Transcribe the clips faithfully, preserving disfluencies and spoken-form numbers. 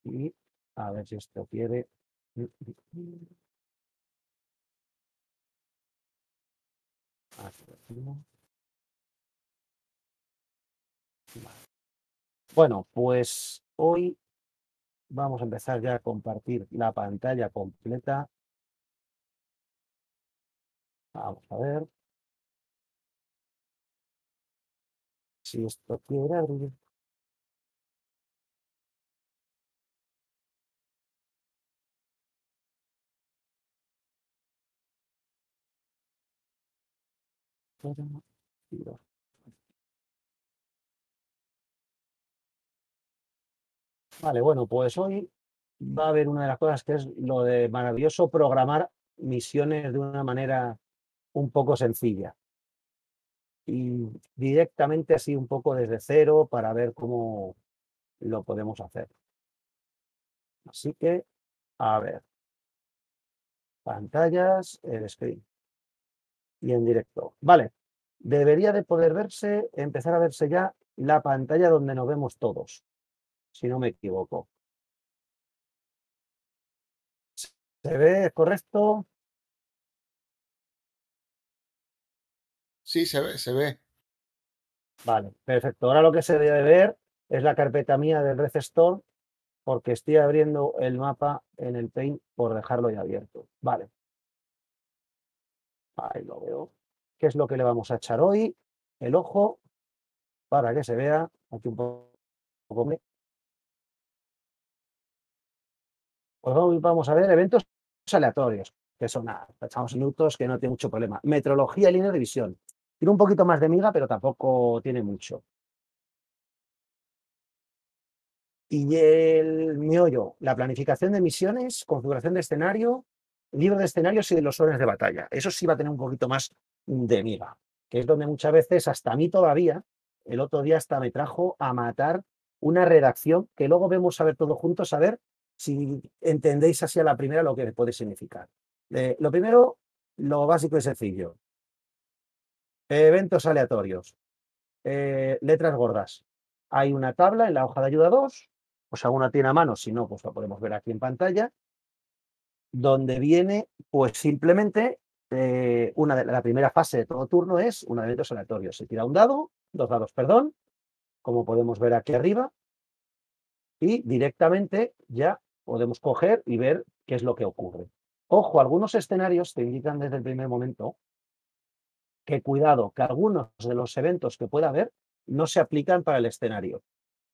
Y a ver si esto quiere. Aquí lo tengo. Vale. Bueno, pues hoy vamos a empezar ya a compartir la pantalla completa. Vamos a ver si esto quiere abrir. Vale, bueno, pues hoy va a haber una de las cosas que es lo de maravilloso programar misiones de una manera un poco sencilla y directamente así un poco desde cero para ver cómo lo podemos hacer. Así que, a ver, pantallas, el screen y en directo. Vale, debería de poder verse, empezar a verse ya la pantalla donde nos vemos todos, si no me equivoco. ¿Se ve correcto? Sí, se ve, se ve. Vale, perfecto. Ahora lo que se debe ver es la carpeta mía del Red Store, porque estoy abriendo el mapa en el Paint por dejarlo ya abierto. Vale. Ahí lo veo. ¿Qué es lo que le vamos a echar hoy? El ojo, para que se vea. Aquí un poco. Pues hoy vamos a ver eventos aleatorios, que son nada, echamos minutos que no tiene mucho problema. Metrología y línea de visión. Tiene un poquito más de miga, pero tampoco tiene mucho. Y el meollo, la planificación de misiones, configuración de escenario, libro de escenarios y de los órdenes de batalla. Eso sí va a tener un poquito más de miga, que es donde muchas veces, hasta a mí todavía, el otro día hasta me trajo a matar una redacción que luego vemos a ver todos juntos, a ver si entendéis así a la primera lo que puede significar. Eh, lo primero, lo básico y sencillo. Eventos aleatorios. Eh, letras gordas. Hay una tabla en la hoja de ayuda dos, pues alguna tiene a mano, si no, pues lo podemos ver aquí en pantalla, donde viene, pues simplemente, eh, una de la primera fase de todo turno es un evento aleatorio. Se tira un dado, dos dados, perdón, como podemos ver aquí arriba, y directamente ya podemos coger y ver qué es lo que ocurre. Ojo, algunos escenarios te indican desde el primer momento que cuidado, que algunos de los eventos que pueda haber no se aplican para el escenario.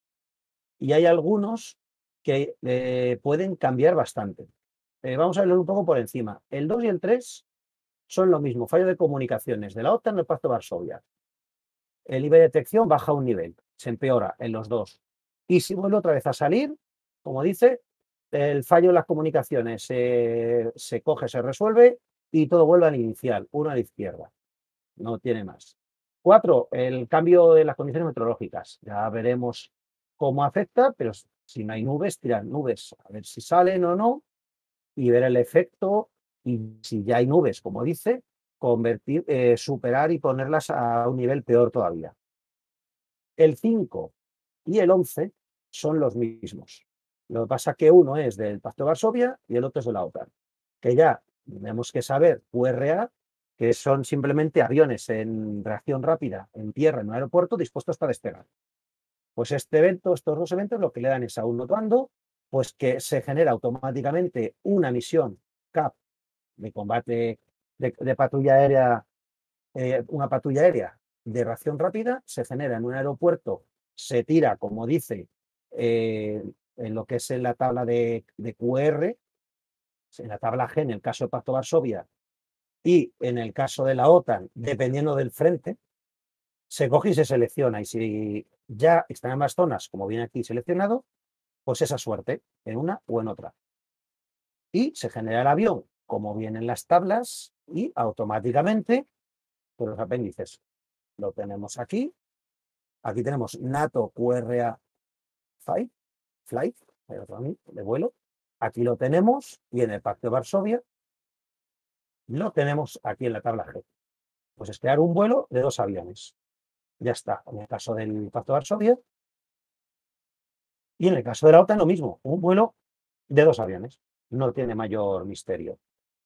Y hay algunos que eh, pueden cambiar bastante. Eh, vamos a verlo un poco por encima. El dos y el tres son lo mismo, fallo de comunicaciones de la OTAN en el Pacto de Varsovia. El nivel de detección baja un nivel, se empeora en los dos. Y si vuelve otra vez a salir, como dice, el fallo en las comunicaciones eh, se coge, se resuelve y todo vuelve al inicial, uno a la izquierda. No tiene más. Cuatro, el cambio de las condiciones meteorológicas. Ya veremos cómo afecta, pero si no hay nubes, tirar nubes, a ver si salen o no, y ver el efecto, y si ya hay nubes, como dice, convertir, eh, superar y ponerlas a un nivel peor todavía. El cinco y el once son los mismos. Lo que pasa es que uno es del Pacto de Varsovia y el otro es de la OTAN. Que ya tenemos que saber U R A, que son simplemente aviones en reacción rápida en tierra en un aeropuerto dispuestos para despegar. Pues este evento, estos dos eventos, lo que le dan es a un notando, pues que se genera automáticamente una misión C A P de combate de, de patrulla aérea, eh, una patrulla aérea de reacción rápida, se genera en un aeropuerto, se tira, como dice, eh, en lo que es en la tabla de, de Q R, en la tabla G en el caso del Pacto Varsovia y en el caso de la OTAN, dependiendo del frente, se coge y se selecciona. Y si ya están en ambas zonas, como viene aquí seleccionado, pues esa suerte, en una o en otra. Y se genera el avión, como vienen las tablas, y automáticamente, por los apéndices, lo tenemos aquí. Aquí tenemos NATO Q R A Flight, Flight, de vuelo. Aquí lo tenemos, y en el Pacto de Varsovia lo tenemos aquí en la tabla G. Pues es crear un vuelo de dos aviones. Ya está. En el caso del Pacto de Varsovia, Y en el caso de la OTAN, lo mismo, un vuelo de dos aviones. No tiene mayor misterio.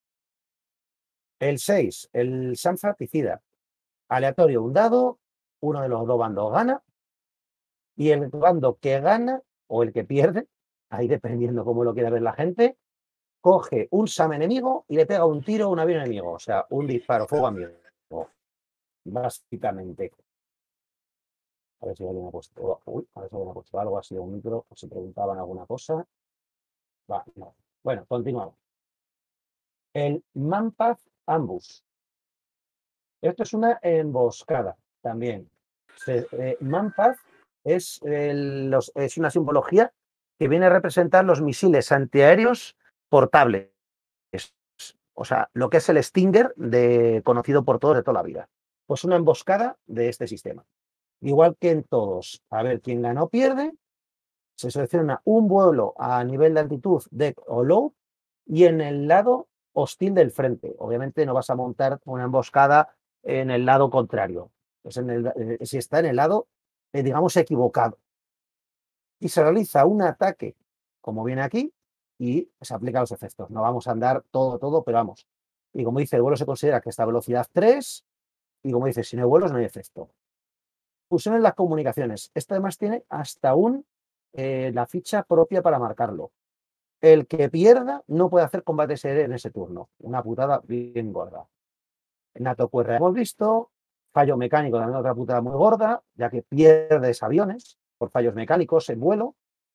El seis, el sanfraticida. Aleatorio, un dado, uno de los dos bandos gana, y el bando que gana, o el que pierde, ahí dependiendo cómo lo quiera ver la gente, coge un SAM enemigo y le pega un tiro a un avión enemigo. O sea, un disparo, fuego amigo, básicamente. A ver si alguien ha puesto, uy, a ver si alguien ha puesto algo, ha sido un micro, o se preguntaban alguna cosa. Va, no. Bueno, continuamos. El Manpath Ambush. Esto es una emboscada también. Se, eh, Manpath es, el, los, es una simbología que viene a representar los misiles antiaéreos portables. O sea, lo que es el Stinger de, conocido por todos de toda la vida. Pues una emboscada de este sistema. Igual que en todos, a ver quién gana o pierde, se selecciona un vuelo a nivel de altitud, deck o low, y en el lado hostil del frente. Obviamente no vas a montar una emboscada en el lado contrario. Pues en el, eh, si está en el lado, eh, digamos, equivocado. Y se realiza un ataque, como viene aquí, y se aplican los efectos. No vamos a andar todo, todo, pero vamos. Y como dice, el vuelo se considera que está a velocidad tres, y como dice, si no hay vuelos, no hay efecto. Fusión en las comunicaciones. Esto además tiene hasta un, eh, la ficha propia para marcarlo. El que pierda no puede hacer combate S D en ese turno. Una putada bien gorda. Nato Q R hemos visto. Fallo mecánico también otra putada muy gorda, ya que pierdes aviones por fallos mecánicos en vuelo.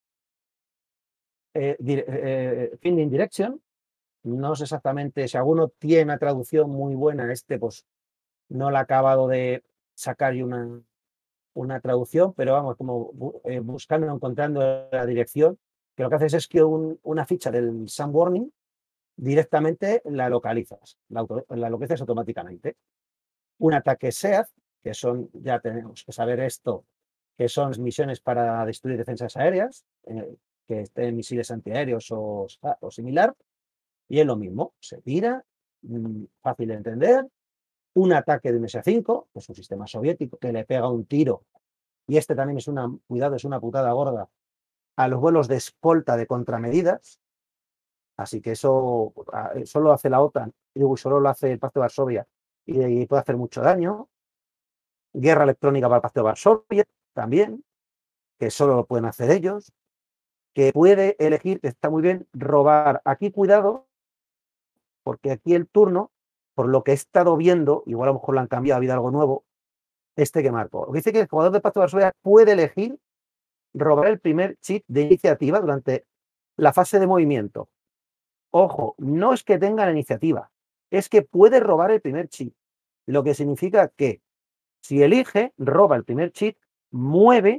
Eh, eh, Finding Direction. No sé exactamente si alguno tiene una traducción muy buena. Este, pues no la ha acabado de sacar y una, una traducción, pero vamos, como eh, buscando, encontrando la dirección, que lo que haces es que un, una ficha del Sun Warning directamente la localizas, la, auto, la localizas automáticamente. Un ataque S E A D, que son, ya tenemos que saber esto, que son misiones para destruir defensas aéreas, eh, que estén misiles antiaéreos o, o similar, y es lo mismo, se tira, mmm, fácil de entender. Un ataque de un S A cinco, que es un sistema soviético, que le pega un tiro, y este también es una, cuidado, es una putada gorda, a los vuelos de escolta de contramedidas. Así que eso solo hace la OTAN, y solo lo hace el Pacto de Varsovia, y, y puede hacer mucho daño. Guerra electrónica para el Pacto de Varsovia también, que solo lo pueden hacer ellos. Que puede elegir, que está muy bien, robar. Aquí cuidado, porque aquí el turno, por lo que he estado viendo, igual a lo mejor lo han cambiado, ha habido algo nuevo, este que marco. Dice que el jugador del Pacto de Varsovia puede elegir robar el primer chip de iniciativa durante la fase de movimiento. Ojo, no es que tenga la iniciativa, es que puede robar el primer chip, lo que significa que si elige, roba el primer chip, mueve,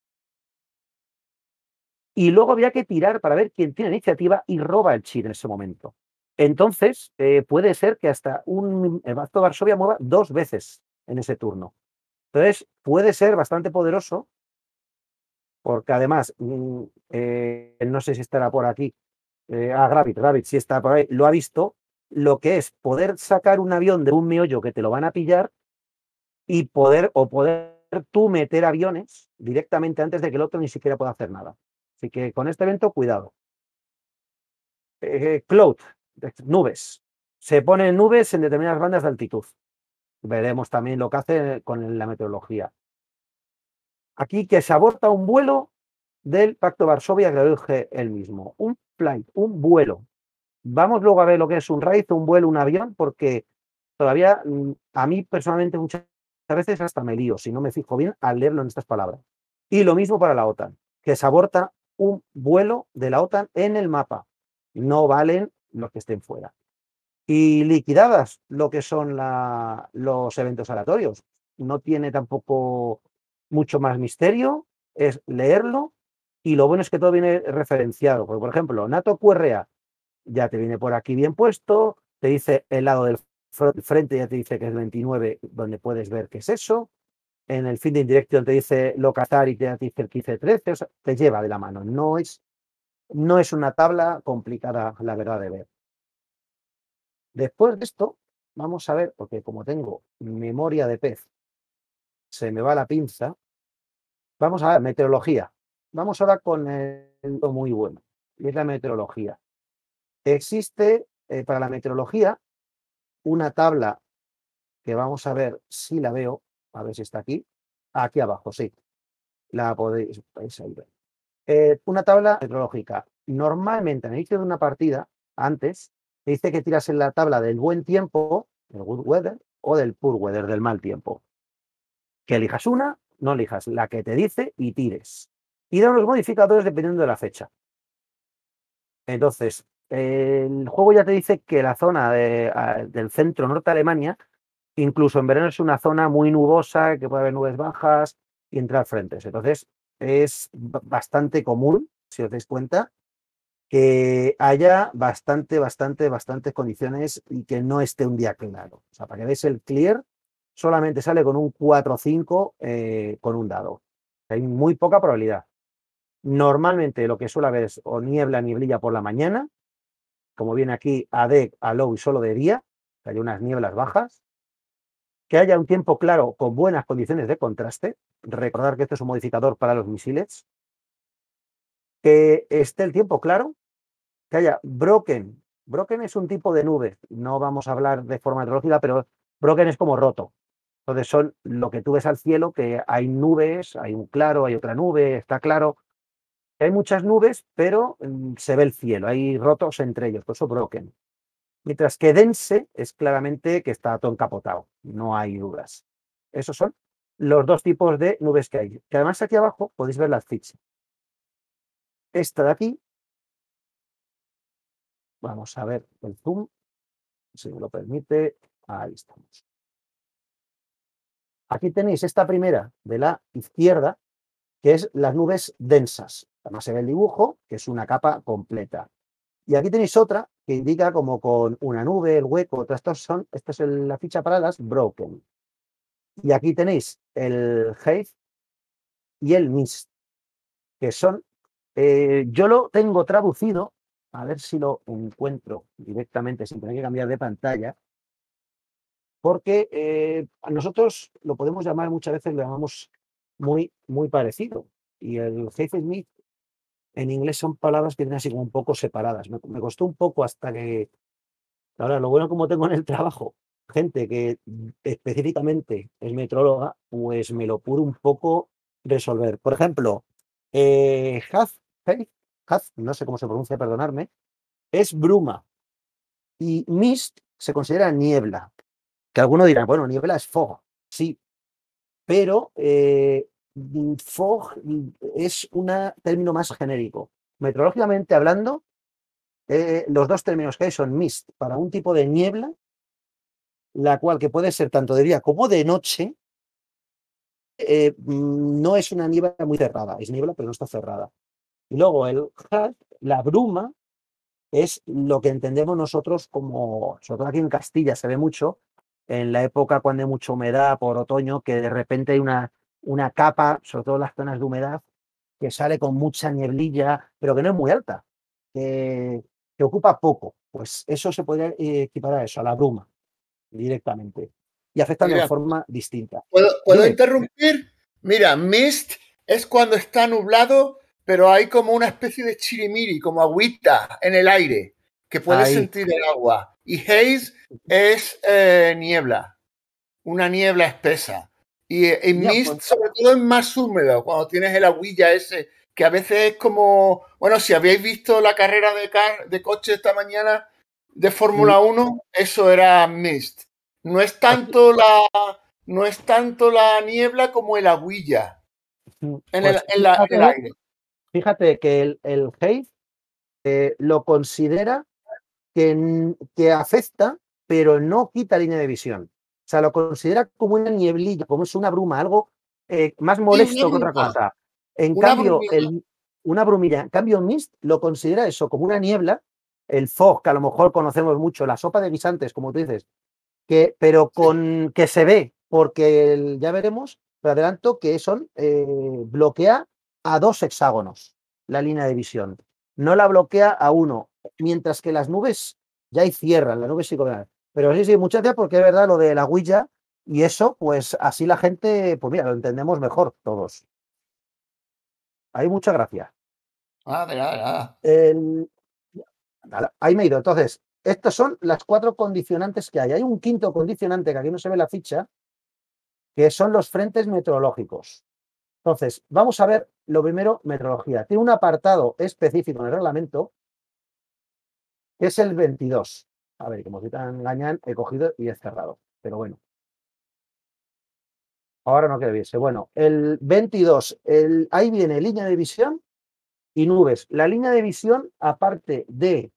y luego habría que tirar para ver quién tiene iniciativa y roba el chip en ese momento. Entonces, eh, puede ser que hasta un el Pacto de Varsovia mueva dos veces en ese turno. Entonces, puede ser bastante poderoso, porque además, eh, no sé si estará por aquí, eh, ah, Gravit, Gravit, si está por ahí, lo ha visto, lo que es poder sacar un avión de un meollo que te lo van a pillar y poder, o poder tú meter aviones directamente antes de que el otro ni siquiera pueda hacer nada. Así que con este evento, cuidado. Eh, cloud, nubes. Se ponen nubes en determinadas bandas de altitud. Veremos también lo que hace con la meteorología. Aquí que se aborta un vuelo del Pacto de Varsovia, que lo dije él mismo. Un flight, un vuelo. Vamos luego a ver lo que es un raid, un vuelo, un avión, porque todavía a mí personalmente muchas veces hasta me lío, si no me fijo bien al leerlo en estas palabras. Y lo mismo para la OTAN, que se aborta un vuelo de la OTAN en el mapa. No valen los que estén fuera. Y liquidadas lo que son la, los eventos aleatorios. No tiene tampoco mucho más misterio, es leerlo, y lo bueno es que todo viene referenciado. Porque, por ejemplo, NATO Q R A ya te viene por aquí bien puesto, te dice el lado del frente, ya te dice que es veintinueve, donde puedes ver qué es eso. En el Finding Direction te dice Locatar y te dice el quince trece, o sea, te lleva de la mano. No es, no es una tabla complicada, la verdad, de ver. Después de esto, vamos a ver, porque como tengo memoria de pez, se me va la pinza. Vamos a ver, meteorología. Vamos ahora con el muy bueno, y es la meteorología. Existe eh, para la meteorología una tabla que vamos a ver si la veo, a ver si está aquí, aquí abajo, sí, la podéis, podéis ahí ver. Eh, una tabla meteorológica. Normalmente, al inicio de una partida, antes, te dice que tiras en la tabla del buen tiempo, el good weather, o del poor weather, del mal tiempo. Que elijas una, no elijas la que te dice y tires. Y da unos modificadores dependiendo de la fecha. Entonces, eh, el juego ya te dice que la zona de, a, del centro norte de Alemania, incluso en verano, es una zona muy nubosa, que puede haber nubes bajas y entrar frentes. Entonces, es bastante común, si os dais cuenta, que haya bastante, bastante, bastantes condiciones y que no esté un día claro. O sea, para que veáis el clear, solamente sale con un cuatro o cinco eh, con un dado. Hay muy poca probabilidad. Normalmente lo que suele haber es o niebla, nieblilla por la mañana, como viene aquí a D, a low y solo de día, que haya unas nieblas bajas, que haya un tiempo claro con buenas condiciones de contraste, recordar que esto es un modificador para los misiles, que esté el tiempo claro, que haya broken. Broken es un tipo de nube, no vamos a hablar de forma meteorológica, pero broken es como roto. Entonces son lo que tú ves al cielo, que hay nubes, hay un claro, hay otra nube, está claro. Hay muchas nubes, pero mm, se ve el cielo, hay rotos entre ellos, por eso broken. Mientras que dense es claramente que está todo encapotado, no hay dudas. Esos son los dos tipos de nubes que hay. Que además aquí abajo podéis ver las fichas. Esta de aquí, vamos a ver el zoom, si me lo permite. Ahí estamos. Aquí tenéis esta primera de la izquierda, que es las nubes densas. Además se ve el dibujo, que es una capa completa. Y aquí tenéis otra que indica como con una nube, el hueco, todas estas son, esta es el, la ficha para las broken. Y aquí tenéis el haze y el mist, que son, eh, yo lo tengo traducido, a ver si lo encuentro directamente sin tener que cambiar de pantalla, porque eh, a nosotros lo podemos llamar, muchas veces lo llamamos muy, muy parecido. Y el haze y mist en inglés son palabras que tienen así como un poco separadas. Me, me costó un poco hasta que... Ahora, lo bueno como tengo en el trabajo gente que específicamente es metróloga, pues me lo pude un poco resolver. Por ejemplo, eh, haz, haz, no sé cómo se pronuncia, perdonarme, es bruma y mist se considera niebla. Que algunos dirán, bueno, niebla es fog, sí, pero eh, fog es un término más genérico. Meteorológicamente hablando, eh, los dos términos que hay son mist para un tipo de niebla, la cual que puede ser tanto de día como de noche, eh, no es una niebla muy cerrada, es niebla pero no está cerrada. Y luego el haze, la bruma, es lo que entendemos nosotros como, sobre todo aquí en Castilla se ve mucho, en la época cuando hay mucha humedad por otoño, que de repente hay una, una capa, sobre todo en las zonas de humedad, que sale con mucha nieblilla, pero que no es muy alta, que, que ocupa poco. Pues eso se podría equiparar a eso, a la bruma, directamente. Y afectan de Mira, forma distinta. ¿puedo, puedo Dime. interrumpir? Mira, mist es cuando está nublado, pero hay como una especie de chirimiri, como agüita en el aire, que puedes Ahí. sentir el agua. Y haze es eh, niebla, una niebla espesa. Y, y Ya, pues, mist, sobre todo, es más húmedo, cuando tienes el agüilla ese, que a veces es como, bueno, si habéis visto la carrera de, car de coche esta mañana de mm, Fórmula uno, eso era mist. No es aquí, tanto la, no es tanto la niebla como el agüilla mm, en el, pues en la, en el fíjate, aire. fíjate que el, el haze eh, lo considera que, que afecta, pero no quita línea de visión. O sea, lo considera como una nieblilla, como es una bruma, algo eh, más Sí, una molesto que otra bruma, cosa. En una cambio, brumilla. el, una brumilla, en cambio, mist lo considera eso como una niebla, el fog, que a lo mejor conocemos mucho, la sopa de guisantes, como tú dices, que, pero Sí. con que se ve, porque el, ya veremos, te adelanto que son, eh, bloquea a dos hexágonos la línea de visión, no la bloquea a uno, mientras que las nubes ya hay cierran, las nubes sí cobran. Pero sí, sí, muchas gracias porque es verdad lo de la huilla y eso, pues así la gente, pues mira, lo entendemos mejor todos. Hay mucha gracia. Ah, de nada, de nada. El... Nada, ahí me he ido. Entonces, estas son las cuatro condicionantes que hay. Hay un quinto condicionante que aquí no se ve la ficha, que son los frentes meteorológicos. Entonces, vamos a ver lo primero, meteorología. Tiene un apartado específico en el reglamento, que es el veintidós. A ver, como si te engañan, he cogido y he cerrado. Pero bueno. Ahora no quiero viese. Bueno, el veintidós, el, ahí viene línea de visión y nubes. La línea de visión, aparte de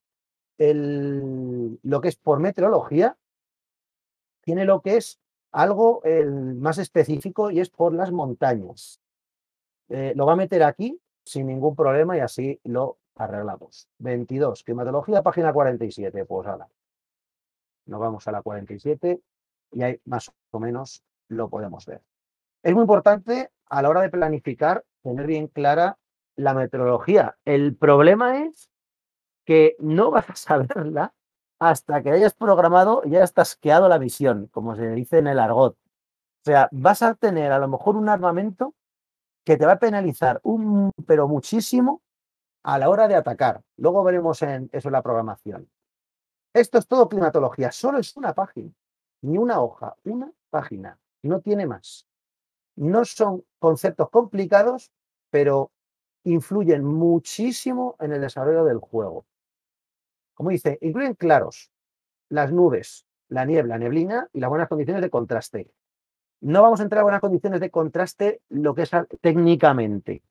el, lo que es por meteorología, tiene lo que es algo el, más específico y es por las montañas. Eh, lo va a meter aquí sin ningún problema y así lo arreglamos. veintidós, climatología, página cuarenta y siete. Pues ahora, nos vamos a la cuarenta y siete y ahí más o menos lo podemos ver. Es muy importante a la hora de planificar tener bien clara la meteorología. El problema es que no vas a saberla hasta que hayas programado y hayas tasqueado la misión, como se dice en el argot. O sea, vas a tener a lo mejor un armamento que te va a penalizar un, pero muchísimo a la hora de atacar. Luego veremos en eso en la programación. Esto es todo climatología, solo es una página, ni una hoja, una página, no tiene más. No son conceptos complicados, pero influyen muchísimo en el desarrollo del juego. Como dice, incluyen claros, las nubes, la niebla, neblina y las buenas condiciones de contraste. No vamos a entrar a buenas condiciones de contraste lo que es técnicamente,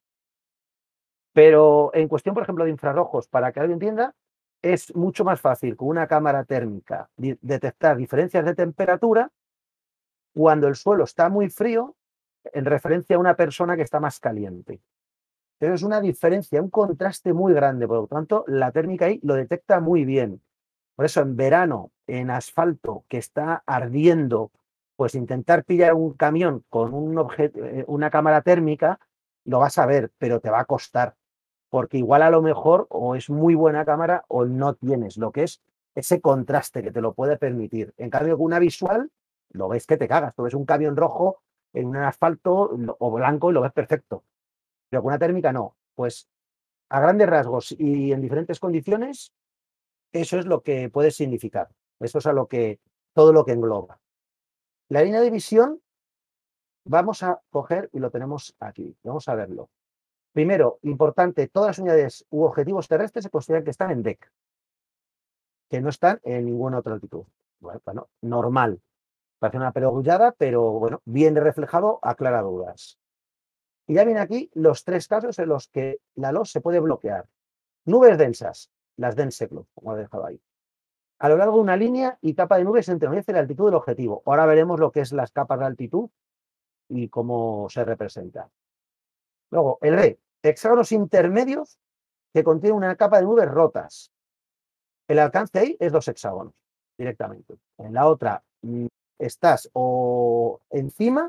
pero en cuestión, por ejemplo, de infrarrojos, para que alguien entienda, es mucho más fácil con una cámara térmica detectar diferencias de temperatura cuando el suelo está muy frío en referencia a una persona que está más caliente. Pero es una diferencia, un contraste muy grande, por lo tanto, la térmica ahí lo detecta muy bien. Por eso, en verano, en asfalto que está ardiendo, pues intentar pillar un camión con un objeto, una cámara térmica, lo vas a ver, pero te va a costar, porque igual a lo mejor o es muy buena cámara o no tienes lo que es ese contraste que te lo puede permitir. En cambio, con una visual, lo ves que te cagas. Tú ves un camión rojo en un asfalto o blanco y lo ves perfecto. Pero con una térmica no. Pues a grandes rasgos y en diferentes condiciones, eso es lo que puede significar. Eso es a lo que, todo lo que engloba. La línea de visión, vamos a coger y lo tenemos aquí. Vamos a verlo. Primero, importante, todas las unidades u objetivos terrestres se consideran que están en deck, que no están en ninguna otra altitud. Bueno, bueno, normal. Parece una perogullada, pero bueno, bien reflejado, aclara dudas. Y ya viene aquí los tres casos en los que la L O S se puede bloquear. Nubes densas, las dense club, como he dejado ahí. A lo largo de una línea y capa de nubes entre la y la altitud del objetivo. Ahora veremos lo que es las capas de altitud y cómo se representa. Luego, el B, hexágonos intermedios que contienen una capa de nubes rotas. El alcance ahí es dos hexágonos directamente. En la otra estás o encima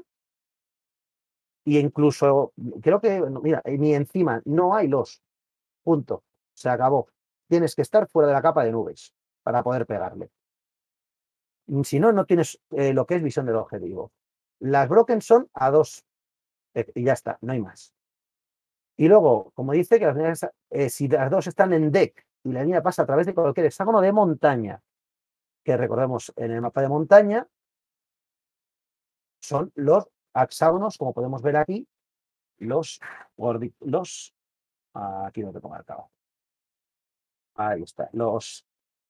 y incluso, creo que, mira, ni encima, no hay los. Punto. Se acabó. Tienes que estar fuera de la capa de nubes para poder pegarle. Si no, no tienes eh, lo que es visión del objetivo. Las broken son a dos eh, y ya está, no hay más. Y luego, como dice, que las líneas, eh, si las dos están en deck y la línea pasa a través de cualquier hexágono de montaña, que recordemos en el mapa de montaña, son los hexágonos, como podemos ver aquí, los, los aquí no tengo marcado. Ahí está, los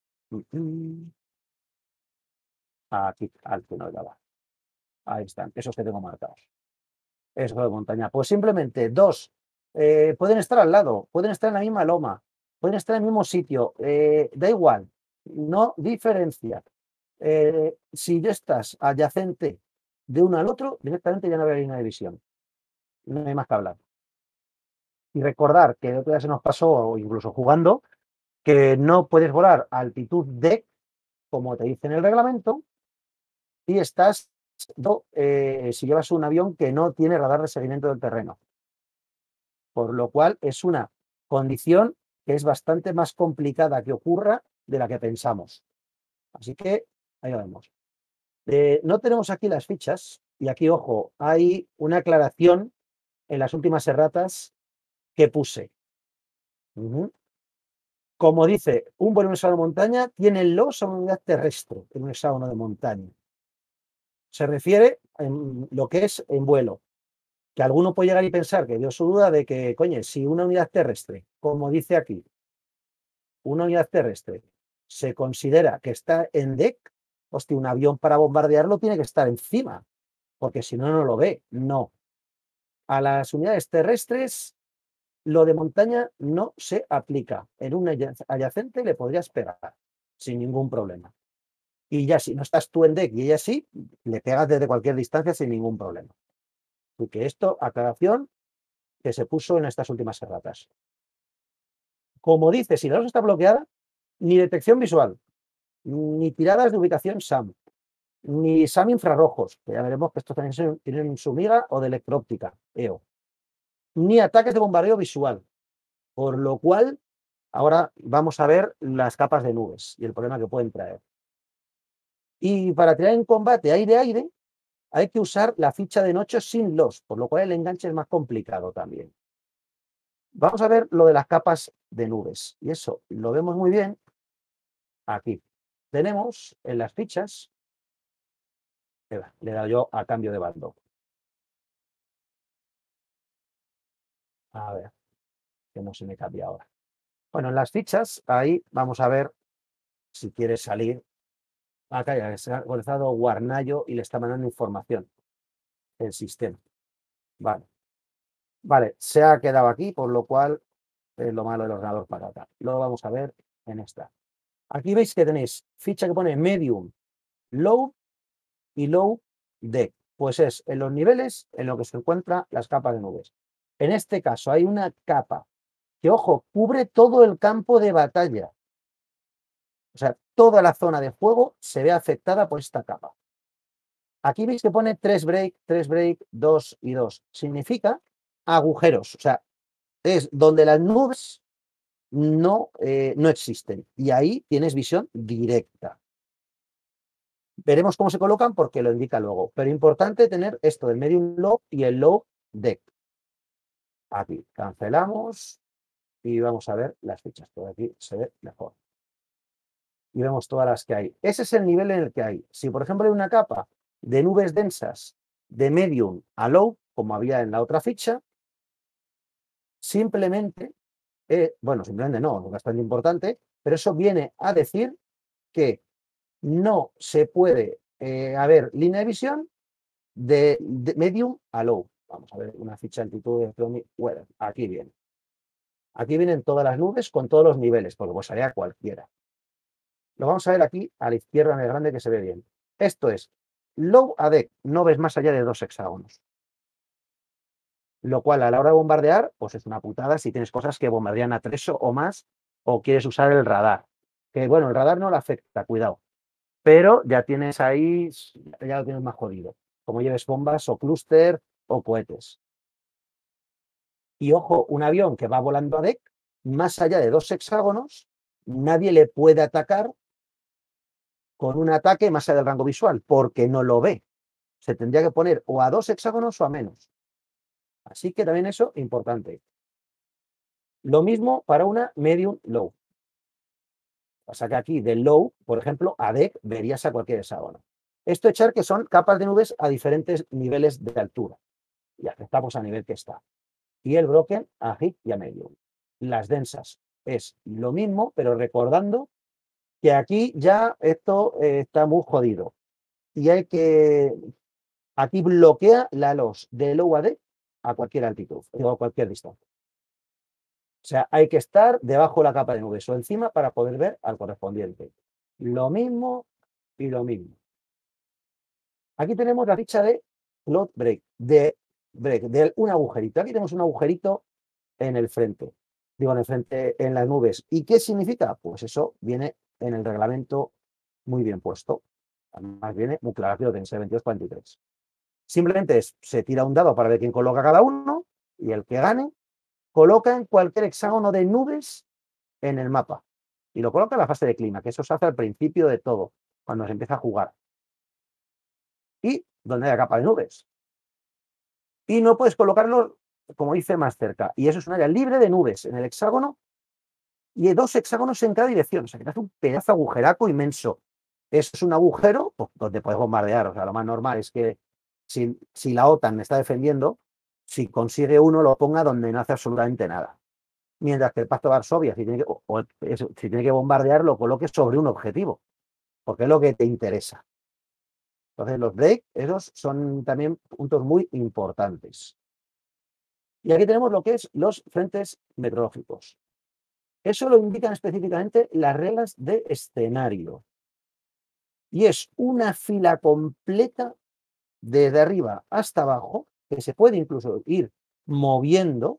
aquí, al que no daba. Ahí están, esos que tengo marcados. Eso de montaña. Pues simplemente dos eh, pueden estar al lado, pueden estar en la misma loma, pueden estar en el mismo sitio, eh, da igual, no diferencia. Eh, si ya estás adyacente de uno al otro, directamente ya no habrá línea de visión. No hay más que hablar. Y recordar que otro día se nos pasó, o incluso jugando, que no puedes volar a altitud deck, como te dice en el reglamento, y estás eh, si llevas un avión que no tiene radar de seguimiento del terreno. Por lo cual es una condición que es bastante más complicada que ocurra de la que pensamos. Así que ahí lo vemos. Eh, no tenemos aquí las fichas y aquí, ojo, hay una aclaración en las últimas erratas que puse. Uh-huh. Como dice, un buen hexágono de montaña tiene los a una unidad terrestre en un hexágono de montaña. Se refiere en lo que es en vuelo. Que alguno puede llegar y pensar que dio su duda de que, coño, si una unidad terrestre, como dice aquí, una unidad terrestre se considera que está en deck, hostia, un avión para bombardearlo tiene que estar encima, porque si no, no lo ve. No. A las unidades terrestres, lo de montaña no se aplica. En un adyacente le podrías pegar sin ningún problema. Y ya si no estás tú en deck y ella sí, le pegas desde cualquier distancia sin ningún problema. Y que esto, aclaración, que se puso en estas últimas erratas. Como dice, si la luz está bloqueada, ni detección visual, ni tiradas de ubicación S A M, ni S A M infrarrojos, que ya veremos que estos también tienen su miga, o de electróptica, E O, ni ataques de bombardeo visual, por lo cual ahora vamos a ver las capas de nubes y el problema que pueden traer. Y para tirar en combate aire-aire hay que usar la ficha de noche sin los, por lo cual el enganche es más complicado también. Vamos a ver lo de las capas de nubes y eso lo vemos muy bien aquí. Tenemos en las fichas, le he dado yo a cambio de bando. A ver, que no se me cambia ahora. Bueno, en las fichas, ahí vamos a ver si quiere salir. Acá ya se ha actualizado Guarnayo y le está mandando información el sistema. Vale. Vale, se ha quedado aquí, por lo cual es lo malo del ordenador para acá. Lo vamos a ver en esta. Aquí veis que tenéis ficha que pone medium, low y low deck. Pues es en los niveles en los que se encuentran las capas de nubes. En este caso hay una capa que, ojo, cubre todo el campo de batalla. O sea, toda la zona de juego se ve afectada por esta capa. Aquí veis que pone tres break, tres break, dos y dos. Significa agujeros. O sea, es donde las nubes no, eh, no existen. Y ahí tienes visión directa. Veremos cómo se colocan porque lo indica luego. Pero importante tener esto del medium low y el low deck. Aquí cancelamos y vamos a ver las fichas. Por aquí se ve mejor. Y vemos todas las que hay. Ese es el nivel en el que hay. Si, por ejemplo, hay una capa de nubes densas de medium a low, como había en la otra ficha, simplemente, eh, bueno, simplemente no, es bastante importante, pero eso viene a decir que no se puede eh, haber línea de visión de, de medium a low. Vamos a ver una ficha de altitud de weather. Aquí viene. Aquí vienen todas las nubes con todos los niveles, porque pues haría cualquiera. Lo vamos a ver aquí a la izquierda en el grande que se ve bien. Esto es low a deck, no ves más allá de dos hexágonos. Lo cual a la hora de bombardear, pues es una putada si tienes cosas que bombardean a tres o más o quieres usar el radar. Que bueno, el radar no le afecta, cuidado. Pero ya tienes ahí, ya lo tienes más jodido. Como lleves bombas o clúster o cohetes. Y ojo, un avión que va volando a deck, más allá de dos hexágonos, nadie le puede atacar con un ataque más allá del rango visual, porque no lo ve. Se tendría que poner o a dos hexágonos o a menos. Así que también eso importante. Lo mismo para una medium low. O sea que aquí del low, por ejemplo, a deck verías a cualquier hexágono. Esto echar que son capas de nubes a diferentes niveles de altura. Y aceptamos a nivel que está. Y el broken a hit y a medium. Las densas es lo mismo, pero recordando que aquí ya esto eh, está muy jodido. Y hay que... Aquí bloquea la loss de low a deck a cualquier altitud o a cualquier distancia. O sea, hay que estar debajo de la capa de nubes o encima para poder ver al correspondiente. Lo mismo y lo mismo. Aquí tenemos la ficha de float break, de break, de un agujerito. Aquí tenemos un agujerito en el frente, digo en el frente, en las nubes. ¿Y qué significa? Pues eso viene en el reglamento muy bien puesto. Además viene muy claro, aquí lo tenéis, el veintidós cuarenta y tres. Simplemente es, se tira un dado para ver quién coloca cada uno y el que gane coloca en cualquier hexágono de nubes en el mapa. Y lo coloca en la fase de clima, que eso se hace al principio de todo, cuando se empieza a jugar. Y donde haya capa de nubes. Y no puedes colocarlo como dice, más cerca. Y eso es un área libre de nubes en el hexágono y hay dos hexágonos en cada dirección. O sea, que te hace un pedazo agujeraco inmenso. Eso es un agujero pues, donde puedes bombardear. O sea, lo más normal es que si, si la OTAN está defendiendo, si consigue uno, lo ponga donde no hace absolutamente nada. Mientras que el Pacto de Varsovia, si tiene que, o, o eso, si tiene que bombardear, lo coloque sobre un objetivo, porque es lo que te interesa. Entonces, los break, esos son también puntos muy importantes. Y aquí tenemos lo que es los frentes meteorológicos. Eso lo indican específicamente las reglas de escenario. Y es una fila completa desde arriba hasta abajo, que se puede incluso ir moviendo.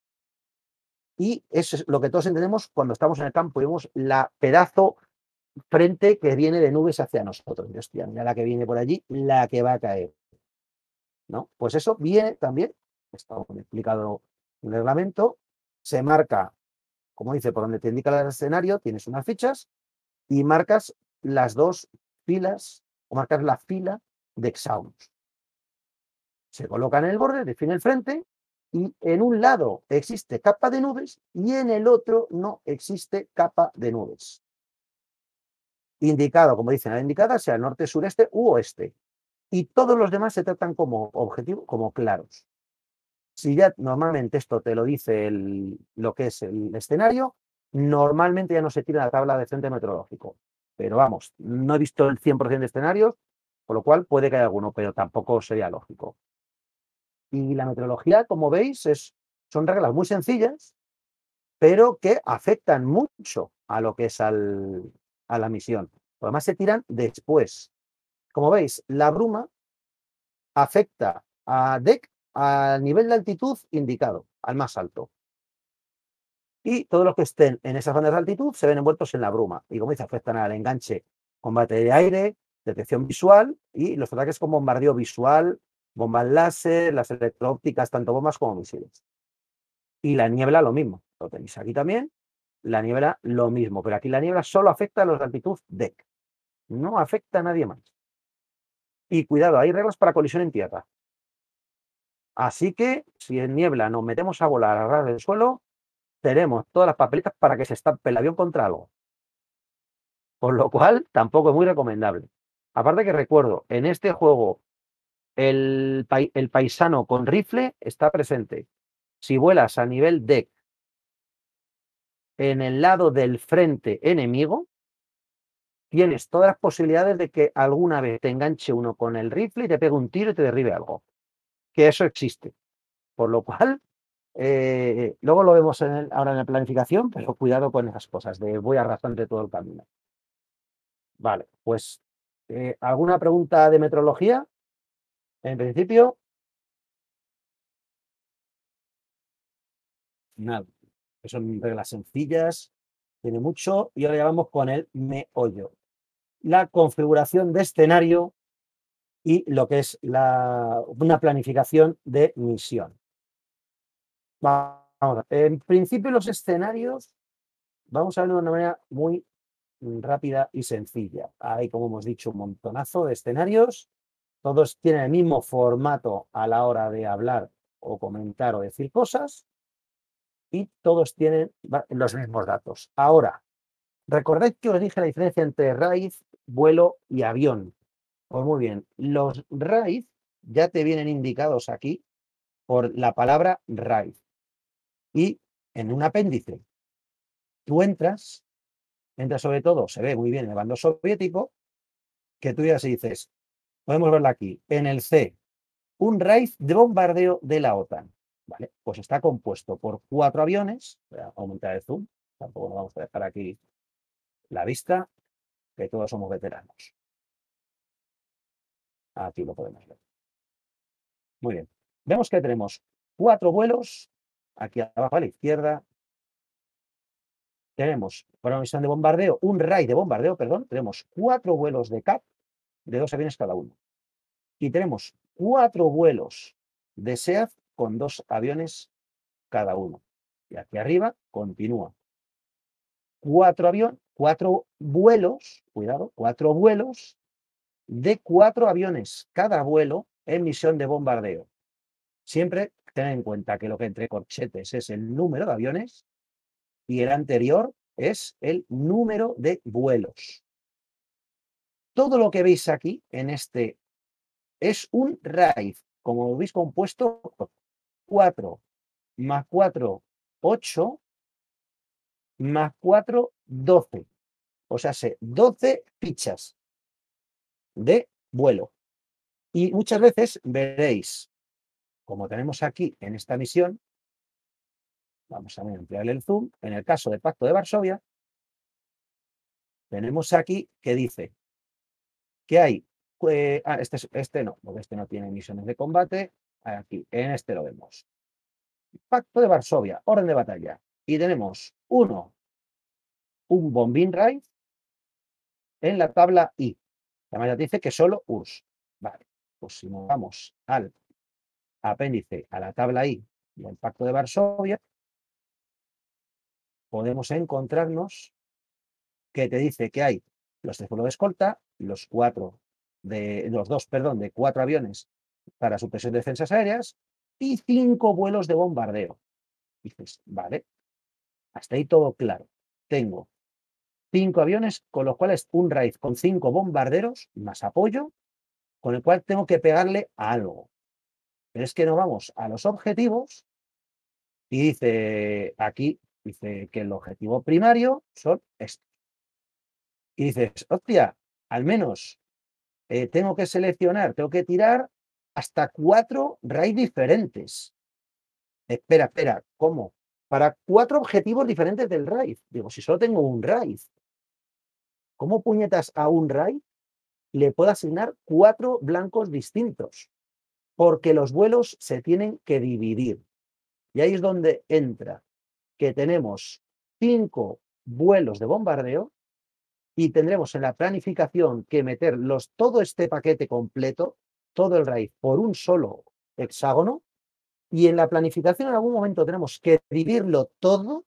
Y eso es lo que todos entendemos cuando estamos en el campo y vemos la pedazo frente que viene de nubes hacia nosotros. Y hostia, mira la que viene por allí, la que va a caer. ¿No? Pues eso viene también, está explicado en el reglamento, se marca, como dice, por donde te indica el escenario, tienes unas fichas y marcas las dos filas, o marcas la fila de hexágonos. Se colocan en el borde, define el frente, y en un lado existe capa de nubes y en el otro no existe capa de nubes. Indicado, como dicen la indicada, sea el norte, sureste u oeste. Y todos los demás se tratan como objetivos, como claros. Si ya normalmente esto te lo dice el, lo que es el escenario, normalmente ya no se tira la tabla de frente meteorológico. Pero vamos, no he visto el cien por cien de escenarios, por lo cual puede que haya alguno, pero tampoco sería lógico. Y la meteorología, como veis, es, son reglas muy sencillas, pero que afectan mucho a lo que es al, a la misión. Además, se tiran después. Como veis, la bruma afecta a D E C al nivel de altitud indicado, al más alto. Y todos los que estén en esas bandas de altitud se ven envueltos en la bruma. Y como dice, afectan al enganche, combate de aire, detección visual y los ataques con bombardeo visual, bombas láser, las electro-ópticas, tanto bombas como misiles. Y la niebla lo mismo, lo tenéis aquí también. La niebla lo mismo, pero aquí la niebla solo afecta a los de altitud D E C. No afecta a nadie más. Y cuidado, hay reglas para colisión en tierra. Así que si en niebla nos metemos a volar a ras del suelo, tenemos todas las papeletas para que se estampe el avión contra algo. Con lo cual, tampoco es muy recomendable. Aparte que recuerdo, en este juego, el, el paisano con rifle está presente. Si vuelas a nivel D E C en el lado del frente enemigo, tienes todas las posibilidades de que alguna vez te enganche uno con el rifle y te pegue un tiro y te derribe algo. Que eso existe. Por lo cual, eh, luego lo vemos en el, ahora en la planificación, pero cuidado con esas cosas, de voy arrastrando todo el camino. Vale, pues, eh, ¿alguna pregunta de metrología? En principio, nada. Son reglas sencillas, tiene mucho, y ahora ya vamos con el meollo. La configuración de escenario y lo que es la, una planificación de misión. Vamos a ver. En principio, los escenarios, vamos a verlo de una manera muy rápida y sencilla. Hay, como hemos dicho, un montonazo de escenarios. Todos tienen el mismo formato a la hora de hablar o comentar o decir cosas. Y todos tienen los mismos datos. Ahora, recordad que os dije la diferencia entre raíz, vuelo y avión. Pues muy bien, los raíz ya te vienen indicados aquí por la palabra raíz. Y en un apéndice, tú entras, entras sobre todo, se ve muy bien en el bando soviético, que tú ya se dices, podemos verlo aquí, en el C, un raíz de bombardeo de la OTAN. ¿Vale? Pues está compuesto por cuatro aviones, voy a aumentar el zoom, tampoco nos vamos a dejar aquí la vista, que todos somos veteranos. Aquí lo podemos ver. Muy bien. Vemos que tenemos cuatro vuelos, aquí abajo a la izquierda. Tenemos para una misión de bombardeo, un raid de bombardeo, perdón, tenemos cuatro vuelos de C A P de dos aviones cada uno. Y tenemos cuatro vuelos de S E A D con dos aviones cada uno. Y aquí arriba continúa. Cuatro aviones, cuatro vuelos, cuidado, cuatro vuelos de cuatro aviones cada vuelo en misión de bombardeo. Siempre Ten en cuenta que lo que entre corchetes es el número de aviones y el anterior es el número de vuelos. Todo lo que veis aquí en este es un RAID, como veis compuesto por cuatro más cuatro, ocho, más cuatro, doce. O sea, doce fichas de vuelo. Y muchas veces veréis, como tenemos aquí en esta misión, vamos a ampliar el zoom, en el caso del Pacto de Varsovia, tenemos aquí que dice que hay, eh, ah, este, este no, porque este no tiene misiones de combate, aquí, en este lo vemos. Pacto de Varsovia, orden de batalla. Y tenemos uno, un bombín raid en la tabla I. Además ya dice que solo U R S S. Vale, pues si nos vamos al apéndice, a la tabla I del Pacto de Varsovia, podemos encontrarnos que te dice que hay los tres vuelos de escolta, los cuatro de los dos, perdón, de cuatro aviones para supresión de defensas aéreas y cinco vuelos de bombardeo. Dices, vale, hasta ahí todo claro. Tengo cinco aviones, con los cuales un RAID con cinco bombarderos más apoyo, con el cual tengo que pegarle a algo. Pero es que nos vamos a los objetivos y dice aquí, dice que el objetivo primario son estos. Y dices, hostia, al menos eh, tengo que seleccionar, tengo que tirar hasta cuatro RAID diferentes. Espera, espera, ¿cómo? Para cuatro objetivos diferentes del RAID. Digo, si solo tengo un RAID, ¿cómo puñetas a un RAID le puedo asignar cuatro blancos distintos? Porque los vuelos se tienen que dividir. Y ahí es donde entra que tenemos cinco vuelos de bombardeo y tendremos en la planificación que meter los, todo este paquete completo, todo el RAID, por un solo hexágono, y en la planificación en algún momento tenemos que dividirlo todo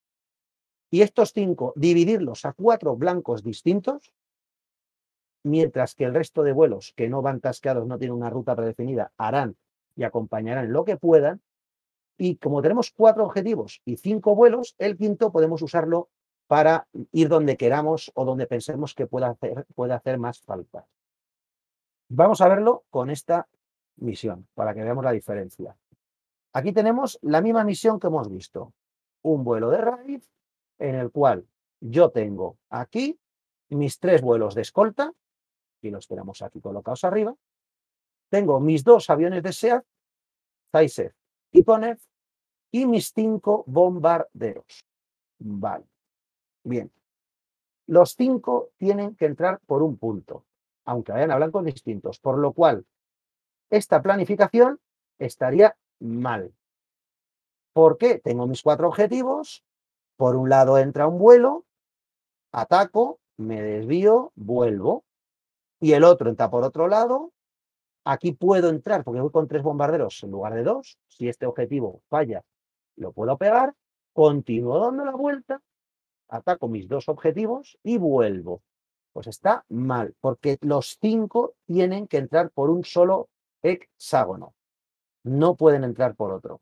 y estos cinco dividirlos a cuatro blancos distintos, mientras que el resto de vuelos que no van tasqueados, no tienen una ruta predefinida, harán y acompañarán lo que puedan. Y como tenemos cuatro objetivos y cinco vuelos, el quinto podemos usarlo para ir donde queramos o donde pensemos que pueda hacer, puede hacer más falta. Vamos a verlo con esta misión, para que veamos la diferencia. Aquí tenemos la misma misión que hemos visto. Un vuelo de RAID en el cual yo tengo aquí mis tres vuelos de escolta, y los tenemos aquí colocados arriba. Tengo mis dos aviones de SEAD, Zaitsev y Konev, y mis cinco bombarderos. Vale, bien. Los cinco tienen que entrar por un punto, aunque vayan a blancos distintos, por lo cual esta planificación estaría mal. ¿Por qué? Tengo mis cuatro objetivos. Por un lado entra un vuelo, ataco, me desvío, vuelvo. Y el otro entra por otro lado. Aquí puedo entrar porque voy con tres bombarderos en lugar de dos. Si este objetivo falla, lo puedo pegar. Continúo dando la vuelta, ataco mis dos objetivos y vuelvo. Pues está mal, porque los cinco tienen que entrar por un solo hexágono. No pueden entrar por otro.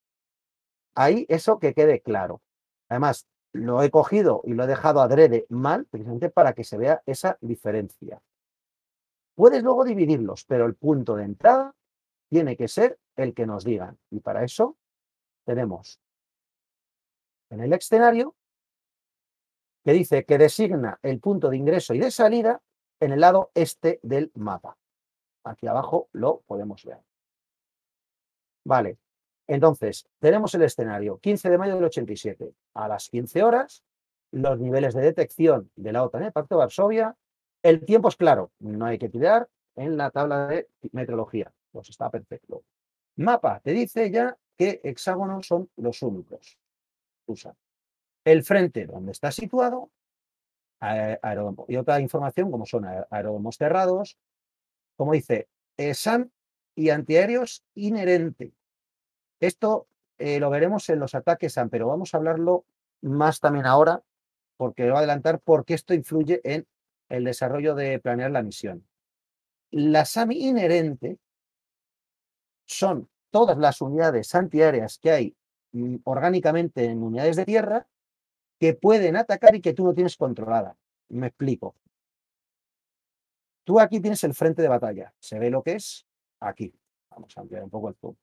Ahí eso que quede claro. Además, lo he cogido y lo he dejado adrede mal, precisamente para que se vea esa diferencia. Puedes luego dividirlos, pero el punto de entrada tiene que ser el que nos digan. Y para eso tenemos en el escenario que dice que designa el punto de ingreso y de salida en el lado este del mapa. Aquí abajo lo podemos ver. Vale, entonces tenemos el escenario quince de mayo del ochenta y siete. A las quince horas, los niveles de detección de la OTAN en el Pacto de Varsovia. El tiempo es claro, no hay que tirar en la tabla de meteorología. Pues está perfecto. Mapa te dice ya que hexágonos son los únicos. Usa el frente donde está situado, aeródromo, y otra información como son aeródromos cerrados, como dice, eh, S A M y antiaéreos inherente. Esto eh, lo veremos en los ataques S A M, pero vamos a hablarlo más también ahora, porque voy a adelantar porque esto influye en el desarrollo de planear la misión. La S A M inherente son todas las unidades antiaéreas que hay mm, orgánicamente en unidades de tierra que pueden atacar y que tú no tienes controlada. Me explico. Tú aquí tienes el frente de batalla. Se ve lo que es aquí. Vamos a ampliar un poco el zoom.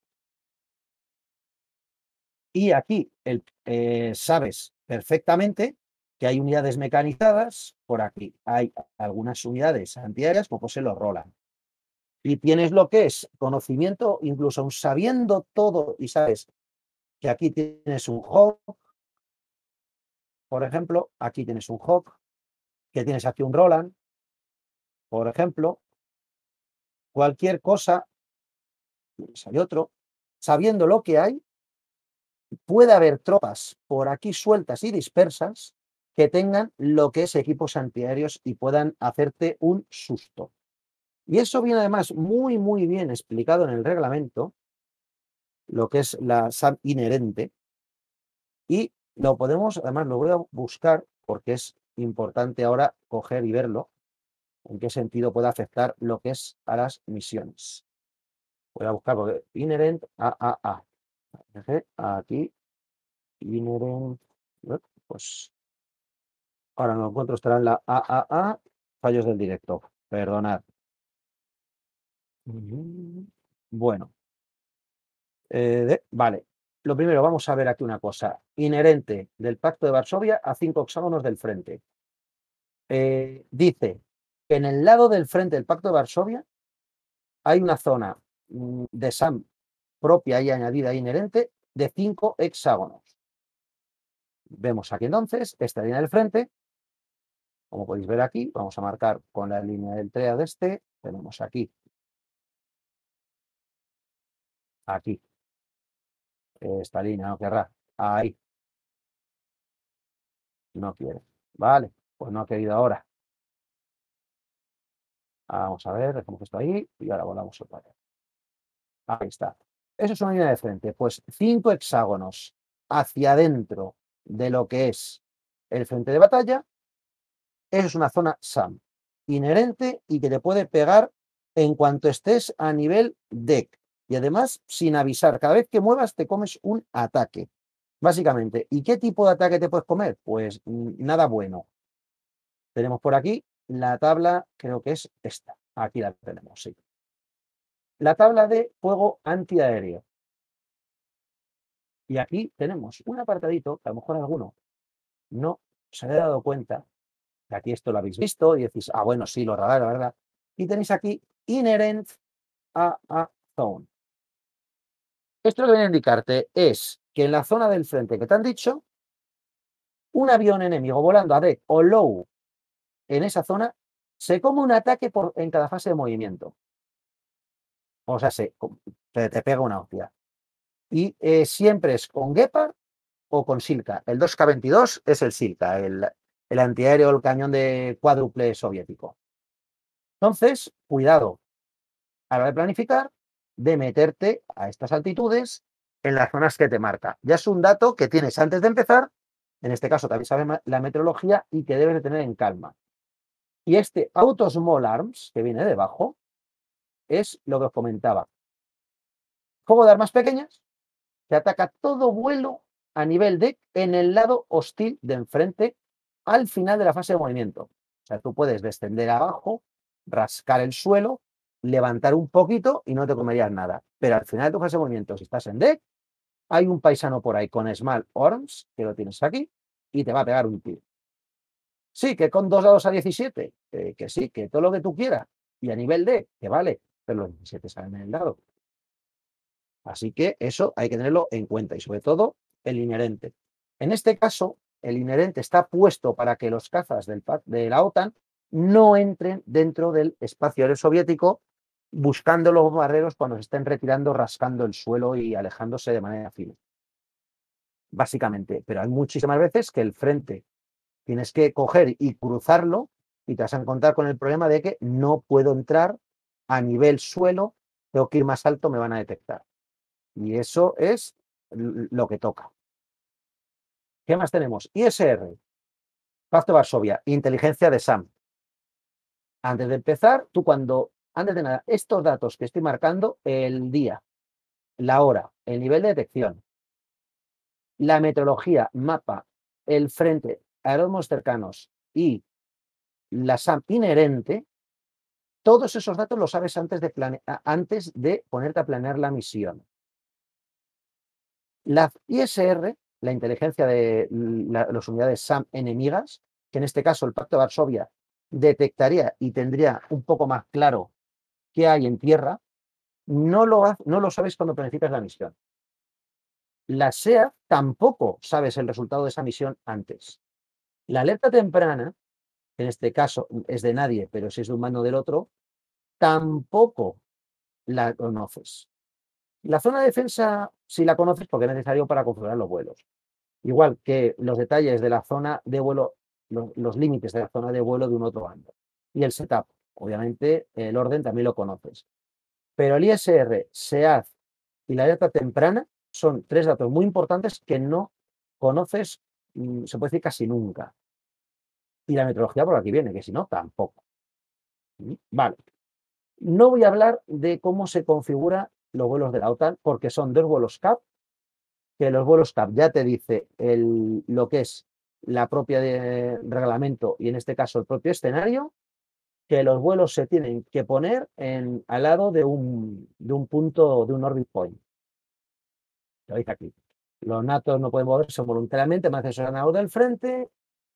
Y aquí el, eh, sabes perfectamente que hay unidades mecanizadas por aquí. Hay algunas unidades antiaéreas, como se lo rolan. Y tienes lo que es conocimiento, incluso aun sabiendo todo, y sabes que aquí tienes un Hawk, por ejemplo, aquí tienes un Hawk, que tienes aquí un Roland, por ejemplo, cualquier cosa, pues hay otro, sabiendo lo que hay, puede haber tropas por aquí sueltas y dispersas que tengan lo que es equipos antiaéreos y puedan hacerte un susto. Y eso viene además muy, muy bien explicado en el reglamento, lo que es la S A M inherente, y lo podemos, además lo voy a buscar porque es importante ahora coger y verlo, en qué sentido puede afectar lo que es a las misiones. Voy a buscar porque inherent a a a. Aquí, inherent, pues ahora no lo encuentro, estará en la A A A, fallos del directo, perdonad. Bueno, eh, de, vale, lo primero vamos a ver aquí una cosa, inherente del Pacto de Varsovia a cinco hexágonos del frente. Eh, dice que en el lado del frente del Pacto de Varsovia hay una zona mm, de S A M propia y añadida inherente de cinco hexágonos. Vemos aquí entonces esta línea del frente, como podéis ver aquí, vamos a marcar con la línea del TREA de este, tenemos aquí, aquí, esta línea no querrá, ahí, no quiere, vale, pues no ha querido ahora. Vamos a ver, dejamos esto ahí y ahora volvamos otra vez. Ahí está. Eso es una línea de frente, pues cinco hexágonos hacia adentro de lo que es el frente de batalla. Eso es una zona S A M inherente y que te puede pegar en cuanto estés a nivel D E C. Y además, sin avisar, cada vez que muevas te comes un ataque, básicamente. ¿Y qué tipo de ataque te puedes comer? Pues nada bueno. Tenemos por aquí la tabla, creo que es esta. Aquí la tenemos, sí. La tabla de fuego antiaéreo. Y aquí tenemos un apartadito, que a lo mejor alguno no se haya dado cuenta, que aquí esto lo habéis visto y decís, ah, bueno, sí, lo radar, la verdad. Y tenéis aquí inherent a a zone. Esto lo que viene a indicarte es que en la zona del frente que te han dicho, un avión enemigo volando a D E C o low en esa zona se come un ataque por, en cada fase de movimiento. O sea, se, te, te pega una hostia. Y eh, siempre es con Gepard o con Silka. El dos K veintidós es el Silka, el, el antiaéreo, el cañón de cuádruple soviético. Entonces, cuidado a la hora de planificar, de meterte a estas altitudes en las zonas que te marca. Ya es un dato que tienes antes de empezar, en este caso también sabes la meteorología y que debes de tener en calma. Y este Auto Small Arms, que viene debajo, es lo que os comentaba. Fuego de armas pequeñas que ataca todo vuelo a nivel D E C en el lado hostil de enfrente al final de la fase de movimiento. O sea, tú puedes descender abajo, rascar el suelo, levantar un poquito y no te comerías nada. Pero al final de tu fase de movimiento, si estás en D E C, hay un paisano por ahí con Small Arms, que lo tienes aquí, y te va a pegar un tiro. Sí, que con dos dados a diecisiete, eh, que sí, que todo lo que tú quieras, y a nivel D, que vale, pero los diecisiete salen en el dado. Así que eso hay que tenerlo en cuenta y sobre todo el inherente. En este caso, el inherente está puesto para que los cazas del, de la OTAN no entren dentro del espacio aéreo soviético buscando los barreros cuando se estén retirando, rascando el suelo y alejándose de manera fina. Básicamente, pero hay muchísimas veces que el frente tienes que coger y cruzarlo y te vas a encontrar con el problema de que no puedo entrar a nivel suelo, tengo que ir más alto, me van a detectar. Y eso es lo que toca. ¿Qué más tenemos? I S R, Pacto de Varsovia, inteligencia de S A M. Antes de empezar, tú cuando, antes de nada, estos datos que estoy marcando, el día, la hora, el nivel de detección, la meteorología, mapa, el frente, aeródromos cercanos y la S A M inherente, todos esos datos los sabes antes de, plane antes de ponerte a planear la misión. La I S R, la inteligencia de la, las unidades S A M enemigas, que en este caso el Pacto de Varsovia detectaría y tendría un poco más claro qué hay en tierra, no lo, no lo sabes cuando planificas la misión. La S E A tampoco sabes el resultado de esa misión antes. La alerta temprana, en este caso es de nadie, pero si es de un mano del otro, tampoco la conoces. La zona de defensa sí la conoces porque es necesario para configurar los vuelos. Igual que los detalles de la zona de vuelo, los, los límites de la zona de vuelo de un otro bando. Y el setup, obviamente, el orden también lo conoces. Pero el I S R, S E A D y la alerta temprana son tres datos muy importantes que no conoces, se puede decir casi nunca. Y la meteorología por aquí viene, que si no, tampoco. Vale. No voy a hablar de cómo se configuran los vuelos de la OTAN, porque son dos vuelos C A P, que los vuelos C A P ya te dice el, lo que es la propia de reglamento y en este caso el propio escenario, que los vuelos se tienen que poner en, al lado de un, de un punto, de un orbit point. Lo dice aquí. Los natos no pueden moverse voluntariamente, más asesoran del frente.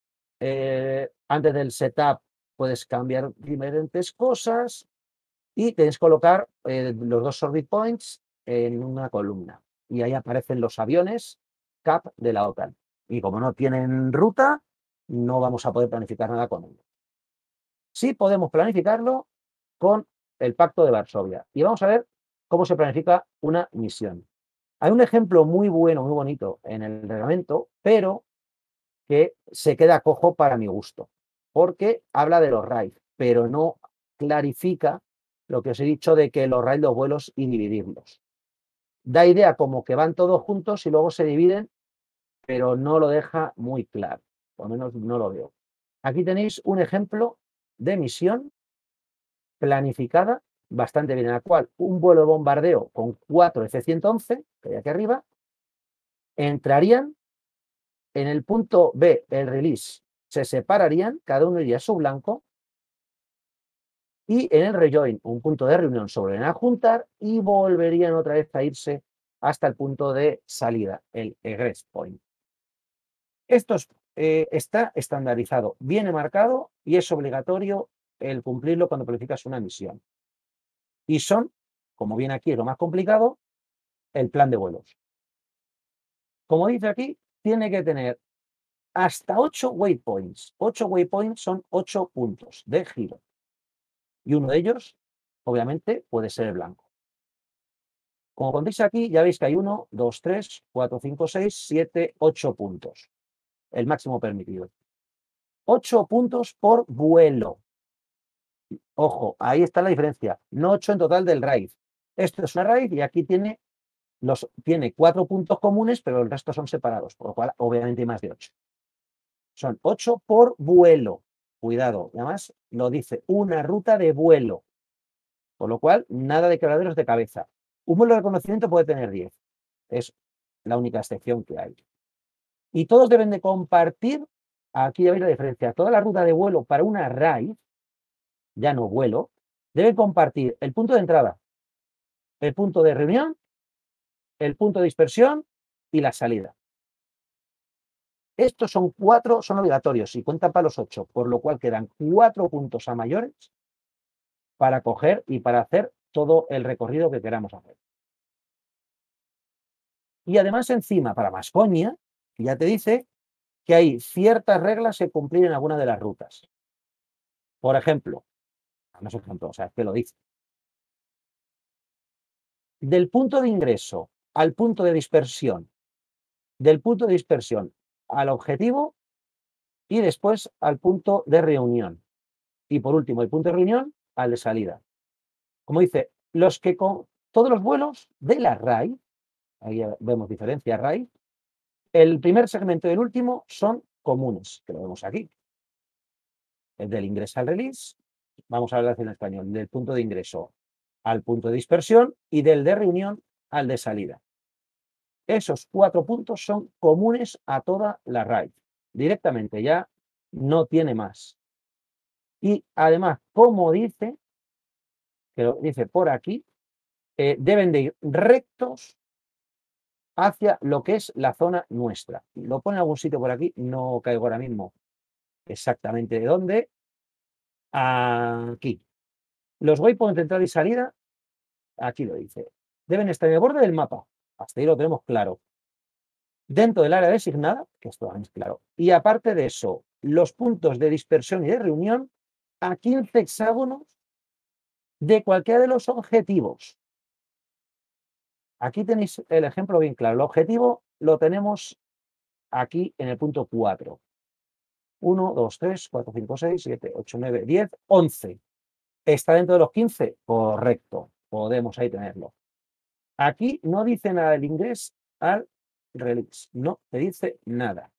Eh, antes del setup puedes cambiar diferentes cosas y tienes que colocar eh, los dos orbit points en una columna. Y ahí aparecen los aviones C A P de la OTAN. Y como no tienen ruta, no vamos a poder planificar nada con ellos. Sí podemos planificarlo con el Pacto de Varsovia. Y vamos a ver cómo se planifica una misión. Hay un ejemplo muy bueno, muy bonito en el reglamento, pero que se queda cojo para mi gusto, porque habla de los RAID, pero no clarifica lo que os he dicho de que los RAID los vuelos y dividirlos. Da idea como que van todos juntos y luego se dividen, pero no lo deja muy claro, por lo menos no lo veo. Aquí tenéis un ejemplo de misión planificada bastante bien, en la cual un vuelo de bombardeo con cuatro F ciento once, que hay aquí arriba, entrarían en el punto B, el release, se separarían, cada uno iría a su blanco, y en el rejoin, un punto de reunión, se volverían a juntar y volverían otra vez a irse hasta el punto de salida, el egress point. Esto es, eh, está estandarizado, viene marcado y es obligatorio el cumplirlo cuando planificas una misión. Y son, como viene aquí, es lo más complicado, el plan de vuelos. Como dice aquí, tiene que tener hasta ocho waypoints. ocho waypoints son ocho puntos de giro. Y uno de ellos, obviamente, puede ser el blanco. Como contéis aquí, ya veis que hay uno, dos, tres, cuatro, cinco, seis, siete, ocho puntos. El máximo permitido. ocho puntos por vuelo. Ojo, ahí está la diferencia. No ocho en total del RAID. Esto es una RAID y aquí tiene, los, tiene cuatro puntos comunes, pero el resto son separados, por lo cual obviamente hay más de ocho. Son ocho por vuelo. Cuidado, además lo dice, una ruta de vuelo. Por lo cual, nada de quebraderos de cabeza. Un vuelo de reconocimiento puede tener diez. Es la única excepción que hay. Y todos deben de compartir, aquí ya veis la diferencia, toda la ruta de vuelo para una RAID, ya no vuelo, deben compartir el punto de entrada, el punto de reunión, el punto de dispersión y la salida. Estos son cuatro, son obligatorios y cuentan para los ocho, por lo cual quedan cuatro puntos a mayores para coger y para hacer todo el recorrido que queramos hacer. Y además encima, para más coña, ya te dice que hay ciertas reglas que cumplir en alguna de las rutas. Por ejemplo, no es ejemplo, o sea, es que lo dice. Del punto de ingreso al punto de dispersión, del punto de dispersión al objetivo y después al punto de reunión. Y por último, el punto de reunión al de salida. Como dice, los que con todos los vuelos de la RAID, ahí vemos diferencia RAID, el primer segmento y el último son comunes, que lo vemos aquí. El del ingreso al release, vamos a hablar en español, del punto de ingreso al punto de dispersión y del de reunión al de salida. Esos cuatro puntos son comunes a toda la RAID. Directamente, ya no tiene más. Y además, como dice, que lo dice por aquí, eh, deben de ir rectos hacia lo que es la zona nuestra. Lo pone en algún sitio por aquí, no caigo ahora mismo exactamente de dónde. Aquí. Los waypoints de entrada y salida, aquí lo dice, deben estar en el borde del mapa. Hasta ahí lo tenemos claro. Dentro del área designada, que esto es claro. Y aparte de eso, los puntos de dispersión y de reunión a quince hexágonos de cualquiera de los objetivos. Aquí tenéis el ejemplo bien claro. El objetivo lo tenemos aquí en el punto cuatro. uno, dos, tres, cuatro, cinco, seis, siete, ocho, nueve, diez, once. ¿Está dentro de los quince? Correcto. Podemos ahí tenerlo. Aquí no dice nada del inglés al release. No te dice nada.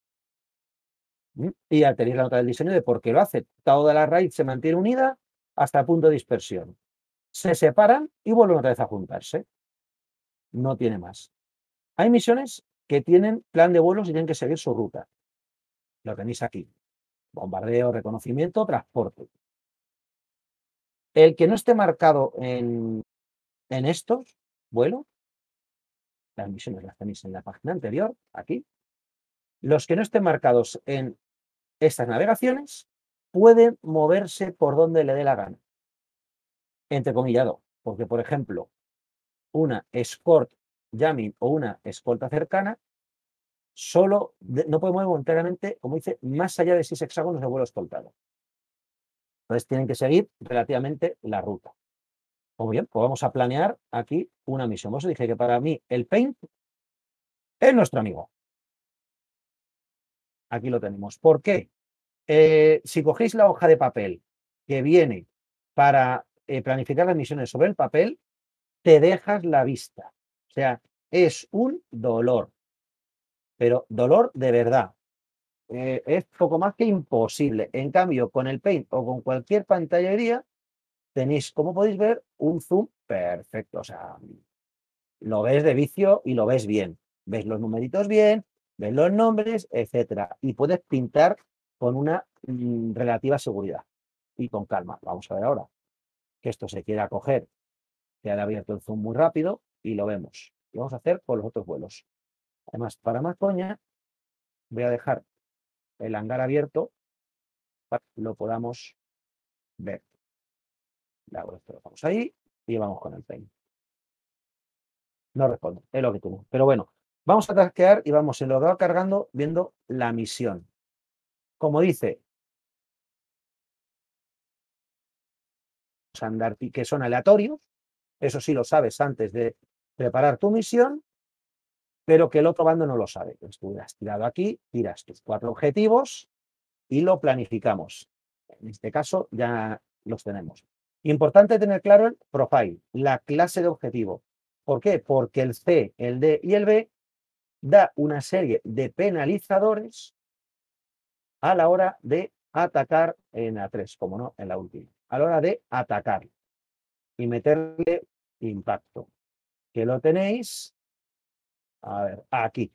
Y ya tenéis la nota del diseño de por qué lo hace. Toda la RAID se mantiene unida hasta el punto de dispersión. Se separan y vuelven otra vez a juntarse. No tiene más. Hay misiones que tienen plan de vuelos y tienen que seguir su ruta. Lo tenéis aquí. Bombardeo, reconocimiento, transporte. El que no esté marcado en, en estos vuelos, las misiones las tenéis en la página anterior, aquí. Los que no estén marcados en estas navegaciones pueden moverse por donde le dé la gana. Entrecomillado, porque por ejemplo, una escort jamming o una escolta cercana solo de, no puede mover voluntariamente, como dice, más allá de seis hexágonos de vuelo escoltado. Entonces tienen que seguir relativamente la ruta. Muy bien, pues vamos a planear aquí una misión. Os dije que para mí el Paint es nuestro amigo. Aquí lo tenemos. ¿Por qué? Eh, si cogéis la hoja de papel que viene para eh, planificar las misiones sobre el papel, te dejas la vista. O sea, es un dolor. Pero dolor de verdad. Eh, es poco más que imposible. En cambio, con el Paint o con cualquier pantallería, tenéis, como podéis ver, un zoom perfecto. O sea, lo ves de vicio y lo ves bien. Ves los numeritos bien, ves los nombres, etcétera. Y puedes pintar con una mm, relativa seguridad y con calma. Vamos a ver ahora que esto se quiera coger. Se ha abierto el zoom muy rápido y lo vemos. Lo vamos a hacer con los otros vuelos. Además, para más coña, voy a dejar el hangar abierto para que lo podamos ver. Lo vamos ahí y vamos con el Paint. No responde, es lo que tengo. Pero bueno, vamos a tasquear y vamos en lo que va cargando viendo la misión. Como dice, andar que son aleatorios, eso sí lo sabes antes de preparar tu misión, pero que el otro bando no lo sabe. Entonces tú has tirado aquí, tiras tus cuatro objetivos y lo planificamos. En este caso ya los tenemos. Importante tener claro el profile, la clase de objetivo. ¿Por qué? Porque el C, el D y el B da una serie de penalizadores a la hora de atacar en A tres, como no, en la última. A la hora de atacar y meterle impacto. Que lo tenéis, a ver, aquí.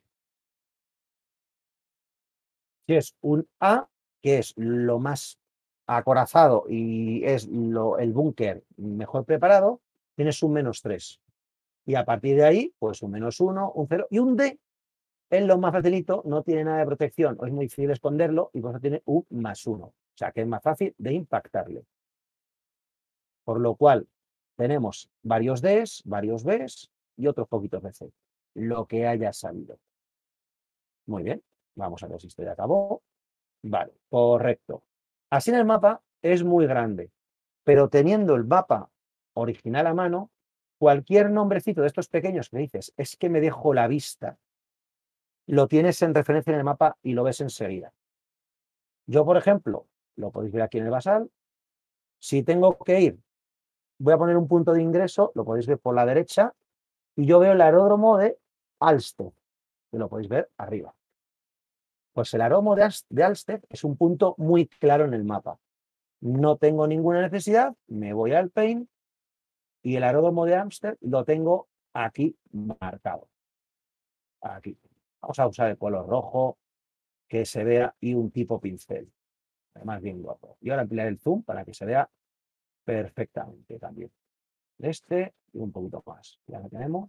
Si es un A, que es lo más acorazado y es lo, el búnker mejor preparado, tienes un menos tres. Y a partir de ahí, pues un menos uno, un cero y un D es lo más facilito, no tiene nada de protección, o es muy difícil esconderlo y por eso tiene un más uno. O sea que es más fácil de impactarle. Por lo cual tenemos varios Ds, varios Bs y otros poquitos de C. Lo que haya salido. Muy bien, vamos a ver si esto ya acabó. Vale, correcto. Así en el mapa es muy grande, pero teniendo el mapa original a mano, cualquier nombrecito de estos pequeños que dices, es que me dejo la vista, lo tienes en referencia en el mapa y lo ves enseguida. Yo, por ejemplo, lo podéis ver aquí en el basal, si tengo que ir, voy a poner un punto de ingreso, lo podéis ver por la derecha, y yo veo el aeródromo de Alsted, que lo podéis ver arriba. Pues el aeródromo de Alsted es un punto muy claro en el mapa. No tengo ninguna necesidad, me voy al Paint y el aeródromo de Amsterdam lo tengo aquí marcado. Aquí. Vamos a usar el color rojo, que se vea, y un tipo pincel. Además, bien guapo. Y ahora ampliar el zoom para que se vea perfectamente también. Este y un poquito más. Ya lo tenemos.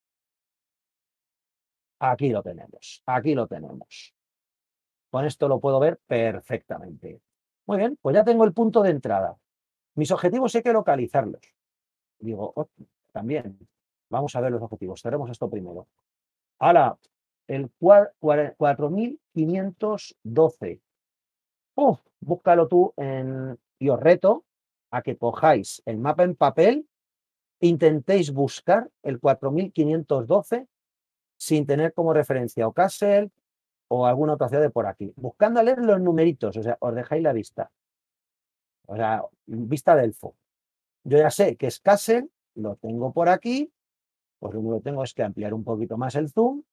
Aquí lo tenemos. Aquí lo tenemos. Con esto lo puedo ver perfectamente. Muy bien, pues ya tengo el punto de entrada. Mis objetivos hay que localizarlos. Digo, oh, también. Vamos a ver los objetivos. Cerremos esto primero. Ahora, el cuatro mil quinientos doce. Uh, búscalo tú en, y os reto a que cojáis el mapa en papel, intentéis buscar el cuatro mil quinientos doce sin tener como referencia o Kassel o alguna otra ciudad de por aquí. Buscando a leer los numeritos, o sea, os dejáis la vista. O sea, vista de elfo. Yo ya sé que es Kassel, lo tengo por aquí, pues lo único que tengo es que ampliar un poquito más el zoom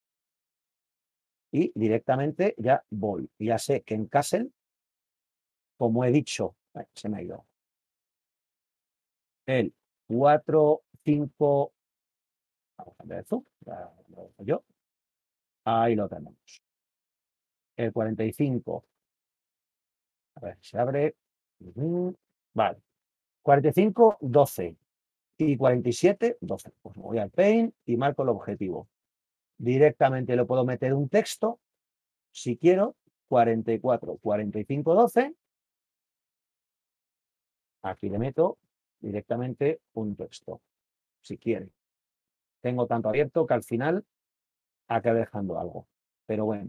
y directamente ya voy. Ya sé que en Kassel, como he dicho, ay, se me ha ido, el cuatro, cinco, vamos a cambiar el zoom, ya lo dejo yo, ahí lo tenemos. El cuarenta y cinco, a ver, se abre, vale, cuarenta y cinco, doce y cuarenta y siete, doce. Pues voy al Paint y marco el objetivo. Directamente le puedo meter un texto, si quiero, cuarenta y cuatro, cuarenta y cinco, doce. Aquí le meto directamente un texto, si quiere. Tengo tanto abierto que al final acabe dejando algo. Pero bueno,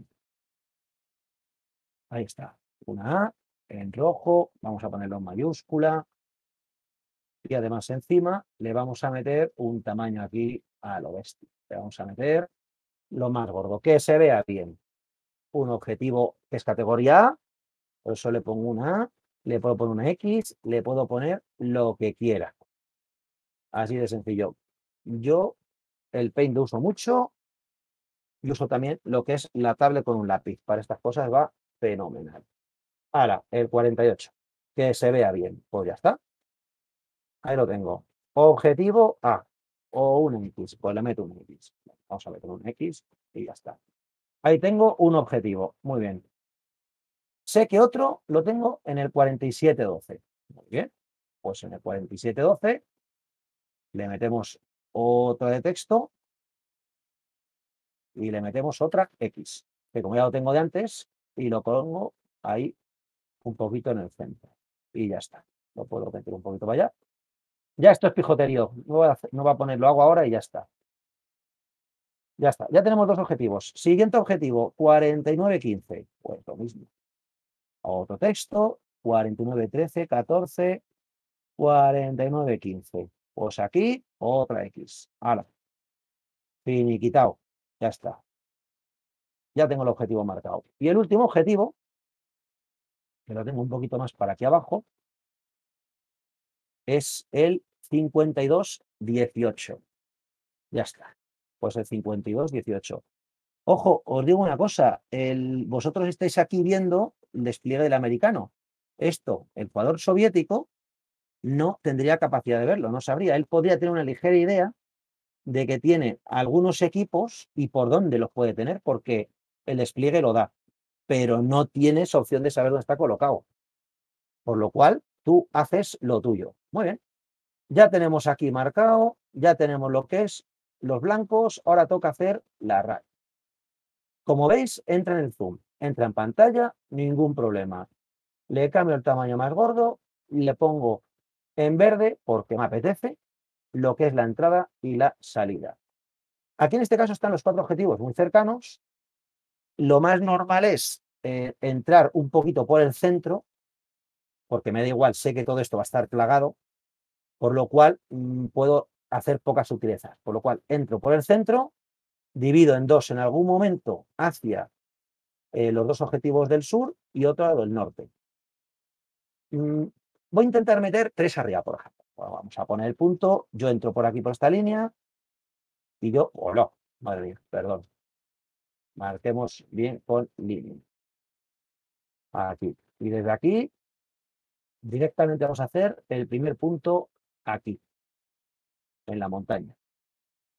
ahí está. Una A en rojo, vamos a ponerlo en mayúscula. Y además encima le vamos a meter un tamaño aquí a lo bestia. Le vamos a meter lo más gordo, que se vea bien. Un objetivo que es categoría A, por eso le pongo una A, le puedo poner una X, le puedo poner lo que quiera. Así de sencillo. Yo el Paint lo uso mucho y uso también lo que es la tablet con un lápiz. Para estas cosas va fenomenal. Ahora, el cuarenta y ocho, que se vea bien. Pues ya está. Ahí lo tengo. Objetivo A o un X. Pues le meto un X. Vamos a meter un X y ya está. Ahí tengo un objetivo. Muy bien. Sé que otro lo tengo en el cuarenta y siete doce. Muy bien. Pues en el cuarenta y siete doce le metemos otro de texto y le metemos otra X, que como ya lo tengo de antes, y lo pongo ahí un poquito en el centro. Y ya está. Lo puedo meter un poquito para allá. Ya esto es pijoterío. No voy a, hacer, no voy a poner, lo hago ahora y ya está. Ya está. Ya tenemos dos objetivos. Siguiente objetivo, cuarenta y nueve quince. Pues lo mismo. Otro texto, cuarenta y nueve trece, catorce, cuarenta y nueve quince. Pues aquí, otra X. Ahora. Finiquitado. Ya está. Ya tengo el objetivo marcado. Y el último objetivo, que lo tengo un poquito más para aquí abajo, es el cincuenta y dos dieciocho. Ya está. Pues el cincuenta y dos dieciocho. Ojo, os digo una cosa. El, vosotros estáis aquí viendo el despliegue del americano. Esto, el jugador soviético, no tendría capacidad de verlo, no sabría. Él podría tener una ligera idea de que tiene algunos equipos y por dónde los puede tener, porque el despliegue lo da, pero no tienes opción de saber dónde está colocado. Por lo cual, tú haces lo tuyo. Muy bien. Ya tenemos aquí marcado, ya tenemos lo que es los blancos, ahora toca hacer la raya. Como veis, entra en el zoom, entra en pantalla, ningún problema. Le cambio el tamaño más gordo y le pongo en verde, porque me apetece, lo que es la entrada y la salida. Aquí en este caso están los cuatro objetivos muy cercanos. Lo más normal es eh, entrar un poquito por el centro, porque me da igual, sé que todo esto va a estar plagado, por lo cual mmm, puedo hacer pocas sutilezas. Por lo cual entro por el centro, divido en dos en algún momento hacia eh, los dos objetivos del sur y otro del norte. Mm, voy a intentar meter tres arriba, por ejemplo. Bueno, vamos a poner el punto, yo entro por aquí por esta línea y yo, o oh, no, madre mía, perdón. Marquemos bien con línea. Aquí. Y desde aquí, directamente vamos a hacer el primer punto aquí, en la montaña.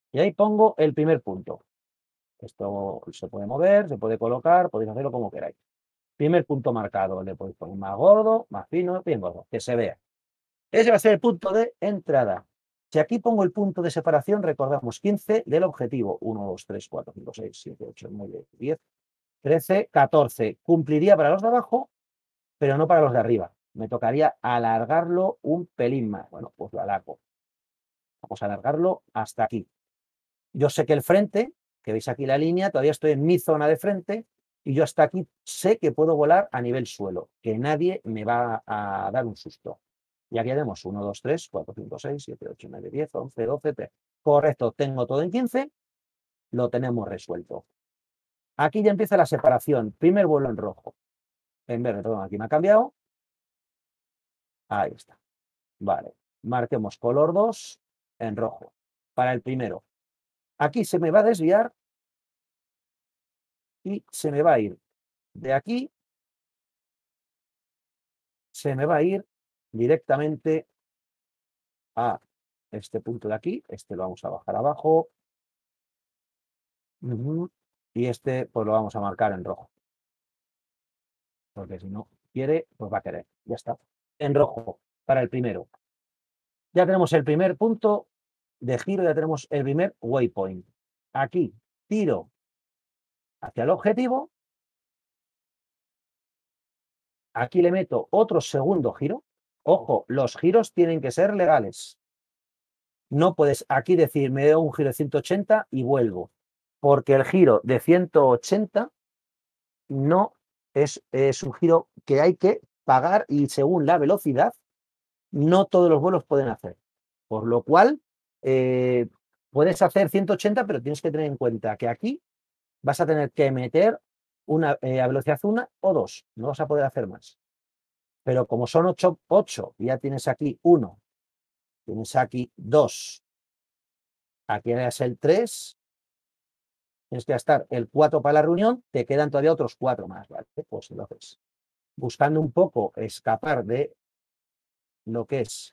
Y ahí pongo el primer punto. Esto se puede mover, se puede colocar, podéis hacerlo como queráis. Primer punto marcado, le podéis poner más gordo, más fino, bien gordo, que se vea. Ese va a ser el punto de entrada. Si aquí pongo el punto de separación, recordamos quince del objetivo. uno, dos, tres, cuatro, cinco, seis, siete, ocho, nueve, diez, trece, catorce. Cumpliría para los de abajo, pero no para los de arriba. Me tocaría alargarlo un pelín más. Bueno, pues lo alargo. Vamos a alargarlo hasta aquí. Yo sé que el frente, que veis aquí la línea, todavía estoy en mi zona de frente y yo hasta aquí sé que puedo volar a nivel suelo, que nadie me va a dar un susto. Y aquí tenemos uno, dos, tres, cuatro, cinco, seis, siete, ocho, nueve, diez, once, doce, trece. Correcto, tengo todo en quince, lo tenemos resuelto. Aquí ya empieza la separación. Primer vuelo en rojo. En verde, perdón, aquí me ha cambiado. Ahí está. Vale. Marquemos color dos en rojo. Para el primero. Aquí se me va a desviar y se me va a ir de aquí, se me va a ir directamente a este punto de aquí. Este lo vamos a bajar abajo. Uh-huh. Y este pues lo vamos a marcar en rojo. Porque si no quiere, pues va a querer. Ya está. En rojo para el primero. Ya tenemos el primer punto de giro, ya tenemos el primer waypoint. Aquí tiro hacia el objetivo. Aquí le meto otro segundo giro. Ojo, los giros tienen que ser legales. No puedes aquí decir, me doy un giro de ciento ochenta y vuelvo. Porque el giro de ciento ochenta no es, es un giro que hay que pagar y según la velocidad, no todos los vuelos pueden hacer. Por lo cual, eh, puedes hacer ciento ochenta, pero tienes que tener en cuenta que aquí vas a tener que meter una eh, a velocidad uno o dos. No vas a poder hacer más. Pero como son ocho, ocho, ya tienes aquí uno, tienes aquí dos, aquí es el tres, tienes que gastar el cuatro para la reunión, te quedan todavía otros cuatro más, ¿vale? Pues entonces, buscando un poco escapar de lo que es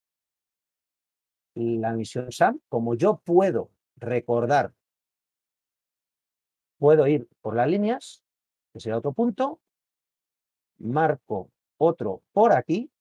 la misión S A M, como yo puedo recordar, puedo ir por las líneas, que será otro punto, marco otro por aquí,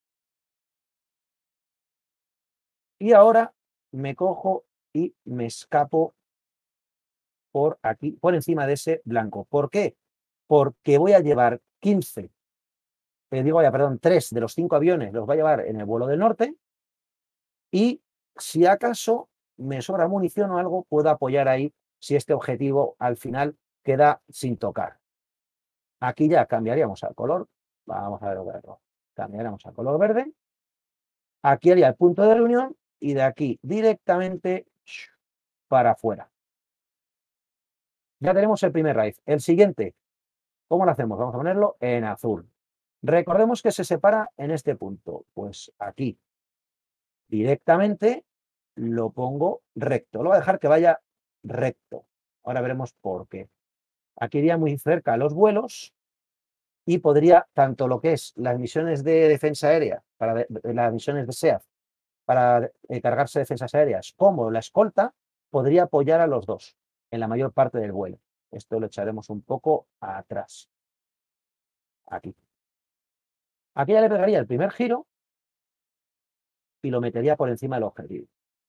y ahora me cojo y me escapo por aquí, por encima de ese blanco. ¿Por qué? Porque voy a llevar quince, eh, digo ya, perdón, tres de los cinco aviones los voy a llevar en el vuelo del norte y si acaso me sobra munición o algo, puedo apoyar ahí si este objetivo al final queda sin tocar. Aquí ya cambiaríamos al color, vamos a ver verlo, cambiaríamos al color verde. Aquí haría el punto de reunión y de aquí directamente para afuera. Ya tenemos el primer raíz. El siguiente, ¿cómo lo hacemos? Vamos a ponerlo en azul. Recordemos que se separa en este punto. Pues aquí directamente lo pongo recto. Lo voy a dejar que vaya recto. Ahora veremos por qué. Aquí iría muy cerca los vuelos y podría, tanto lo que es las misiones de defensa aérea, para de, las misiones de SEAD, para eh, cargarse defensas aéreas, como la escolta, podría apoyar a los dos en la mayor parte del vuelo. Esto lo echaremos un poco atrás. Aquí. Aquí ya le pegaría el primer giro y lo metería por encima del objetivo.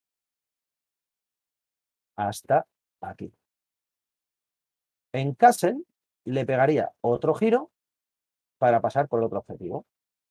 Hasta aquí. En Castle le pegaría otro giro para pasar por el otro objetivo.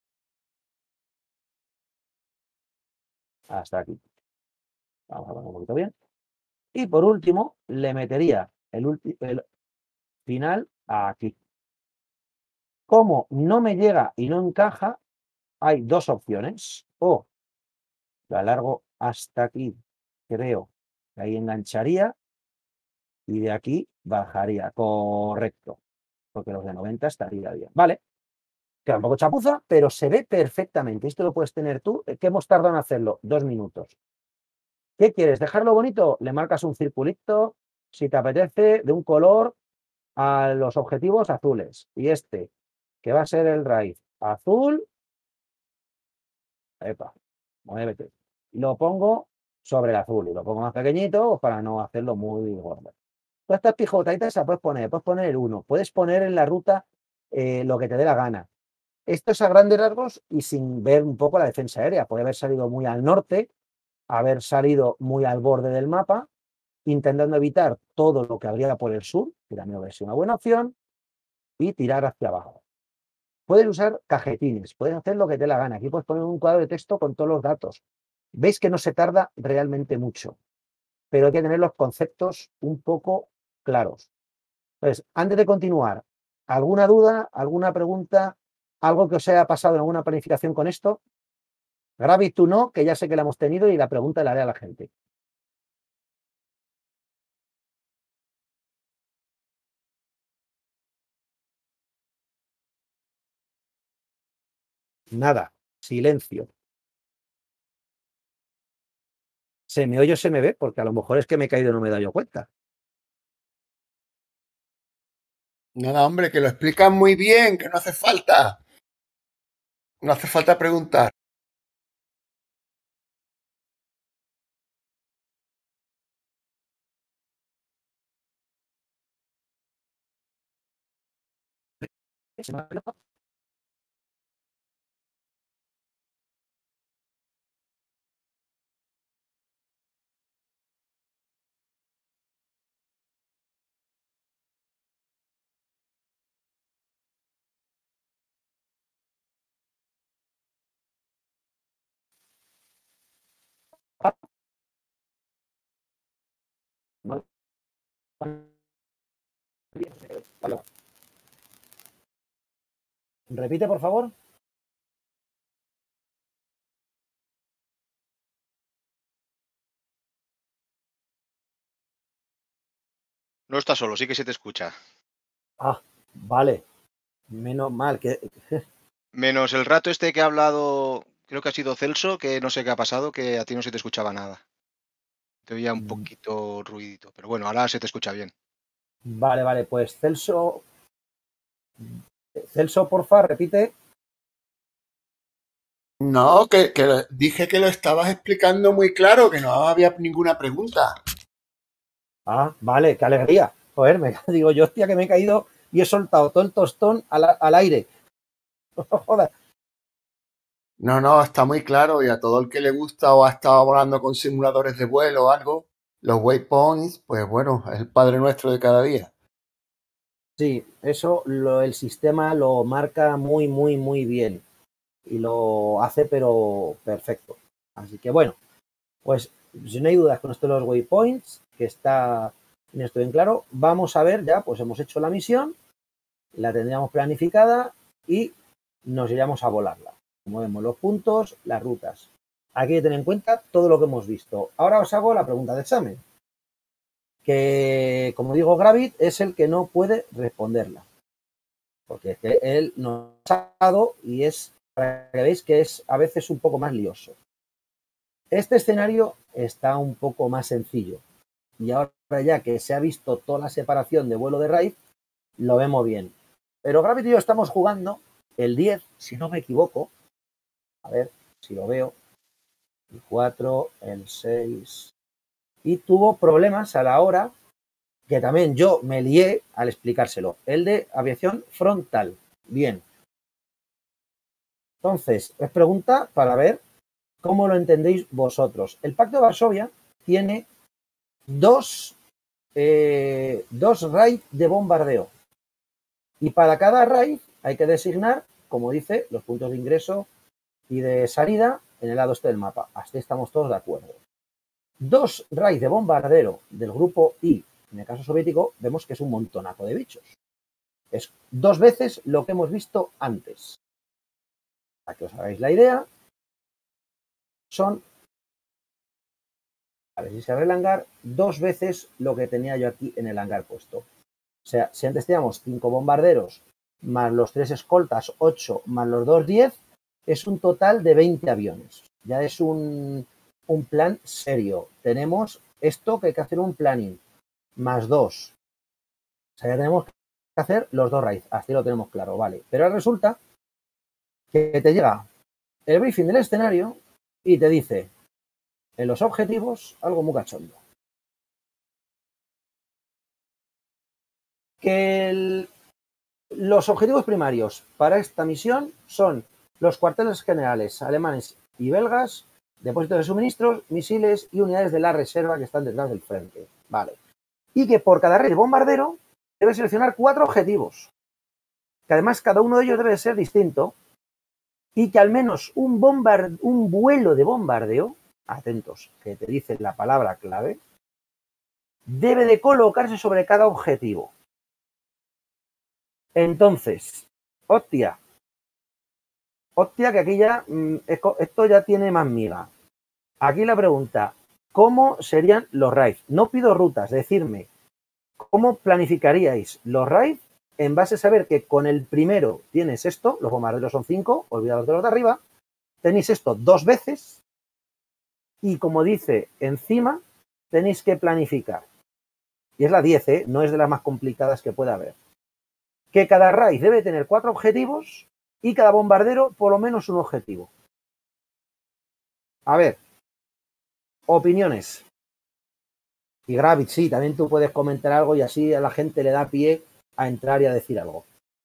Hasta aquí. Vamos a poner un poquito bien. Y por último, le metería el, el final aquí. Como no me llega y no encaja, hay dos opciones. O lo alargo hasta aquí, creo que ahí engancharía y de aquí bajaría. Correcto. Porque los de noventa estaría bien. Vale. Queda un poco chapuza, pero se ve perfectamente. Esto lo puedes tener tú. ¿Qué hemos tardado en hacerlo? Dos minutos. ¿Qué quieres? ¿Dejarlo bonito? Le marcas un circulito, si te apetece, de un color a los objetivos azules. Y este, que va a ser el raíz azul, epa, muévete. Lo pongo sobre el azul y lo pongo más pequeñito para no hacerlo muy gordo. Todas estas pijotitas se puedes poner, puedes poner el uno, puedes poner en la ruta eh, lo que te dé la gana. Esto es a grandes rasgos y sin ver un poco la defensa aérea. Puede haber salido muy al norte, haber salido muy al borde del mapa, intentando evitar todo lo que habría por el sur, que también hubiera sido una buena opción, y tirar hacia abajo. Puedes usar cajetines, puedes hacer lo que te dé la gana. Aquí puedes poner un cuadro de texto con todos los datos. Veis que no se tarda realmente mucho, pero hay que tener los conceptos un poco claros. Entonces, antes de continuar, ¿alguna duda, alguna pregunta, algo que os haya pasado en alguna planificación con esto? Gravit, tú no, que ya sé que la hemos tenido y la pregunta la haré a la gente. Nada, silencio. ¿Se me oye o se me ve? Porque a lo mejor es que me he caído y no me he dado cuenta. Nada, hombre, que lo explican muy bien, que no hace falta. No hace falta preguntar. ¿Se me ha pelado? No. Repite, por favor. No estás solo, sí que se te escucha. Ah, vale. Menos mal que... Menos el rato este que ha hablado, creo que ha sido Celso, que no sé qué ha pasado, que a ti no se te escuchaba nada. Te oía un poquito ruidito, pero bueno, ahora se te escucha bien. Vale, vale, pues Celso... Celso, porfa, repite. No, que, que dije que lo estabas explicando muy claro, que no había ninguna pregunta. Ah, vale, qué alegría. Joder, me digo yo, hostia, que me he caído y he soltado todo el tostón al, al aire. Joder. No, no, está muy claro y a todo el que le gusta o ha estado volando con simuladores de vuelo o algo, los waypoints, pues bueno, es el padre nuestro de cada día. Sí, eso lo, el sistema lo marca muy, muy, muy bien y lo hace pero perfecto. Así que bueno, pues si no hay dudas con esto de los waypoints, que está en esto bien claro, vamos a ver ya, pues hemos hecho la misión, la tendríamos planificada y nos iríamos a volarla. Como vemos los puntos, las rutas. Aquí hay que tener en cuenta todo lo que hemos visto. Ahora os hago la pregunta de examen, que como digo, Gravit es el que no puede responderla, porque es que él no ha pasado y es, para que veáis que es a veces un poco más lioso. Este escenario está un poco más sencillo y ahora ya que se ha visto toda la separación de vuelo de raíz, lo vemos bien. Pero Gravit y yo estamos jugando el diez, si no me equivoco. A ver si lo veo. El cuatro, el seis. Y tuvo problemas a la hora que también yo me lié al explicárselo. El de aviación frontal. Bien. Entonces, es pregunta para ver cómo lo entendéis vosotros. El Pacto de Varsovia tiene dos, eh, dos raids de bombardeo. Y para cada raid hay que designar, como dice, los puntos de ingreso y de salida en el lado este del mapa. Hasta ahí estamos todos de acuerdo. Dos raids de bombardero del grupo I, en el caso soviético, vemos que es un montonazo de bichos. Es dos veces lo que hemos visto antes. Para que os hagáis la idea, son, a ver si se abre el hangar, dos veces lo que tenía yo aquí en el hangar puesto. O sea, si antes teníamos cinco bombarderos, más los tres escoltas, ocho, más los dos, diez, es un total de veinte aviones. Ya es un, un plan serio. Tenemos esto que hay que hacer un planning, más dos. O sea, ya tenemos que hacer los dos raids. Así lo tenemos claro, vale. Pero ahora resulta que te llega el briefing del escenario y te dice, en los objetivos algo muy cachondo. Que el, los objetivos primarios para esta misión son los cuarteles generales alemanes y belgas, depósitos de suministros, misiles y unidades de la reserva que están detrás del frente. Vale. Y que por cada red de bombardero debe seleccionar cuatro objetivos. Que además cada uno de ellos debe ser distinto. Y que al menos un, bombard un vuelo de bombardeo, atentos, que te dice la palabra clave, debe de colocarse sobre cada objetivo. Entonces, hostia, hostia que aquí ya, esto ya tiene más miga. Aquí la pregunta, ¿cómo serían los raids? No pido rutas, decirme, ¿cómo planificaríais los raids en base a saber que con el primero tienes esto, los bombarderos son cinco, olvidados de los de arriba, tenéis esto dos veces y como dice encima, tenéis que planificar. Y es la diez, ¿eh? No es de las más complicadas que pueda haber. Que cada raid debe tener cuatro objetivos y cada bombardero por lo menos un objetivo. A ver, opiniones. Y Gravit, sí, también tú puedes comentar algo y así a la gente le da pie a entrar y a decir algo.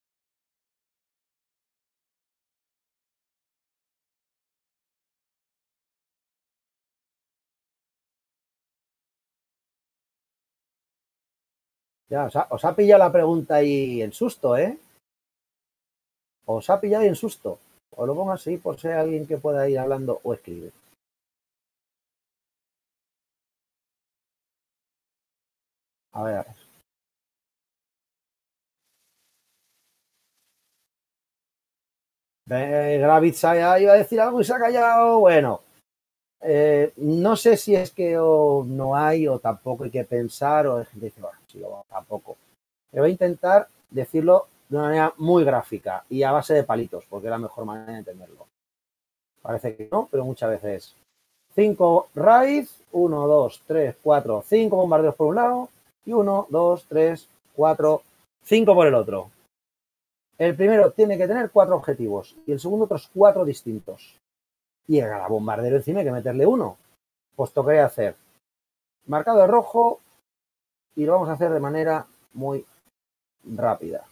Ya, os ha, os ha pillado la pregunta y el susto, ¿eh? Os ha pillado y en susto. Os lo pongo así por si hay alguien que pueda ir hablando o escribir. A ver, a ver. Eh, Gravit iba a decir algo y se ha callado. Bueno, eh, no sé si es que o no hay o tampoco hay que pensar o hay gente que dice, bueno, sí, o tampoco. Pero voy a intentar decirlo de una manera muy gráfica y a base de palitos, porque es la mejor manera de entenderlo. Parece que no, pero muchas veces. cinco raids, uno, dos, tres, cuatro, cinco bombardeos por un lado y uno, dos, tres, cuatro, cinco por el otro. El primero tiene que tener cuatro objetivos y el segundo otros cuatro distintos. Y a cada bombardero encima hay que meterle uno. Pues tocaría hacer marcado de rojo y lo vamos a hacer de manera muy rápida.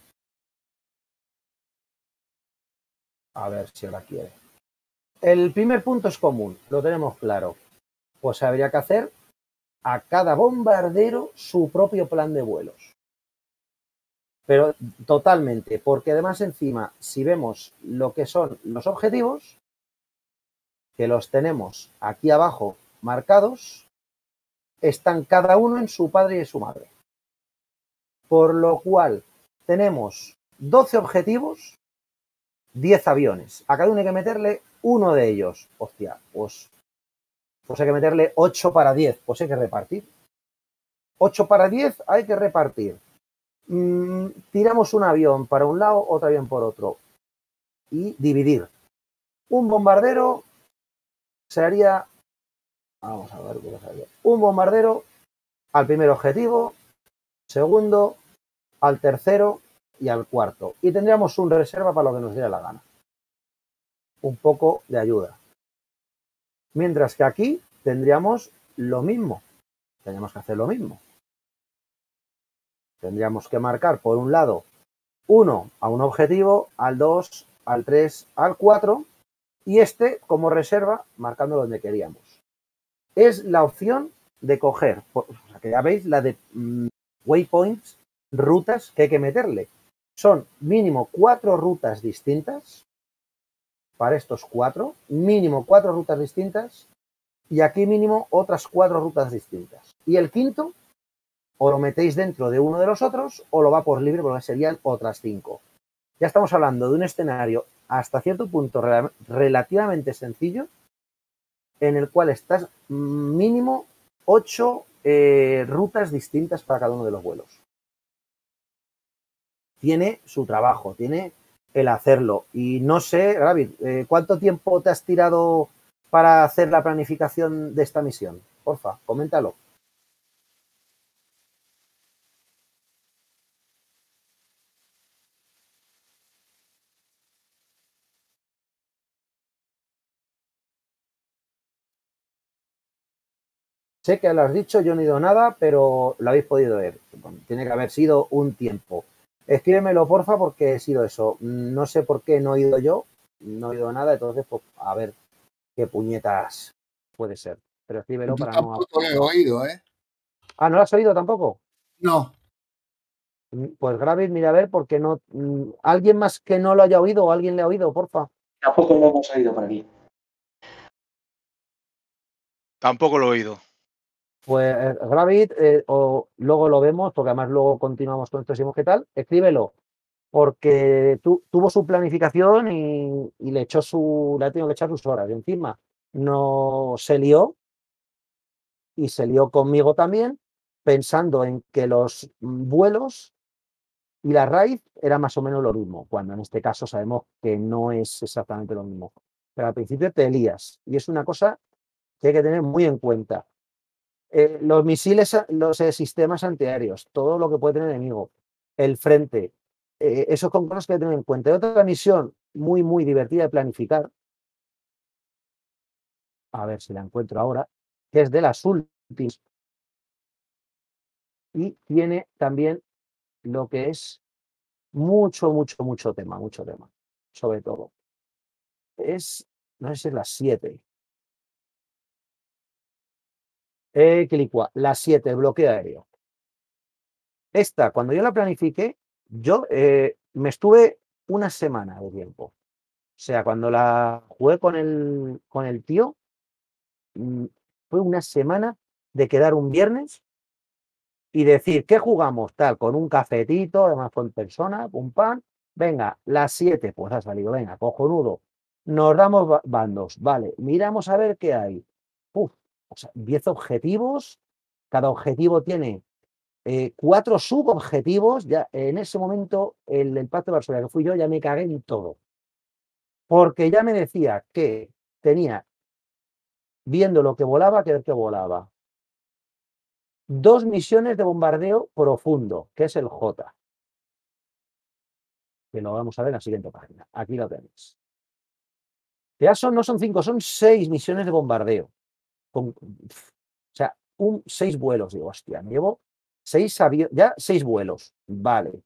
A ver si ahora quiere. El primer punto es común, lo tenemos claro. Pues habría que hacer a cada bombardero su propio plan de vuelos. Pero totalmente, porque además encima, si vemos lo que son los objetivos, que los tenemos aquí abajo marcados, están cada uno en su padre y en su madre. Por lo cual tenemos doce objetivos, diez aviones. A cada uno hay que meterle uno de ellos. Hostia, pues, pues hay que meterle ocho para diez. Pues hay que repartir. ocho para diez hay que repartir. Mm, tiramos un avión para un lado, otro avión por otro. Y dividir. Un bombardero se haría... Vamos a ver qué pasaría. Un bombardero al primer objetivo, segundo, al tercero y al cuarto. Y tendríamos un reserva para lo que nos diera la gana. Un poco de ayuda. Mientras que aquí tendríamos lo mismo. Tendríamos que hacer lo mismo. Tendríamos que marcar por un lado uno a un objetivo, al dos, al tres, al cuatro y este como reserva marcando donde queríamos. Es la opción de coger, o sea, que ya veis la de mmm, waypoints, rutas que hay que meterle. Son mínimo cuatro rutas distintas para estos cuatro, mínimo cuatro rutas distintas y aquí mínimo otras cuatro rutas distintas. Y el quinto, o lo metéis dentro de uno de los otros o lo va por libre porque serían otras cinco. Ya estamos hablando de un escenario hasta cierto punto rel relativamente sencillo en el cual estás mínimo ocho eh, rutas distintas para cada uno de los vuelos. Tiene su trabajo, tiene el hacerlo. Y no sé, Gravit, eh, ¿cuánto tiempo te has tirado para hacer la planificación de esta misión? Porfa, coméntalo. Sé que lo has dicho, yo no he oído nada, pero lo habéis podido ver. Bueno, tiene que haber sido un tiempo. Escríbemelo, porfa, porque he sido eso. No sé por qué no he oído yo, no he oído nada, entonces, pues, a ver qué puñetas puede ser. Pero escríbelo Yo para no... tampoco lo he oído, ¿eh? Ah, ¿no lo has oído tampoco? No. Pues Gravit, mira a ver, porque no... ¿Alguien más que no lo haya oído o alguien le ha oído, porfa? Tampoco lo hemos oído por aquí. Tampoco lo he oído. Pues eh, Gravit, eh, o luego lo vemos, porque además luego continuamos con esto y decimos qué tal. Escríbelo, porque tu, tuvo su planificación y, y le echó su, le ha tenido que echar sus horas. Y encima no se lió y se lió conmigo también, pensando en que los vuelos y la raíz era más o menos lo mismo, cuando en este caso sabemos que no es exactamente lo mismo. Pero al principio te lías y es una cosa que hay que tener muy en cuenta. Eh, los misiles, los eh, sistemas antiaéreos, todo lo que puede tener el enemigo, el frente, eh, eso son cosas que hay que tener en cuenta. Y otra misión muy, muy divertida de planificar, a ver si la encuentro ahora, que es de las últimas, y tiene también lo que es mucho, mucho, mucho tema, mucho tema, sobre todo. Es, no sé si es las siete. Eh, Quilicua, las siete, bloqueo aéreo. Esta, cuando yo la planifiqué, yo eh, me estuve una semana de tiempo. O sea, cuando la jugué con el, con el tío, fue una semana de quedar un viernes y decir, ¿qué jugamos? Tal, con un cafetito, además con persona, un pan. Venga, las siete, pues ha salido, venga, cojonudo. Nos damos bandos, vale, miramos a ver qué hay. Uf, o sea, diez objetivos, cada objetivo tiene eh, cuatro subobjetivos. Ya en ese momento, el, el Pacto de Varsovia, que fui yo, ya me cagué en todo. Porque ya me decía que tenía, viendo lo que volaba, que ver que volaba. Dos misiones de bombardeo profundo, que es el J. Que lo vamos a ver en la siguiente página. Aquí lo tenéis. Ya son, no son cinco, son seis misiones de bombardeo. Con, o sea, un, seis vuelos. Digo, hostia, me llevo seis aviones, ya seis vuelos. Vale.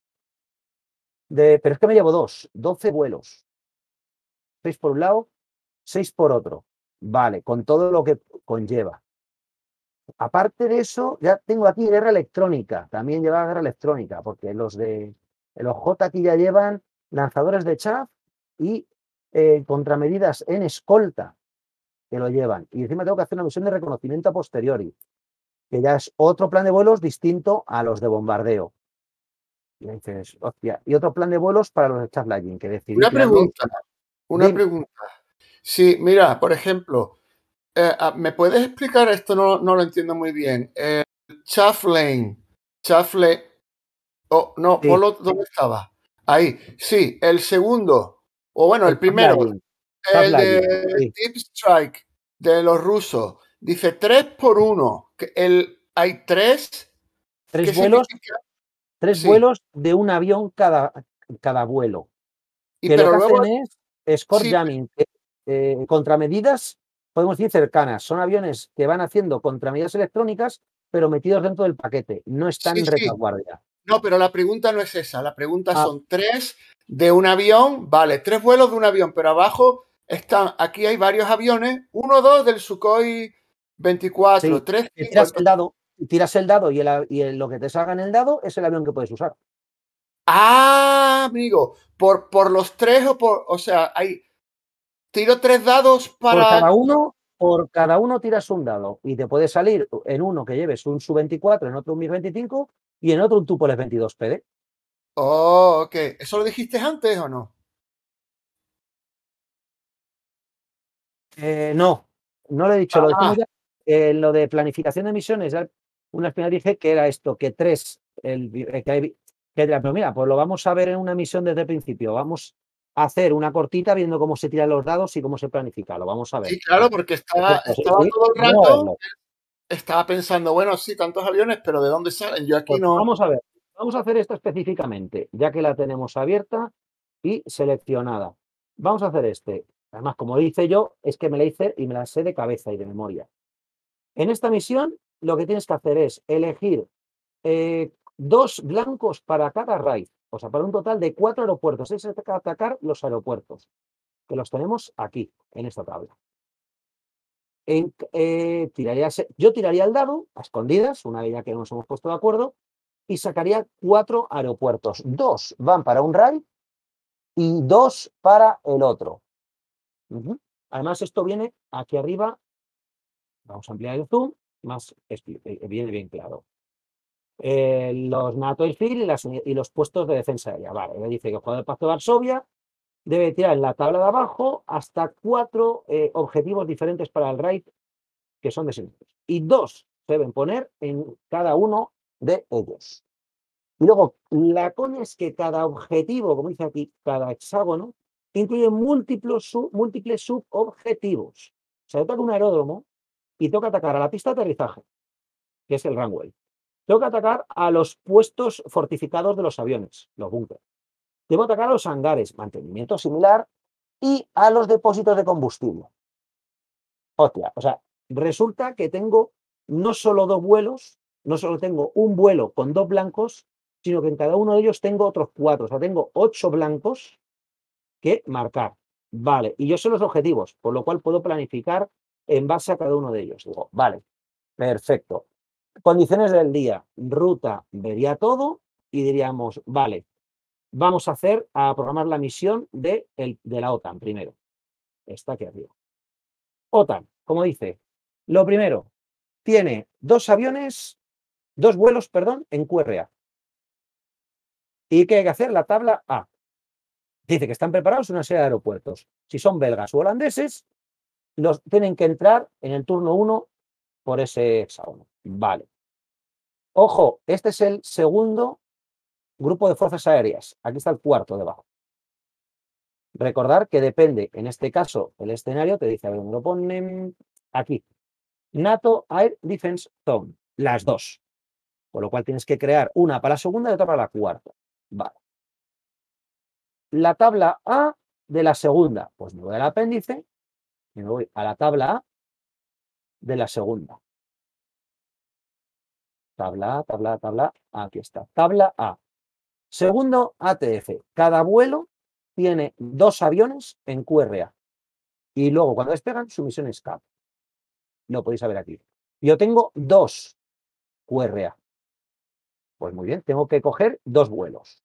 De, pero es que me llevo dos, doce vuelos. Seis por un lado, seis por otro. Vale, con todo lo que conlleva. Aparte de eso, ya tengo aquí guerra electrónica. También lleva guerra electrónica, porque los de los J aquí ya llevan lanzadores de chaff y eh, contramedidas en escolta, que lo llevan. Y encima tengo que hacer una misión de reconocimiento a posteriori, que ya es otro plan de vuelos distinto a los de bombardeo. Y dices, hostia, y otro plan de vuelos para los de chaff landing, que decidí Una crearlo. pregunta, una Dime. pregunta. Sí, mira, por ejemplo, eh, ¿me puedes explicar esto? No, no lo entiendo muy bien. El chaff lane, chaff lane, oh, no, Sí. Polo, ¿dónde estaba? Ahí, sí, el segundo, o bueno, el, El primero, chaff el landing, de sí. Deep Strike de los rusos, dice tres por uno, que el, hay tres, Tres ¿qué vuelos, significa? tres Sí. vuelos de un avión cada, cada vuelo. Y Que pero lo que luego, hacen es score sí, jamming, que, eh, contramedidas, podemos decir cercanas. Son aviones que van haciendo contramedidas electrónicas, pero metidos dentro del paquete. No están sí, en sí. retaguardia. No, pero la pregunta no es esa. La pregunta Ah. son tres de un avión, vale, tres vuelos de un avión, pero abajo están, aquí hay varios aviones, uno o dos del Sukhoi veinticuatro, Sí, tres, que cinco. tiras el dado, tiras el dado y, el, y el- lo que te salga en el dado es el avión que puedes usar. Ah, amigo, por, por los tres o por, o sea, hay, tiro tres dados para... Por cada uno, por cada uno tiras un dado y te puede salir en uno que lleves un Su veinticuatro, en otro un MiG veinticinco y en otro un Tupolev veintidós P D. Oh, ok. ¿Eso lo dijiste antes o no? Eh, no, no lo he dicho, lo dijimos Ah, ya. Eh, lo de planificación de misiones, ya una vez dije que era esto, que tres, el, que hay, que, pero mira, pues lo vamos a ver en una misión desde el principio. Vamos a hacer una cortita viendo cómo se tiran los dados y cómo se planifica. Lo vamos a ver. sí, claro, porque estaba, Perfecto, sí, estaba sí, todo el vamos a rato, verlo. estaba pensando, bueno, sí, tantos aviones, pero ¿de dónde salen? Yo aquí Pues no... vamos a ver, vamos a hacer esto específicamente, ya que la tenemos abierta y seleccionada. Vamos a hacer este. Además, como lo hice yo, es que me la hice y me la sé de cabeza y de memoria. En esta misión lo que tienes que hacer es elegir eh, dos blancos para cada raid, o sea, para un total de cuatro aeropuertos. Es atacar los aeropuertos, que los tenemos aquí, en esta tabla. En, eh, tiraría, yo tiraría el dado a escondidas, una vez ya que nos hemos puesto de acuerdo, y sacaría cuatro aeropuertos. Dos van para un raid y dos para el otro. Uh-huh. Además, esto viene aquí arriba. Vamos a ampliar el zoom, más viene bien claro. Eh, los NATO y Field y, las, y los puestos de defensa aérea. Vale, me dice que el jugador del Pacto de Varsovia debe tirar en la tabla de abajo hasta cuatro eh, objetivos diferentes para el raid que son designados. Y dos se deben poner en cada uno de ellos. Y luego, la coña es que cada objetivo, como dice aquí, cada hexágono, incluye múltiples, sub, múltiples subobjetivos. O sea, yo toco un aeródromo y tengo que atacar a la pista de aterrizaje, que es el runway. Tengo que atacar a los puestos fortificados de los aviones, los búnkeres. Debo atacar a los hangares, mantenimiento similar, y a los depósitos de combustible. Hostia, o sea, resulta que tengo no solo dos vuelos, no solo tengo un vuelo con dos blancos, sino que en cada uno de ellos tengo otros cuatro. O sea, tengo ocho blancos que marcar. Vale, y yo sé los objetivos, por lo cual puedo planificar en base a cada uno de ellos. Digo, vale, perfecto. Condiciones del día, ruta, vería todo y diríamos, vale, vamos a hacer, a programar la misión de, el, de la OTAN primero. Está aquí arriba. OTAN, como dice, lo primero, tiene dos aviones, dos vuelos, perdón, en Q R A. ¿Y qué hay que hacer? La tabla A. Dice que están preparados una serie de aeropuertos. Si son belgas o holandeses, los tienen que entrar en el turno uno por ese hexágono. Vale. Ojo, este es el segundo grupo de fuerzas aéreas. Aquí está el cuarto debajo. Recordar que depende, en este caso, el escenario te dice, a ver, me lo ponen aquí. NATO Air Defense Zone, las dos. Por lo cual tienes que crear una para la segunda y otra para la cuarta. Vale. La tabla A de la segunda, pues me voy al apéndice y me voy a la tabla A de la segunda. Tabla A, tabla A, tabla A, aquí está. Tabla A. Segundo A T F. Cada vuelo tiene dos aviones en Q R A. Y luego cuando despegan, su misión es C A P. Lo podéis saber aquí. Yo tengo dos Q R A. Pues muy bien, tengo que coger dos vuelos.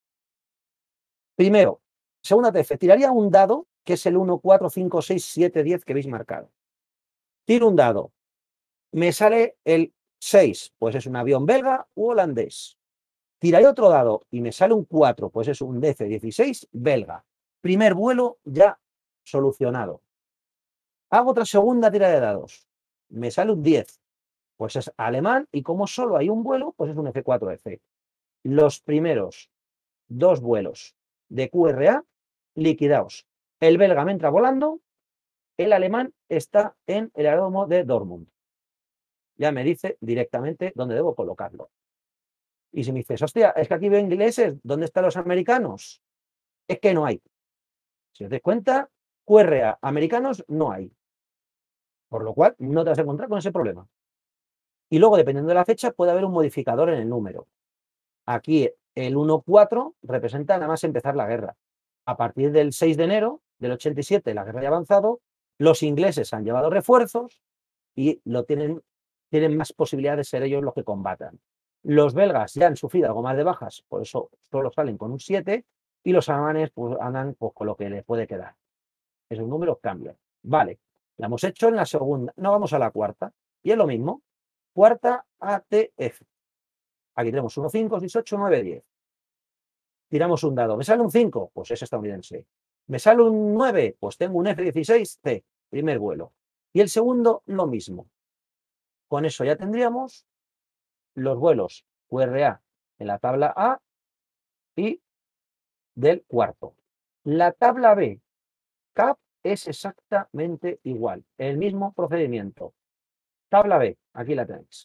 Primero, segunda A T F, tiraría un dado, que es el uno, cuatro, cinco, seis, siete, diez que habéis marcado. Tiro un dado. Me sale el seis, pues es un avión belga u holandés. Tiraré otro dado y me sale un cuatro, pues es un D F dieciséis belga. Primer vuelo ya solucionado. Hago otra segunda tira de dados. Me sale un diez, pues es alemán y como solo hay un vuelo, pues es un F cuatro F. Los primeros dos vuelos de Q R A liquidados. El belga me entra volando, el alemán está en el aeródromo de Dortmund. Ya me dice directamente dónde debo colocarlo. Y si me dices, hostia, es que aquí veo ingleses, ¿dónde están los americanos? Es que no hay. Si os dais cuenta, Q R A americanos no hay. Por lo cual, no te vas a encontrar con ese problema. Y luego, dependiendo de la fecha, puede haber un modificador en el número. Aquí el uno cuatro representa nada más empezar la guerra. A partir del seis de enero del ochenta y siete, la guerra ya ha avanzado, los ingleses han llevado refuerzos y lo tienen, tienen más posibilidades de ser ellos los que combatan. Los belgas ya han sufrido algo más de bajas, por eso solo salen con un siete, y los alemanes pues, andan pues, con lo que les puede quedar. Esos números cambian. Vale, la hemos hecho en la segunda. No, vamos a la cuarta. Y es lo mismo. Cuarta A T F. Aquí tenemos uno, cinco, seis, ocho, nueve, diez. Tiramos un dado. ¿Me sale un cinco? Pues es estadounidense. ¿Me sale un nueve? Pues tengo un F dieciséis C, primer vuelo. Y el segundo, lo mismo. Con eso ya tendríamos los vuelos Q R A en la tabla A y del cuarto. La tabla B, C A P, es exactamente igual. El mismo procedimiento. Tabla B, aquí la tenéis.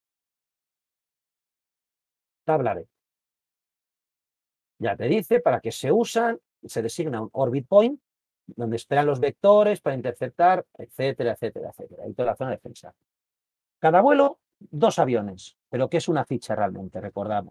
Tabla B. Ya te dice para qué se usan, se designa un orbit point, donde esperan los vectores para interceptar, etcétera, etcétera, etcétera. Y toda la zona de defensa. Cada vuelo dos aviones, pero ¿qué es una ficha realmente? Recordamos.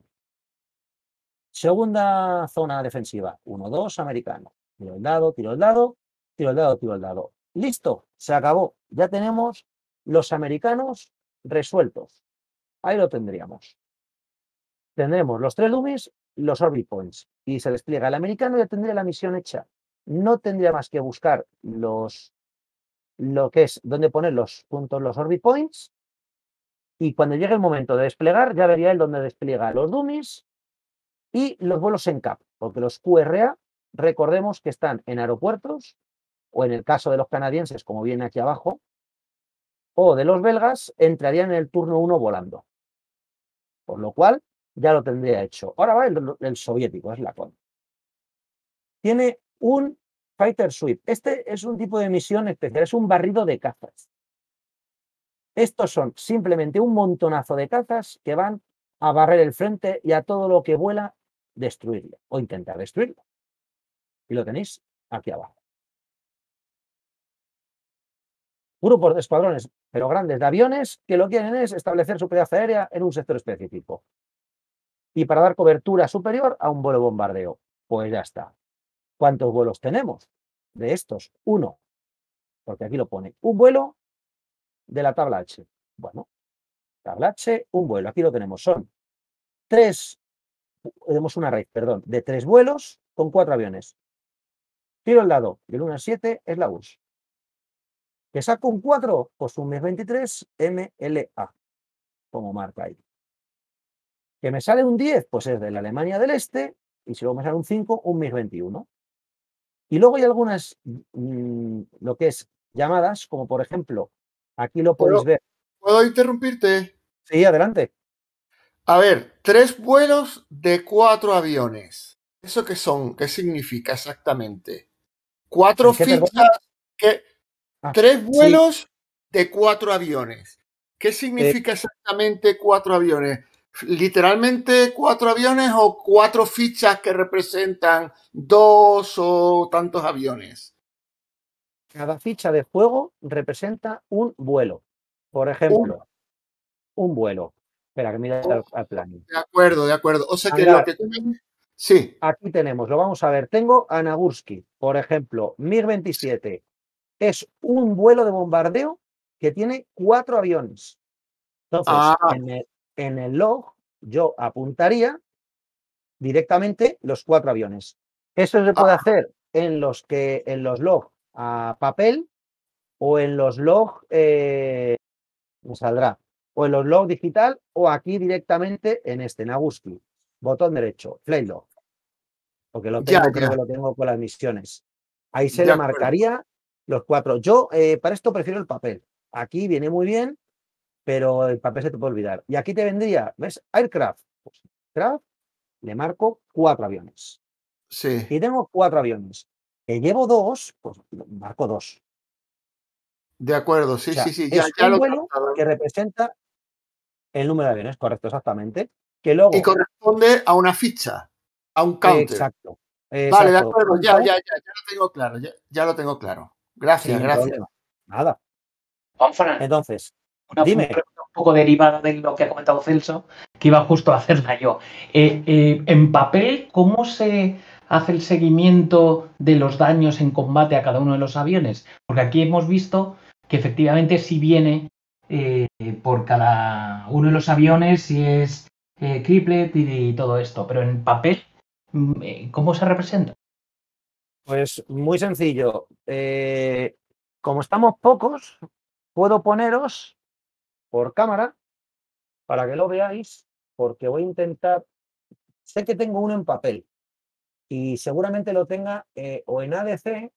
Segunda zona defensiva, uno, dos, americano. Tiro el dado, tiro el dado, tiro el dado, tiro el dado. Listo, se acabó. Ya tenemos los americanos resueltos. Ahí lo tendríamos. Tendremos los tres dummies, los orbit points. Y se despliega el americano y ya tendría la misión hecha. No tendría más que buscar los, lo que es donde poner los puntos, los orbit points. Y cuando llegue el momento de desplegar, ya vería él dónde despliega los dummies y los vuelos en cap, porque los Q R A, recordemos que están en aeropuertos, o en el caso de los canadienses, como viene aquí abajo, o de los belgas, entrarían en el turno uno volando. Por lo cual, ya lo tendría hecho. Ahora va el, el soviético, es la con. Tiene un fighter sweep. Este es un tipo de misión especial, es un barrido de cazas. Estos son simplemente un montonazo de cazas que van a barrer el frente y a todo lo que vuela destruirlo o intentar destruirlo. Y lo tenéis aquí abajo. Grupos de escuadrones, pero grandes, de aviones que lo que quieren es establecer superioridad aérea en un sector específico. Y para dar cobertura superior a un vuelo bombardeo. Pues ya está. ¿Cuántos vuelos tenemos? De estos, uno. Porque aquí lo pone. Un vuelo de la tabla H. Bueno, tabla H, un vuelo. Aquí lo tenemos. Son tres, tenemos una raíz, perdón, de tres vuelos con cuatro aviones. Tiro el dado. Del uno al siete es la U R S S. ¿Que saco un cuatro? Pues un M I G veintitrés M L A. Como marca ahí. ¿Que me sale un diez? Pues es de la Alemania del Este. Y si luego me sale un cinco, un M I G veintiuno. Y luego hay algunas, mmm, lo que es llamadas, como por ejemplo, aquí lo podéis ver. ¿Puedo interrumpirte? Sí, adelante. A ver, tres vuelos de cuatro aviones. ¿Eso qué son? ¿Qué significa exactamente? Cuatro ¿Qué, fichas, que, ah, tres vuelos sí. de cuatro aviones. ¿Qué significa eh, exactamente cuatro aviones? ¿Literalmente cuatro aviones o cuatro fichas que representan dos o tantos aviones? Cada ficha de juego representa un vuelo. Por ejemplo, un, un vuelo. Espera, que mira al, al plan. De acuerdo, de acuerdo. O sea que Mirar, lo que tú... Sí. Aquí tenemos, lo vamos a ver. Tengo a Nagursky, por ejemplo, M I G veintisiete. Es un vuelo de bombardeo que tiene cuatro aviones. Entonces, ah. en, el, en el log yo apuntaría directamente los cuatro aviones. Eso se puede ah. hacer en los, que, en los log a papel o en los log, eh, me saldrá, o en los log digital o aquí directamente en este, Nagursky. Botón derecho, flight log. Porque lo tengo, ya, creo ya. que lo tengo con las misiones. Ahí se de le acuerdo. Marcaría los cuatro. Yo eh, para esto prefiero el papel. Aquí viene muy bien, pero el papel se te puede olvidar. Y aquí te vendría, ¿ves? Aircraft. Pues, aircraft, le marco cuatro aviones. Sí. Y tengo cuatro aviones. Que llevo dos, pues marco dos. De acuerdo, sí, o sea, sí, sí. Es ya, un ya lo vuelo que representa el número de aviones, correcto, exactamente. Que luego, y corresponde a una ficha, a un counter. Exacto. Vale, exacto. de acuerdo, ya, ya, ya, ya lo tengo claro, ya, ya lo tengo claro. Gracias, Sin gracias. problema. Nada. Juanfran, Entonces, una, dime. Una pregunta un poco derivada de lo que ha comentado Celso, que iba justo a hacerla yo. Eh, eh, en papel, ¿cómo se hace el seguimiento de los daños en combate a cada uno de los aviones? Porque aquí hemos visto que efectivamente sí viene eh, por cada uno de los aviones, si es eh, triplet y, y todo esto, pero en papel, ¿cómo se representa? Pues muy sencillo. Eh, como estamos pocos, puedo poneros por cámara para que lo veáis, porque voy a intentar. Sé que tengo uno en papel y seguramente lo tenga eh, o en A D C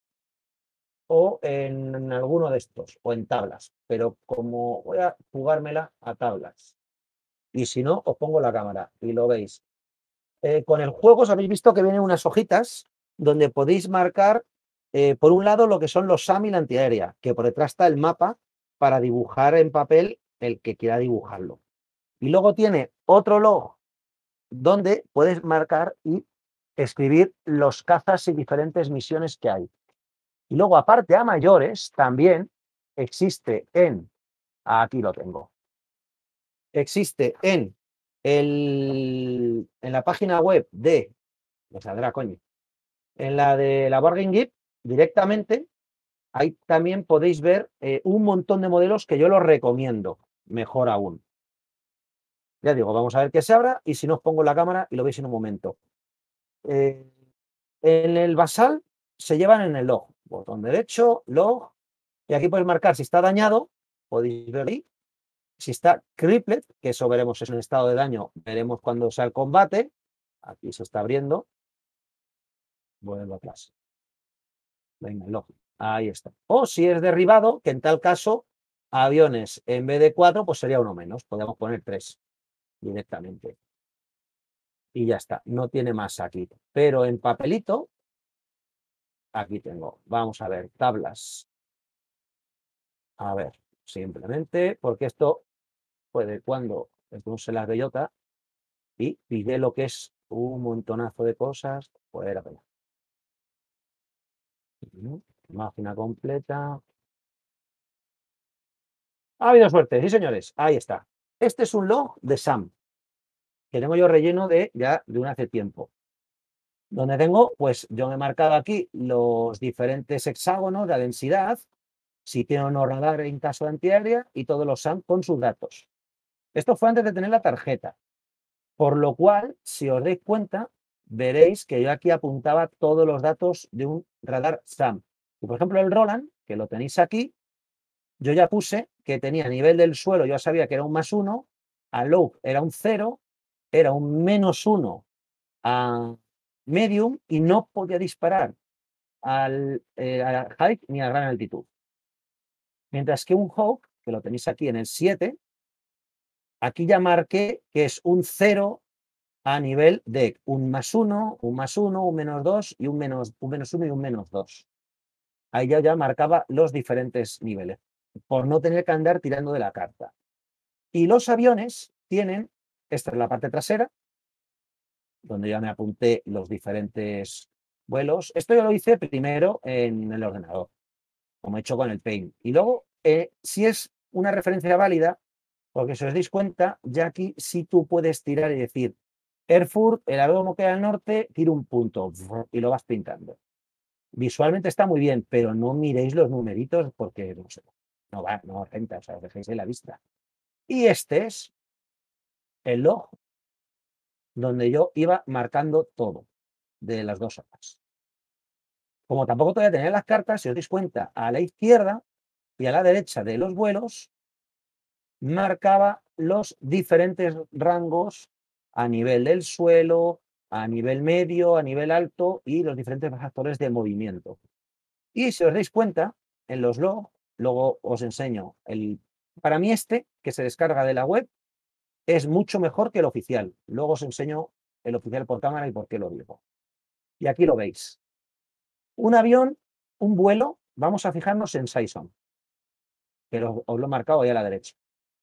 o en, en alguno de estos, o en tablas, pero como voy a jugármela a tablas. Y si no, os pongo la cámara y lo veis. Eh, con el juego os habéis visto que vienen unas hojitas donde podéis marcar, eh, por un lado, lo que son los SAM y la antiaérea, que por detrás está el mapa para dibujar en papel el que quiera dibujarlo. Y luego tiene otro log donde puedes marcar y escribir los cazas y diferentes misiones que hay. Y luego, aparte a mayores, también existe en, aquí lo tengo, existe en, el, en la página web de, me saldrá, coño, en la de la Bargain Geek, directamente, ahí también podéis ver eh, un montón de modelos que yo los recomiendo, mejor aún. Ya digo, vamos a ver qué se abra y si no os pongo la cámara y lo veis en un momento. Eh, en el basal se llevan en el log, botón derecho, log, y aquí podéis marcar si está dañado, podéis ver ahí. Si está crippled, que eso veremos, es un estado de daño, veremos cuando sea el combate. Aquí se está abriendo. Vuelvo atrás. Venga, el log. Ahí está. O si es derribado, que en tal caso, aviones en vez de cuatro, pues sería uno menos. Podemos poner tres directamente. Y ya está. No tiene más aquí. Pero en papelito, aquí tengo. Vamos a ver, tablas. A ver, simplemente, porque esto puede cuando se las bellota y pide lo que es un montonazo de cosas, pues era pena. Máquina completa. Ha habido suerte, sí señores, ahí está. Este es un log de SAM, que tengo yo relleno de ya de un hace tiempo. Donde tengo, pues yo me he marcado aquí los diferentes hexágonos, la densidad, si tiene o no radar en caso de antiaérea y todos los SAM con sus datos. Esto fue antes de tener la tarjeta. Por lo cual, si os dais cuenta, veréis que yo aquí apuntaba todos los datos de un radar SAM. Y por ejemplo, el Roland, que lo tenéis aquí, yo ya puse que tenía a nivel del suelo, yo sabía que era un más uno, a low era un cero, era un menos uno a medium y no podía disparar al, eh, a high ni a gran altitud. Mientras que un Hawk, que lo tenéis aquí en el siete, aquí ya marqué que es un cero a nivel de un más uno, un más uno, un menos dos y un menos, un menos uno y un menos dos. Ahí ya, ya marcaba los diferentes niveles, por no tener que andar tirando de la carta. Y los aviones tienen, esta es la parte trasera, donde ya me apunté los diferentes vuelos. Esto yo lo hice primero en el ordenador, como he hecho con el Paint. Y luego, eh, si es una referencia válida, porque si os dais cuenta, ya aquí sí tú puedes tirar y decir, Erfurt, el aeródromo que hay al norte, tira un punto y lo vas pintando. Visualmente está muy bien, pero no miréis los numeritos porque no sé, no va, no renta, o sea, os dejéis de la vista. Y este es el log donde yo iba marcando todo de las dos horas. Como tampoco todavía tenía las cartas, si os dais cuenta, a la izquierda y a la derecha de los vuelos, marcaba los diferentes rangos a nivel del suelo, a nivel medio, a nivel alto y los diferentes factores de movimiento. Y si os dais cuenta, en los logs, luego os enseño, el, para mí este, que se descarga de la web, es mucho mejor que el oficial. Luego os enseño el oficial por cámara y por qué lo digo. Y aquí lo veis. Un avión, un vuelo, vamos a fijarnos en Saison, que os lo he marcado ahí a la derecha.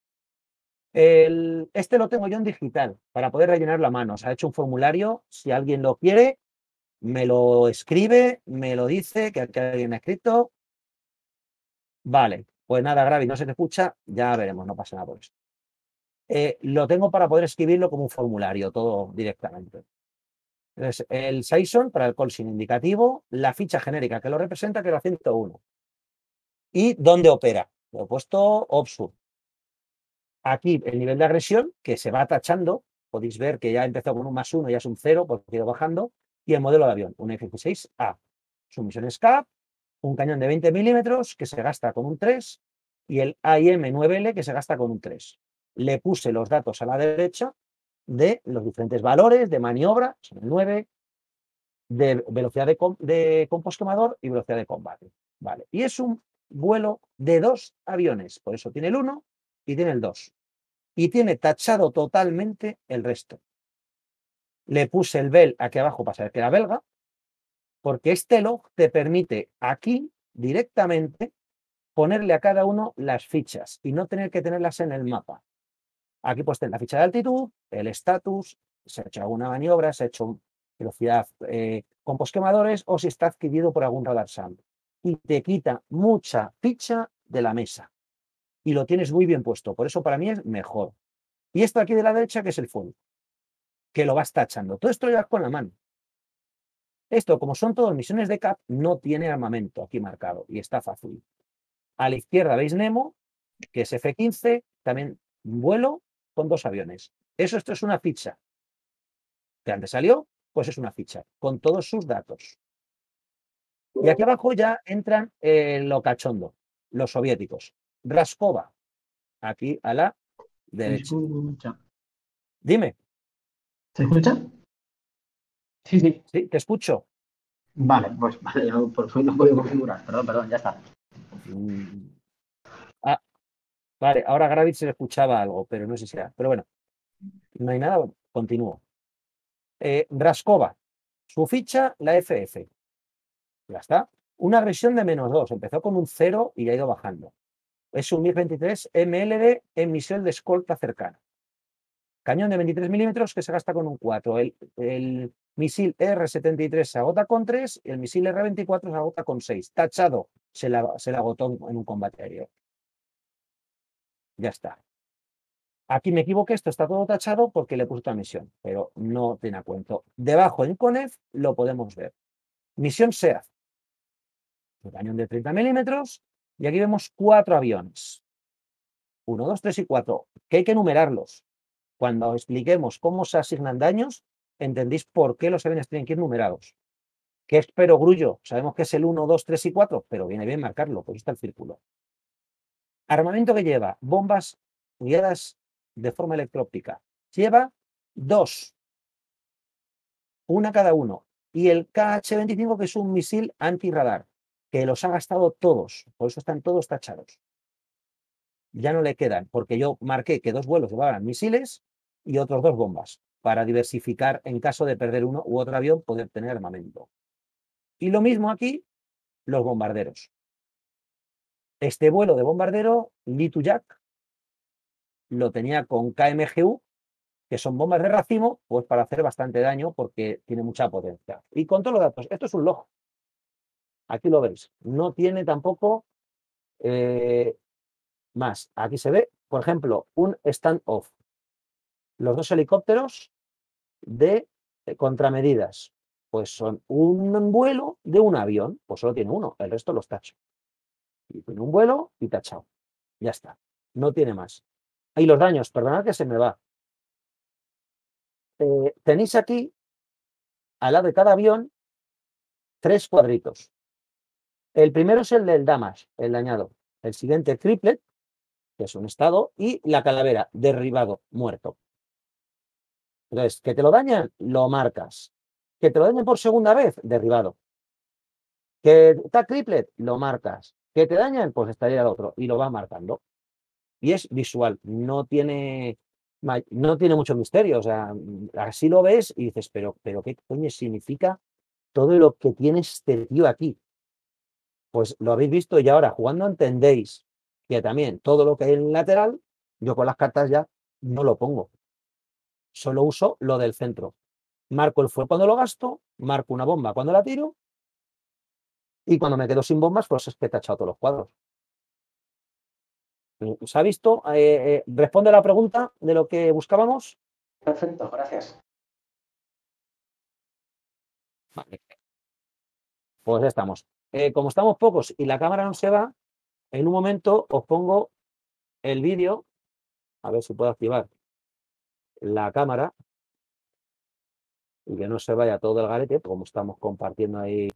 El, este lo tengo yo en digital, para poder rellenar la mano. Se ha hecho un formulario, si alguien lo quiere, me lo escribe, me lo dice, que, que alguien ha escrito. Vale, pues nada, Gravi, no se te escucha, ya veremos, no pasa nada por eso. Eh, lo tengo para poder escribirlo como un formulario, todo directamente. Entonces, el Saison para el call sign indicativo, la ficha genérica que lo representa, que era ciento uno. Y dónde opera. Lo he puesto Opsur. Aquí el nivel de agresión, que se va tachando, podéis ver que ya empezó con un más uno, ya es un cero, porque ha ido bajando, y el modelo de avión, un F dieciséis A. Su misión es C A P, un cañón de veinte milímetros que se gasta con un tres, y el A I M nueve L que se gasta con un tres. Le puse los datos a la derecha de los diferentes valores de maniobra, son el nueve, de velocidad de, de compost quemador y velocidad de combate. Vale. Y es un vuelo de dos aviones, por eso tiene el uno y tiene el dos. Y tiene tachado totalmente el resto. Le puse el Bell aquí abajo para saber que era belga, porque este log te permite aquí directamente ponerle a cada uno las fichas y no tener que tenerlas en el mapa. Aquí pues tener la ficha de altitud, el estatus, se ha hecho alguna maniobra, se ha hecho velocidad eh, con posquemadores o si está adquirido por algún radar SAM. Y te quita mucha ficha de la mesa. Y lo tienes muy bien puesto. Por eso para mí es mejor. Y esto aquí de la derecha, que es el fuel, que lo vas tachando. Todo esto lo llevas con la mano. Esto, como son todas misiones de C A P, no tiene armamento aquí marcado y está fácil. A la izquierda veis Nemo, que es F quince, también vuelo con dos aviones. Eso, esto es una ficha. Que antes salió, pues es una ficha, con todos sus datos. Y aquí abajo ya entran eh, lo cachondo, los soviéticos. Raskova, aquí a la Se derecha. escucha. Dime. ¿Se escucha? Sí, sí. Sí, te escucho. Vale, pues vale, yo por fin no puedo configurar. Perdón, perdón, ya está. Mm. Ah, vale, ahora a Gravit se le escuchaba algo, pero no sé si era. Pero bueno, no hay nada, continúo. Eh, Raskova, su ficha, la F F. Ya está. Una agresión de menos dos. Empezó con un cero y ha ido bajando. Es un MiG veintitrés M L D en misión de escolta cercana. Cañón de veintitrés milímetros que se gasta con un cuatro. El, el misil R setenta y tres se agota con tres y el misil R veinticuatro se agota con seis. Tachado, se le se la agotó en un combate aéreo. Ya está. Aquí me equivoqué, esto está todo tachado porque le he puesto otra misión, pero no tiene a cuento. Debajo en Conef lo podemos ver. Misión SEAD. Un cañón de treinta milímetros y aquí vemos cuatro aviones. Uno, dos, tres y cuatro, que hay que numerarlos. Cuando expliquemos cómo se asignan daños, entendéis por qué los aviones tienen que ir numerados. ¿Qué es perogrullo? Sabemos que es el uno, dos, tres y cuatro, pero viene bien marcarlo, pues está el círculo. Armamento que lleva bombas guiadas de forma electróptica. Lleva dos, una cada uno. Y el K H veinticinco, que es un misil antirradar, que los ha gastado todos, por eso están todos tachados. Ya no le quedan, porque yo marqué que dos vuelos llevaban misiles y otros dos bombas, para diversificar en caso de perder uno u otro avión, poder tener armamento. Y lo mismo aquí, los bombarderos. Este vuelo de bombardero, Lituyak, lo tenía con K M G U, que son bombas de racimo, pues para hacer bastante daño porque tiene mucha potencia. Y con todos los datos, esto es un log. Aquí lo veis. No tiene tampoco eh, más. Aquí se ve, por ejemplo, un stand-off. Los dos helicópteros de contramedidas. Pues son un vuelo de un avión, pues solo tiene uno, el resto los tacho. Y tiene un vuelo y tachado. Ya está. No tiene más. Y los daños, perdonad que se me va. Eh, tenéis aquí, al lado de cada avión, tres cuadritos. El primero es el del damage, el dañado. El siguiente, triplet, que es un estado, y la calavera, derribado, muerto. Entonces, que te lo dañan, lo marcas. Que te lo dañen por segunda vez, derribado. Que está triplet, lo marcas. Que te dañan, pues estaría el otro. Y lo vas marcando. Y es visual, no tiene, no tiene mucho misterio. O sea, así lo ves y dices, pero, pero ¿qué coño significa todo lo que tiene este tío aquí? Pues lo habéis visto y ahora jugando entendéis que también todo lo que hay en el lateral, yo con las cartas ya no lo pongo. Solo uso lo del centro. Marco el fuego cuando lo gasto, marco una bomba cuando la tiro y cuando me quedo sin bombas, pues es que he tachado todos los cuadros. ¿Se ha visto? Eh, eh, ¿Responde a la pregunta de lo que buscábamos? Perfecto, gracias. Vale. Pues ya estamos. Eh, como estamos pocos y la cámara no se va, en un momento os pongo el vídeo, a ver si puedo activar la cámara y que no se vaya todo el garete, como estamos compartiendo ahí.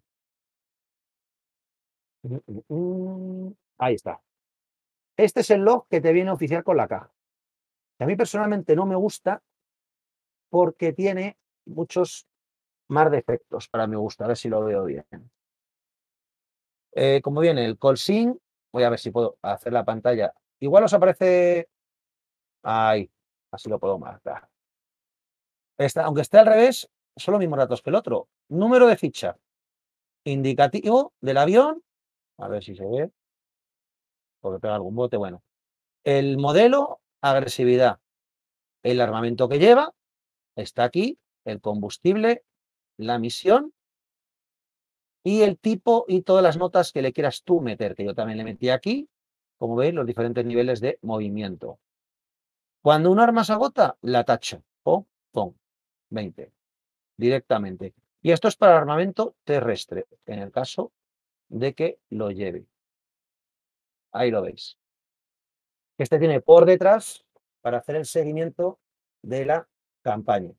Ahí está. Este es el log que te viene oficial con la caja. A mí personalmente no me gusta porque tiene muchos más defectos para mi gusto. A ver si lo veo bien. Eh, como viene el call sync, voy a ver si puedo hacer la pantalla. Igual os aparece ahí, así lo puedo marcar. Esta, aunque esté al revés, son los mismos datos que el otro. Número de ficha, indicativo del avión, a ver si se ve, porque pega algún bote, bueno. El modelo, agresividad, el armamento que lleva, está aquí, el combustible, la misión y el tipo y todas las notas que le quieras tú meter, que yo también le metí aquí, como veis, los diferentes niveles de movimiento. Cuando un arma se agota, la tacho. O, pon, veinte. Directamente. Y esto es para armamento terrestre, en el caso de que lo lleve. Ahí lo veis. Este tiene por detrás para hacer el seguimiento de la campaña.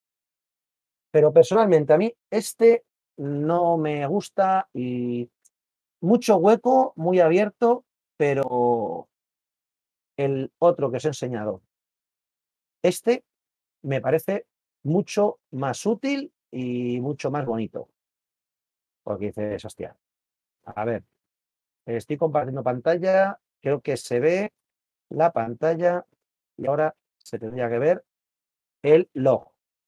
Pero personalmente a mí este no me gusta y mucho hueco, muy abierto, pero el otro que os he enseñado, este me parece mucho más útil y mucho más bonito. Porque dices, hostia, a ver, estoy compartiendo pantalla, creo que se ve la pantalla y ahora se tendría que ver el log.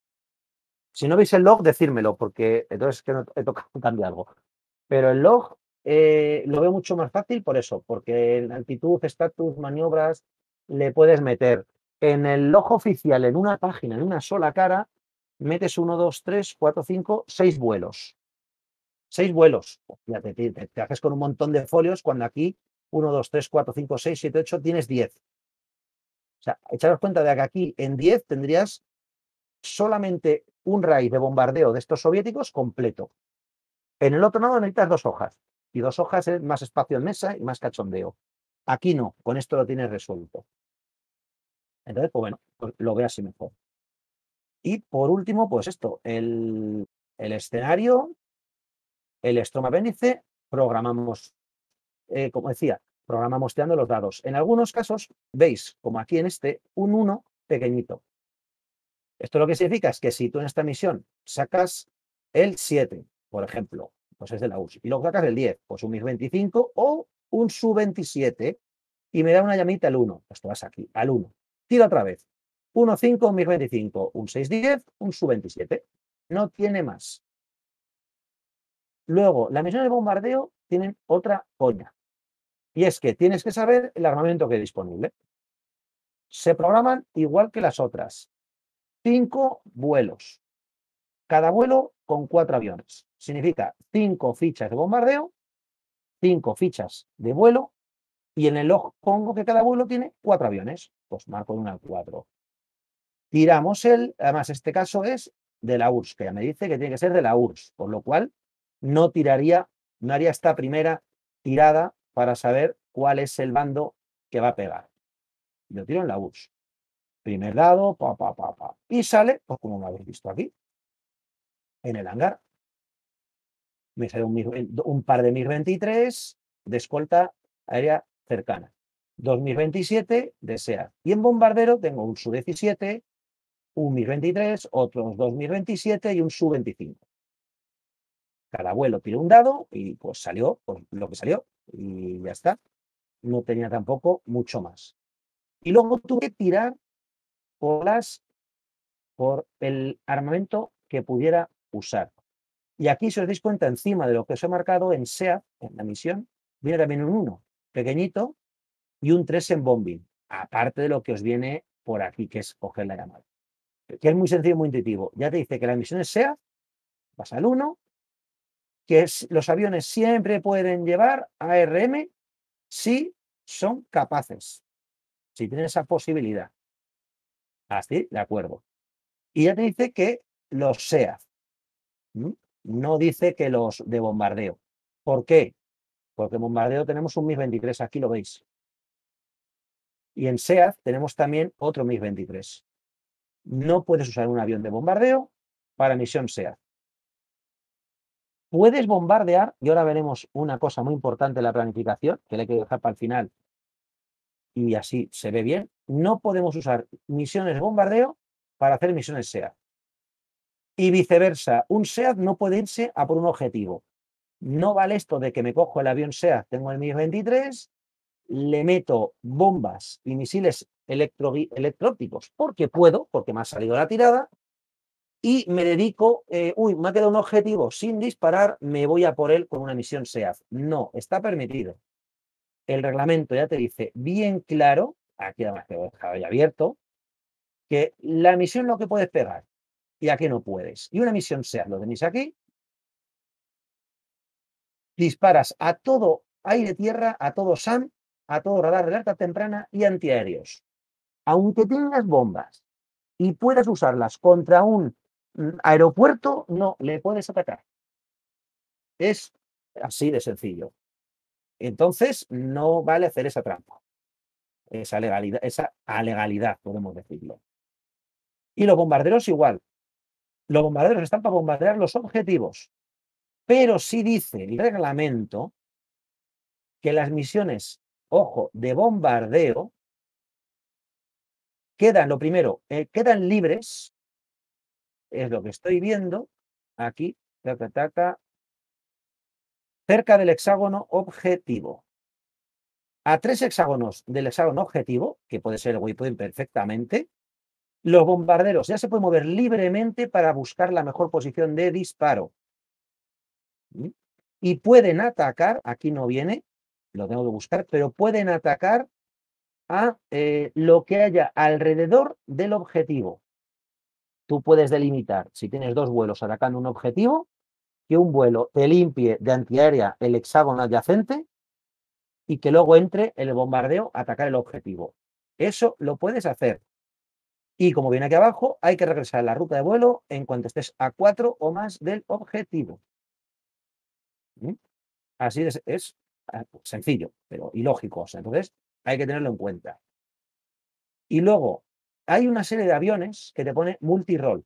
Si no veis el log, decírmelo, porque entonces es que no he tocado cambiar algo. Pero el log eh, lo veo mucho más fácil por eso, porque en altitud, estatus, maniobras, le puedes meter. En el log oficial, en una página, en una sola cara, metes uno, dos, tres, cuatro, cinco, seis vuelos. Seis vuelos. Ya te, te, te haces con un montón de folios cuando aquí uno, dos, tres, cuatro, cinco, seis, siete, ocho, tienes diez. O sea, echaros cuenta de que aquí en diez tendrías solamente un raíz de bombardeo de estos soviéticos completo. En el otro lado necesitas dos hojas. Y dos hojas es más espacio en mesa y más cachondeo. Aquí no, con esto lo tienes resuelto. Entonces, pues bueno, pues lo veo así mejor. Y por último, pues esto, el, el escenario, el estroma apéndice, programamos, eh, como decía, programamos tirando los dados. En algunos casos, veis, como aquí en este, un uno pequeñito. Esto lo que significa es que si tú en esta misión sacas el siete, por ejemplo, pues es de la U R S S, y luego sacas el diez, pues un MiG veinticinco o un Su veintisiete, y me da una llamita el uno, pues te vas aquí, al uno. Tira otra vez. uno cinco, un MiG veinticinco, un seis diez, un Su veintisiete. No tiene más. Luego, las misiones de bombardeo tienen otra coña. Y es que tienes que saber el armamento que hay disponible. Se programan igual que las otras. Cinco vuelos. Cada vuelo con cuatro aviones. Significa cinco fichas de bombardeo, cinco fichas de vuelo, y en el log pongo que cada vuelo tiene cuatro aviones. Pues marco de una al cuatro. Tiramos el, además este caso es de la U R S S, que ya me dice que tiene que ser de la U R S S, por lo cual no tiraría, no haría esta primera tirada para saber cuál es el bando que va a pegar. Yo tiro en la U R S S. Primer dado, pa, pa, pa, pa. Y sale, pues como lo habéis visto aquí, en el hangar. Me sale un, un par de MiG veintitrés de escolta aérea cercana. Dos MiG veintisiete de SEAD. Y en bombardero tengo un Su diecisiete, un MiG veintitrés, otros dos MiG veintisiete y un Su veinticinco. Cada vuelo tiró un dado y pues salió pues, lo que salió. Y ya está. No tenía tampoco mucho más. Y luego tuve que tirar por, las, por el armamento que pudiera usar. Y aquí, si os dais cuenta, encima de lo que os he marcado en SEAD, en la misión, viene también un uno pequeñito y un tres en bombing, aparte de lo que os viene por aquí, que es coger la llamada. Que es muy sencillo, muy intuitivo. Ya te dice que la misión es SEAD, vas al uno, que es, los aviones siempre pueden llevar A R M si son capaces, si tienen esa posibilidad. Así, de acuerdo. Y ya te dice que los SEAD, ¿m? No dice que los de bombardeo. ¿Por qué? Porque en bombardeo tenemos un MiG veintitrés, aquí lo veis. Y en SEAD tenemos también otro MiG veintitrés. No puedes usar un avión de bombardeo para misión SEAD. Puedes bombardear, y ahora veremos una cosa muy importante en la planificación, que le hay que dejar para el final, y así se ve bien. No podemos usar misiones de bombardeo para hacer misiones SEAD. Y viceversa, un SEAD no puede irse a por un objetivo. No vale esto de que me cojo el avión SEAD, tengo el MiG veintitrés, le meto bombas y misiles electro-ópticos porque puedo, porque me ha salido la tirada, y me dedico, eh, uy, me ha quedado un objetivo sin disparar, me voy a por él con una misión SEAD. No, está permitido. El reglamento ya te dice bien claro, aquí además te lo he dejado ya abierto, que la misión lo que puedes pegar y a qué no puedes. Y una misión SEAD, lo tenéis aquí, disparas a todo aire-tierra, a todo SAM, a todo radar de alerta temprana y antiaéreos. aunque tengas bombas y puedas usarlas contra un aeropuerto, no le puedes atacar. Es así de sencillo. Entonces, no vale hacer esa trampa, esa legalidad, esa alegalidad, podemos decirlo. Y los bombarderos igual. Los bombarderos están para bombardear los objetivos, pero sí dice el reglamento que las misiones, ojo, de bombardeo, quedan, lo primero, eh, quedan libres, es lo que estoy viendo aquí, taca, taca, cerca del hexágono objetivo. A tres hexágonos del hexágono objetivo, que puede ser el waypoint perfectamente, los bombarderos ya se pueden mover libremente para buscar la mejor posición de disparo. ¿Mm? Y pueden atacar, aquí no viene, lo tengo que buscar, pero pueden atacar a eh, lo que haya alrededor del objetivo. Tú puedes delimitar, si tienes dos vuelos atacando un objetivo, que un vuelo te limpie de antiaérea el hexágono adyacente y que luego entre el bombardeo a atacar el objetivo. Eso lo puedes hacer. Y como viene aquí abajo, hay que regresar a la ruta de vuelo en cuanto estés a cuatro o más del objetivo. ¿Mm? Así es, es sencillo, pero ilógico. O sea, entonces, hay que tenerlo en cuenta. Y luego, hay una serie de aviones que te pone multirol.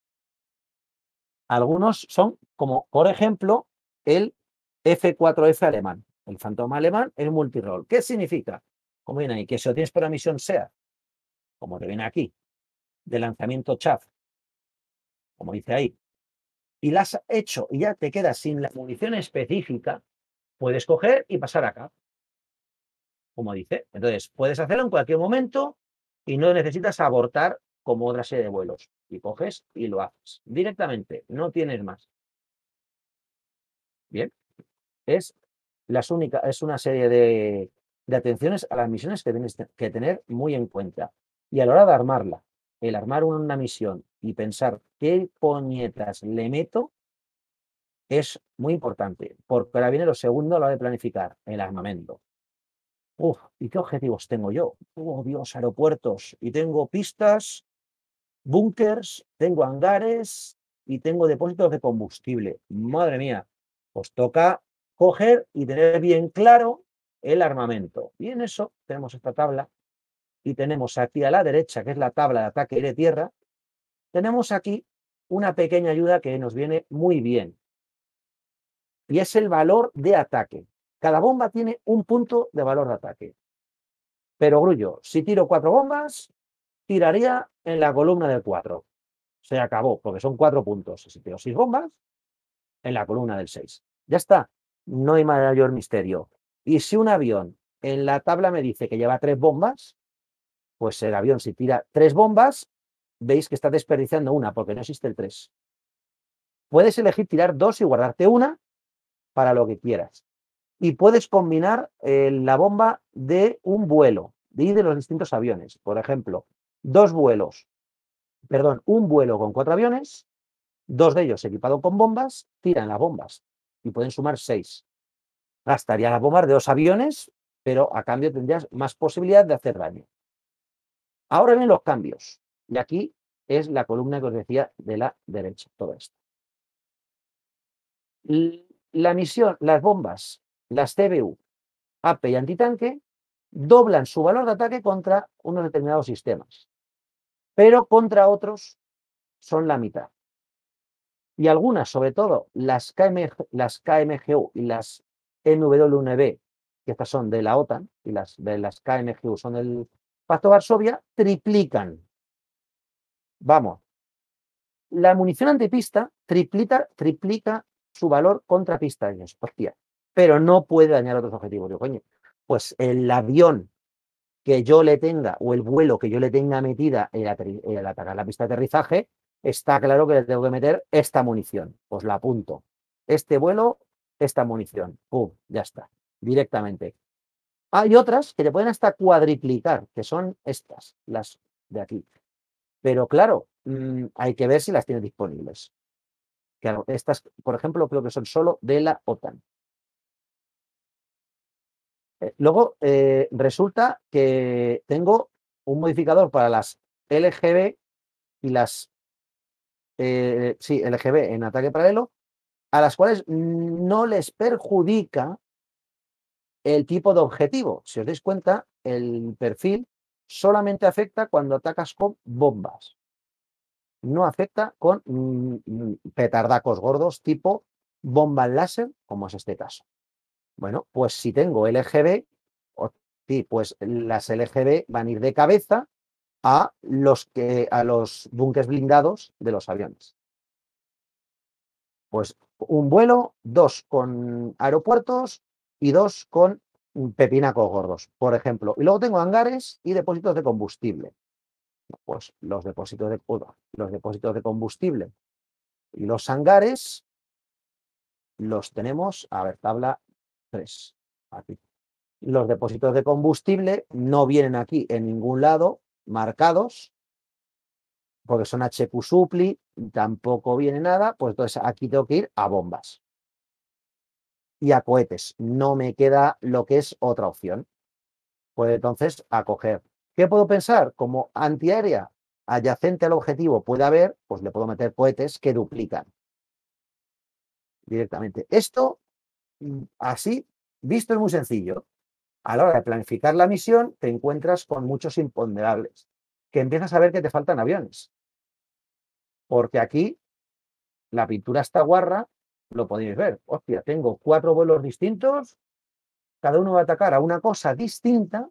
Algunos son como, por ejemplo, el F cuatro F alemán. El Fantom alemán es multirol. ¿Qué significa? Como viene ahí, que si lo tienes para misión SEA, como te viene aquí, de lanzamiento chaff, como dice ahí, y la has hecho y ya te quedas sin la munición específica, puedes coger y pasar acá, como dice. Entonces, puedes hacerlo en cualquier momento y no necesitas abortar como otra serie de vuelos. Y coges y lo haces directamente, no tienes más. Bien, es, las única, es una serie de, de atenciones a las misiones que tienes que tener muy en cuenta. Y a la hora de armarla, el armar una misión y pensar qué puñetas le meto es muy importante, porque ahora viene lo segundo a la hora de planificar, el armamento. Uf, ¿y qué objetivos tengo yo? Oh, Dios, aeropuertos. Y tengo pistas, búnkers, tengo hangares y tengo depósitos de combustible. Madre mía, pues toca coger y tener bien claro el armamento. Y en eso tenemos esta tabla y tenemos aquí a la derecha, que es la tabla de ataque aire-tierra, tenemos aquí una pequeña ayuda que nos viene muy bien. Y es el valor de ataque. Cada bomba tiene un punto de valor de ataque. Pero, Grullo, si tiro cuatro bombas, tiraría en la columna del cuatro. Se acabó, porque son cuatro puntos. Si tiro seis bombas, en la columna del seis. Ya está. No hay mayor misterio. Y si un avión en la tabla me dice que lleva tres bombas, pues el avión, si tira tres bombas, veis que está desperdiciando una, porque no existe el tres. Puedes elegir tirar dos y guardarte una para lo que quieras. Y puedes combinar eh, la bomba de un vuelo, de, de los distintos aviones. Por ejemplo, dos vuelos, perdón, un vuelo con cuatro aviones, dos de ellos equipados con bombas, tiran las bombas y pueden sumar seis. Gastarías las bombas de dos aviones, pero a cambio tendrías más posibilidad de hacer daño. Ahora vienen los cambios. Y aquí es la columna que os decía de la derecha, todo esto. La misión, las bombas, las C B U, A P y antitanque, doblan su valor de ataque contra unos determinados sistemas, pero contra otros son la mitad. Y algunas, sobre todo las, K M G, las K M G U y las N W N B, que estas son de la OTAN, y las de las K M G U son del Pacto de Varsovia, triplican. Vamos, la munición antipista triplica, triplica su valor contra pistaños, hostia, pero no puede dañar a otros objetivos. Yo, coño, pues el avión que yo le tenga o el vuelo que yo le tenga metida el, el atacar la pista de aterrizaje, está claro que le tengo que meter esta munición. Pues la apunto. Este vuelo, esta munición. ¡Pum! Ya está. Directamente. Hay otras que te pueden hasta cuadriplicar, que son estas, las de aquí. Pero claro, mmm, hay que ver si las tienes disponibles. Claro, estas, por ejemplo, creo que son solo de la OTAN. Eh, luego, eh, resulta que tengo un modificador para las L G B y las eh, sí, L G B en ataque paralelo, a las cuales no les perjudica el tipo de objetivo. Si os dais cuenta, el perfil solamente afecta cuando atacas con bombas. No afecta con mm, petardacos gordos tipo bombas láser, como es este caso. Bueno, pues si tengo L G B, sí, pues las L G B van a ir de cabeza a los, que, a los bunkers blindados de los aviones. Pues un vuelo, dos con aeropuertos y dos con pepinacos gordos, por ejemplo. Y luego tengo hangares y depósitos de combustible. Pues los depósitos de, los depósitos de combustible y los hangares los tenemos, a ver, tabla tres. Aquí. Los depósitos de combustible no vienen aquí en ningún lado marcados, porque son H Q Supply, tampoco viene nada, pues entonces aquí tengo que ir a bombas y a cohetes. No me queda lo que es otra opción. Pues entonces a coger. ¿Qué puedo pensar? Como antiaérea adyacente al objetivo puede haber, pues le puedo meter cohetes que duplican directamente. Esto, así, visto es muy sencillo. A la hora de planificar la misión, te encuentras con muchos imponderables, que empiezas a ver que te faltan aviones. Porque aquí la pintura está guarra, lo podéis ver. Hostia, tengo cuatro vuelos distintos, cada uno va a atacar a una cosa distinta,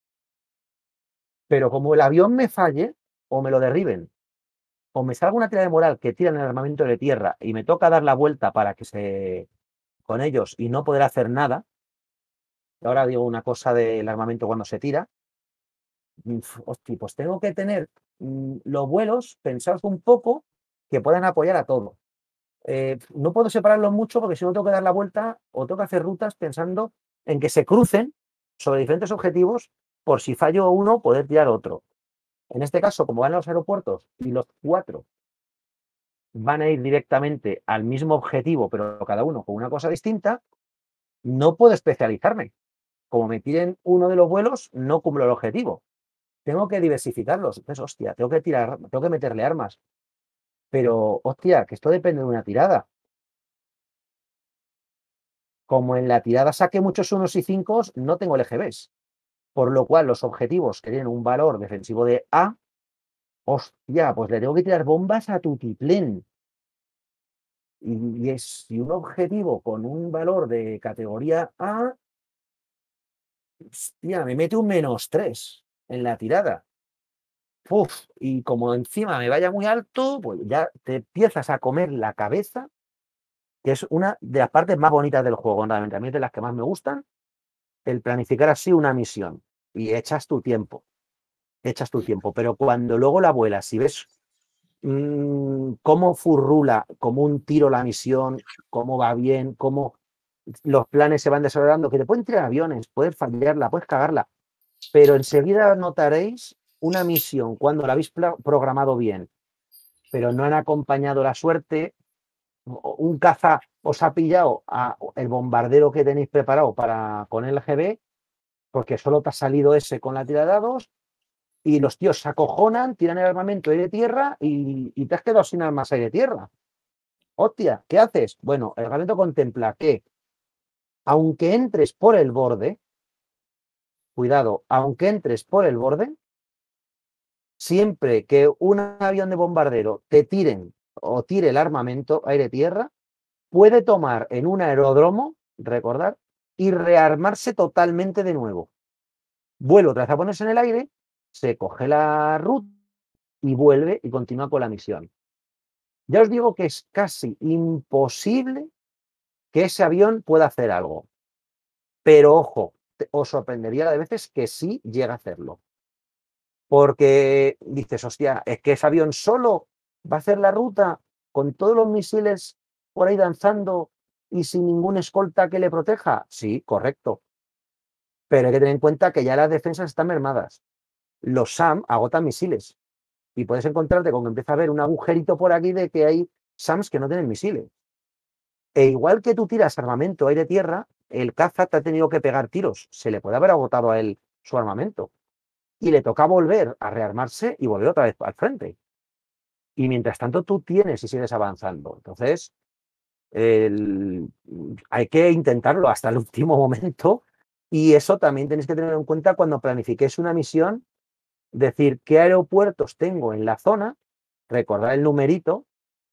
pero como el avión me falle, o me lo derriben, o me salga una tirada de moral que tiran el armamento de tierra y me toca dar la vuelta para que se... con ellos y no poder hacer nada. Ahora digo una cosa del armamento cuando se tira. Hostia, pues tengo que tener mmm, los vuelos pensados un poco que puedan apoyar a todo. Eh, no puedo separarlos mucho porque si no tengo que dar la vuelta o tengo que hacer rutas pensando en que se crucen sobre diferentes objetivos por si fallo uno poder tirar otro. En este caso, como van a los aeropuertos y los cuatro van a ir directamente al mismo objetivo, pero cada uno con una cosa distinta, no puedo especializarme. Como me tiren uno de los vuelos, no cumplo el objetivo. Tengo que diversificarlos. Entonces, hostia, tengo que tirar, tengo que meterle armas. Pero, hostia, que esto depende de una tirada. Como en la tirada saque muchos unos y cinco, no tengo L G Bs. Por lo cual, los objetivos que tienen un valor defensivo de A, hostia, pues le tengo que tirar bombas a tutiplén. Y, y es y un objetivo con un valor de categoría A, hostia, me mete un menos tres en la tirada. Uf, y como encima me vaya muy alto, pues ya te empiezas a comer la cabeza, que es una de las partes más bonitas del juego, realmente. A mí es de las que más me gustan, el planificar así una misión y echas tu tiempo, echas tu tiempo, pero cuando luego la vuelas y ves mmm, cómo furrula, como un tiro la misión, cómo va bien, cómo los planes se van desarrollando, que te pueden tirar aviones, puedes fallarla, puedes cagarla, pero enseguida notaréis una misión cuando la habéis programado bien, pero no han acompañado la suerte, un caza os ha pillado a el bombardero que tenéis preparado para con el L G B, porque solo te ha salido ese con la tira de dados, y los tíos se acojonan, tiran el armamento aire-tierra y, y te has quedado sin armas aire-tierra. Hostia, ¿qué haces? Bueno, el reglamento contempla que, aunque entres por el borde, cuidado, aunque entres por el borde, siempre que un avión de bombardero te tiren o tire el armamento aire-tierra, puede tomar en un aeródromo, recordar, y rearmarse totalmente de nuevo. Vuelve otra vez a ponerse en el aire, se coge la ruta y vuelve y continúa con la misión. Ya os digo que es casi imposible que ese avión pueda hacer algo. Pero ojo, os sorprendería de veces que sí llega a hacerlo. Porque dices, hostia, es que ese avión solo va a hacer la ruta con todos los misiles por ahí danzando y sin ninguna escolta que le proteja. Sí, correcto. Pero hay que tener en cuenta que ya las defensas están mermadas. Los SAM agotan misiles. Y puedes encontrarte con que empieza a haber un agujerito por aquí de que hay SAMs que no tienen misiles. E igual que tú tiras armamento aire-tierra, el caza te ha tenido que pegar tiros. Se le puede haber agotado a él su armamento. y le toca volver a rearmarse y volver otra vez al frente. Y mientras tanto tú tienes y sigues avanzando. Entonces, el, hay que intentarlo hasta el último momento y eso también tenéis que tener en cuenta cuando planifiquéis una misión, decir qué aeropuertos tengo en la zona, recordar el numerito,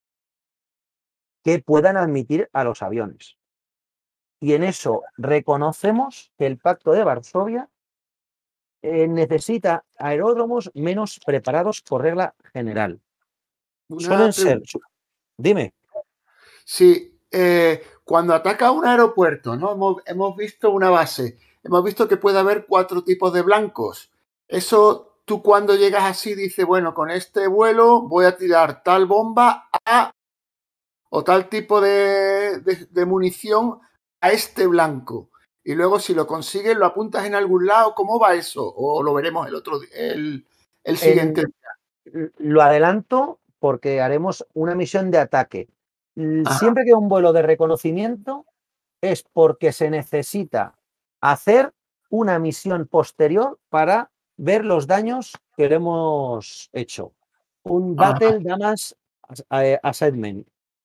que puedan admitir a los aviones. Y en eso reconocemos que el Pacto de Varsovia eh, necesita aeródromos menos preparados por regla general. Una Suelen ser... pregunta. Dime. Sí, eh, cuando ataca un aeropuerto, ¿no? Hemos, hemos visto una base, hemos visto que puede haber cuatro tipos de blancos. Eso, tú cuando llegas así dices, bueno, con este vuelo voy a tirar tal bomba a o tal tipo de, de, de munición a este blanco. Y luego si lo consigues lo apuntas en algún lado. ¿Cómo va eso? O lo veremos el otro el, el siguiente día. Lo adelanto porque haremos una misión de ataque. Ajá. Siempre que un vuelo de reconocimiento es porque se necesita hacer una misión posterior para ver los daños que le hemos hecho. Un Battle Ajá. Damage Assessment,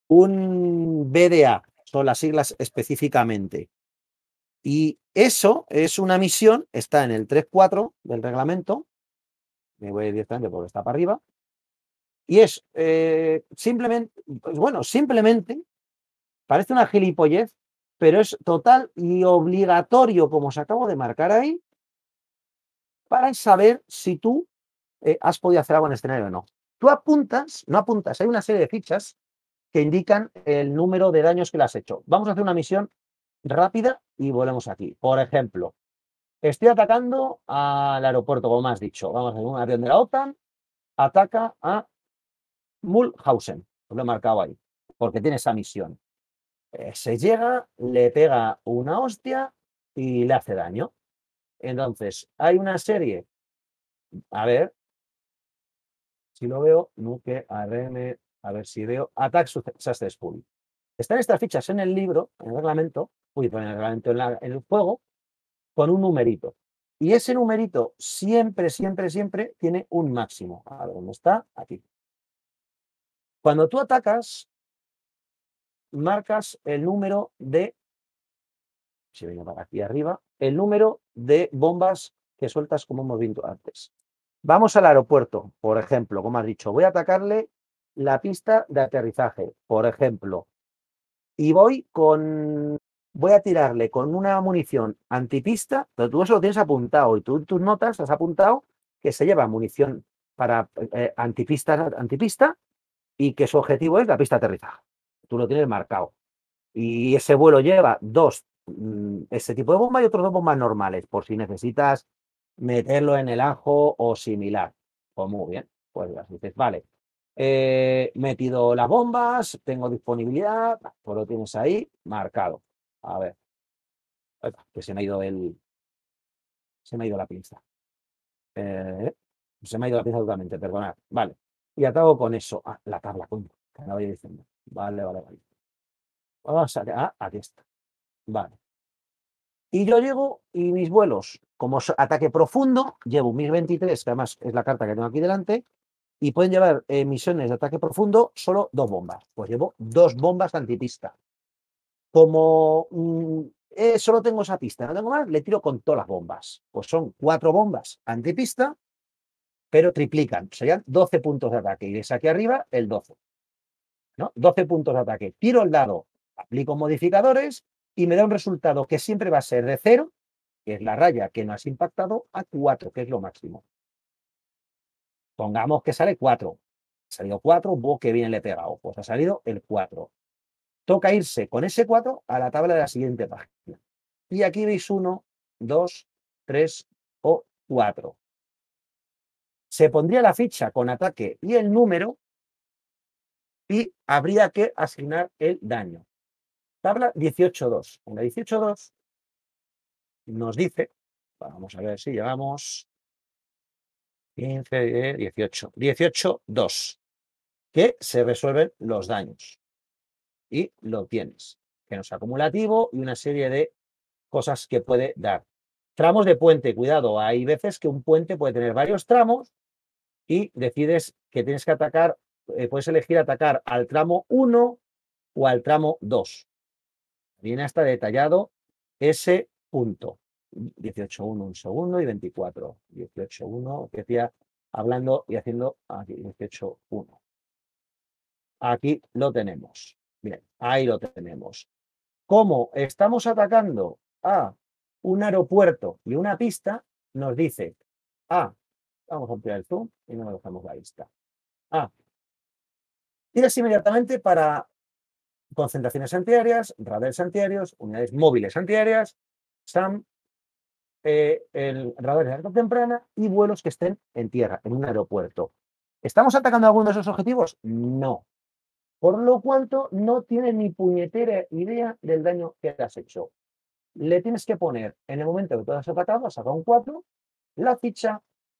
un B D A, son las siglas específicamente. Y eso es una misión, está en el tres punto cuatro del reglamento, me voy directamente porque está para arriba, y es eh, simplemente, pues bueno, simplemente, parece una gilipollez, pero es total y obligatorio, como os acabo de marcar ahí, para saber si tú eh, has podido hacer algo en el escenario o no. Tú apuntas, no apuntas, hay una serie de fichas que indican el número de daños que le has hecho. Vamos a hacer una misión rápida y volvemos aquí. Por ejemplo, estoy atacando al aeropuerto, como me has dicho. Vamos a hacer un avión de la OTAN, ataca a Mulhausen, lo he marcado ahí, porque tiene esa misión. Eh, se llega, le pega una hostia y le hace daño. Entonces, hay una serie, a ver si lo veo, Nuke, A R M, a ver si veo, Attack Successful. Están estas fichas en el libro, en el reglamento, uy, en el reglamento, en, la, en el juego, con un numerito. Y ese numerito siempre, siempre, siempre tiene un máximo. A ver, ¿dónde está? Aquí. Cuando tú atacas, marcas el número de, si viene para aquí arriba, el número de bombas que sueltas como hemos visto antes. Vamos al aeropuerto, por ejemplo, como has dicho, voy a atacarle la pista de aterrizaje, por ejemplo, y voy con, voy a tirarle con una munición antipista, pero tú eso lo tienes apuntado y tú en tus notas has apuntado que se lleva munición para eh, antipista, antipista y que su objetivo es la pista de aterrizaje. Tú lo tienes marcado. Y ese vuelo lleva dos, ese tipo de bomba y otros dos bombas normales, por si necesitas meterlo en el ajo o similar. Pues muy bien, pues dices, vale, he metido las bombas, tengo disponibilidad, pues lo tienes ahí marcado. A ver, que se me ha ido el, se me ha ido la pinza. Eh, se me ha ido la pinza totalmente, perdonad. Vale, y ataco con eso. Ah, la tabla, coño, que la voy diciendo. Vale, vale, vale. Vamos a, ah, aquí está. Vale. Y yo llego y mis vuelos, como ataque profundo, llevo un MiG veintitrés, que además es la carta que tengo aquí delante, y pueden llevar eh, misiones de ataque profundo solo dos bombas. Pues llevo dos bombas antipista. Como mmm, eh, solo tengo esa pista, no tengo más, le tiro con todas las bombas. Pues son cuatro bombas antipista, pero triplican. Serían doce puntos de ataque. Y desde aquí arriba, el doce. ¿No? doce puntos de ataque. Tiro el dado, aplico modificadores y me da un resultado que siempre va a ser de cero, que es la raya que no has impactado, a cuatro, que es lo máximo. Pongamos que sale cuatro. Ha salido cuatro, vos que bien le he pegado. Pues ha salido el cuatro. Toca irse con ese cuatro a la tabla de la siguiente página. Y aquí veis uno, dos, tres o cuatro. Se pondría la ficha con ataque y el número y habría que asignar el daño. Tabla dieciocho punto dos. En la dieciocho punto dos nos dice, vamos a ver si llegamos, quince, dieciocho, dieciocho punto dos, que se resuelven los daños. Y lo tienes, que no es acumulativo y una serie de cosas que puede dar. Tramos de puente, cuidado, hay veces que un puente puede tener varios tramos y decides que tienes que atacar, eh, puedes elegir atacar al tramo uno o al tramo dos. Viene hasta detallado ese punto. dieciocho uno un segundo y veinticuatro. dieciocho uno, que decía, hablando y haciendo aquí, dieciocho uno. Aquí lo tenemos. Bien, ahí lo tenemos. Como estamos atacando a un aeropuerto y una pista, nos dice, ah, vamos a ampliar el zoom y no nos dejamos la vista. Ah, tiras inmediatamente para concentraciones antiaéreas, radares antiaéreos, unidades móviles antiaéreas, SAM, eh, el radar de alerta temprana y vuelos que estén en tierra, en un aeropuerto. ¿Estamos atacando a alguno de esos objetivos? No. Por lo cual no tiene ni puñetera idea del daño que has hecho. Le tienes que poner, en el momento que tú has atacado, has sacado un cuatro, la ficha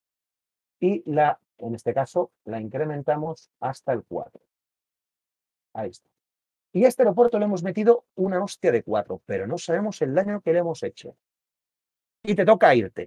y la, en este caso, la incrementamos hasta el cuatro. Ahí está. Y a este aeropuerto le hemos metido una hostia de cuatro, pero no sabemos el daño que le hemos hecho. Y te toca irte.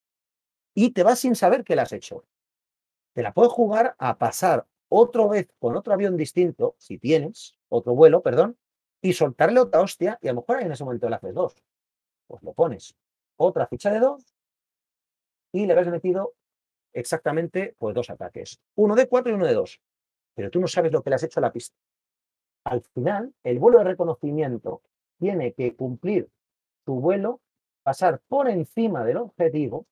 Y te vas sin saber que le has hecho. Te la puedes jugar a pasar otra vez con otro avión distinto, si tienes, otro vuelo, perdón, y soltarle otra hostia, y a lo mejor en ese momento le haces dos. Pues lo pones otra ficha de dos y le has metido exactamente pues, dos ataques. Uno de cuatro y uno de dos. Pero tú no sabes lo que le has hecho a la pista. Al final, el vuelo de reconocimiento tiene que cumplir su vuelo, pasar por encima del objetivo,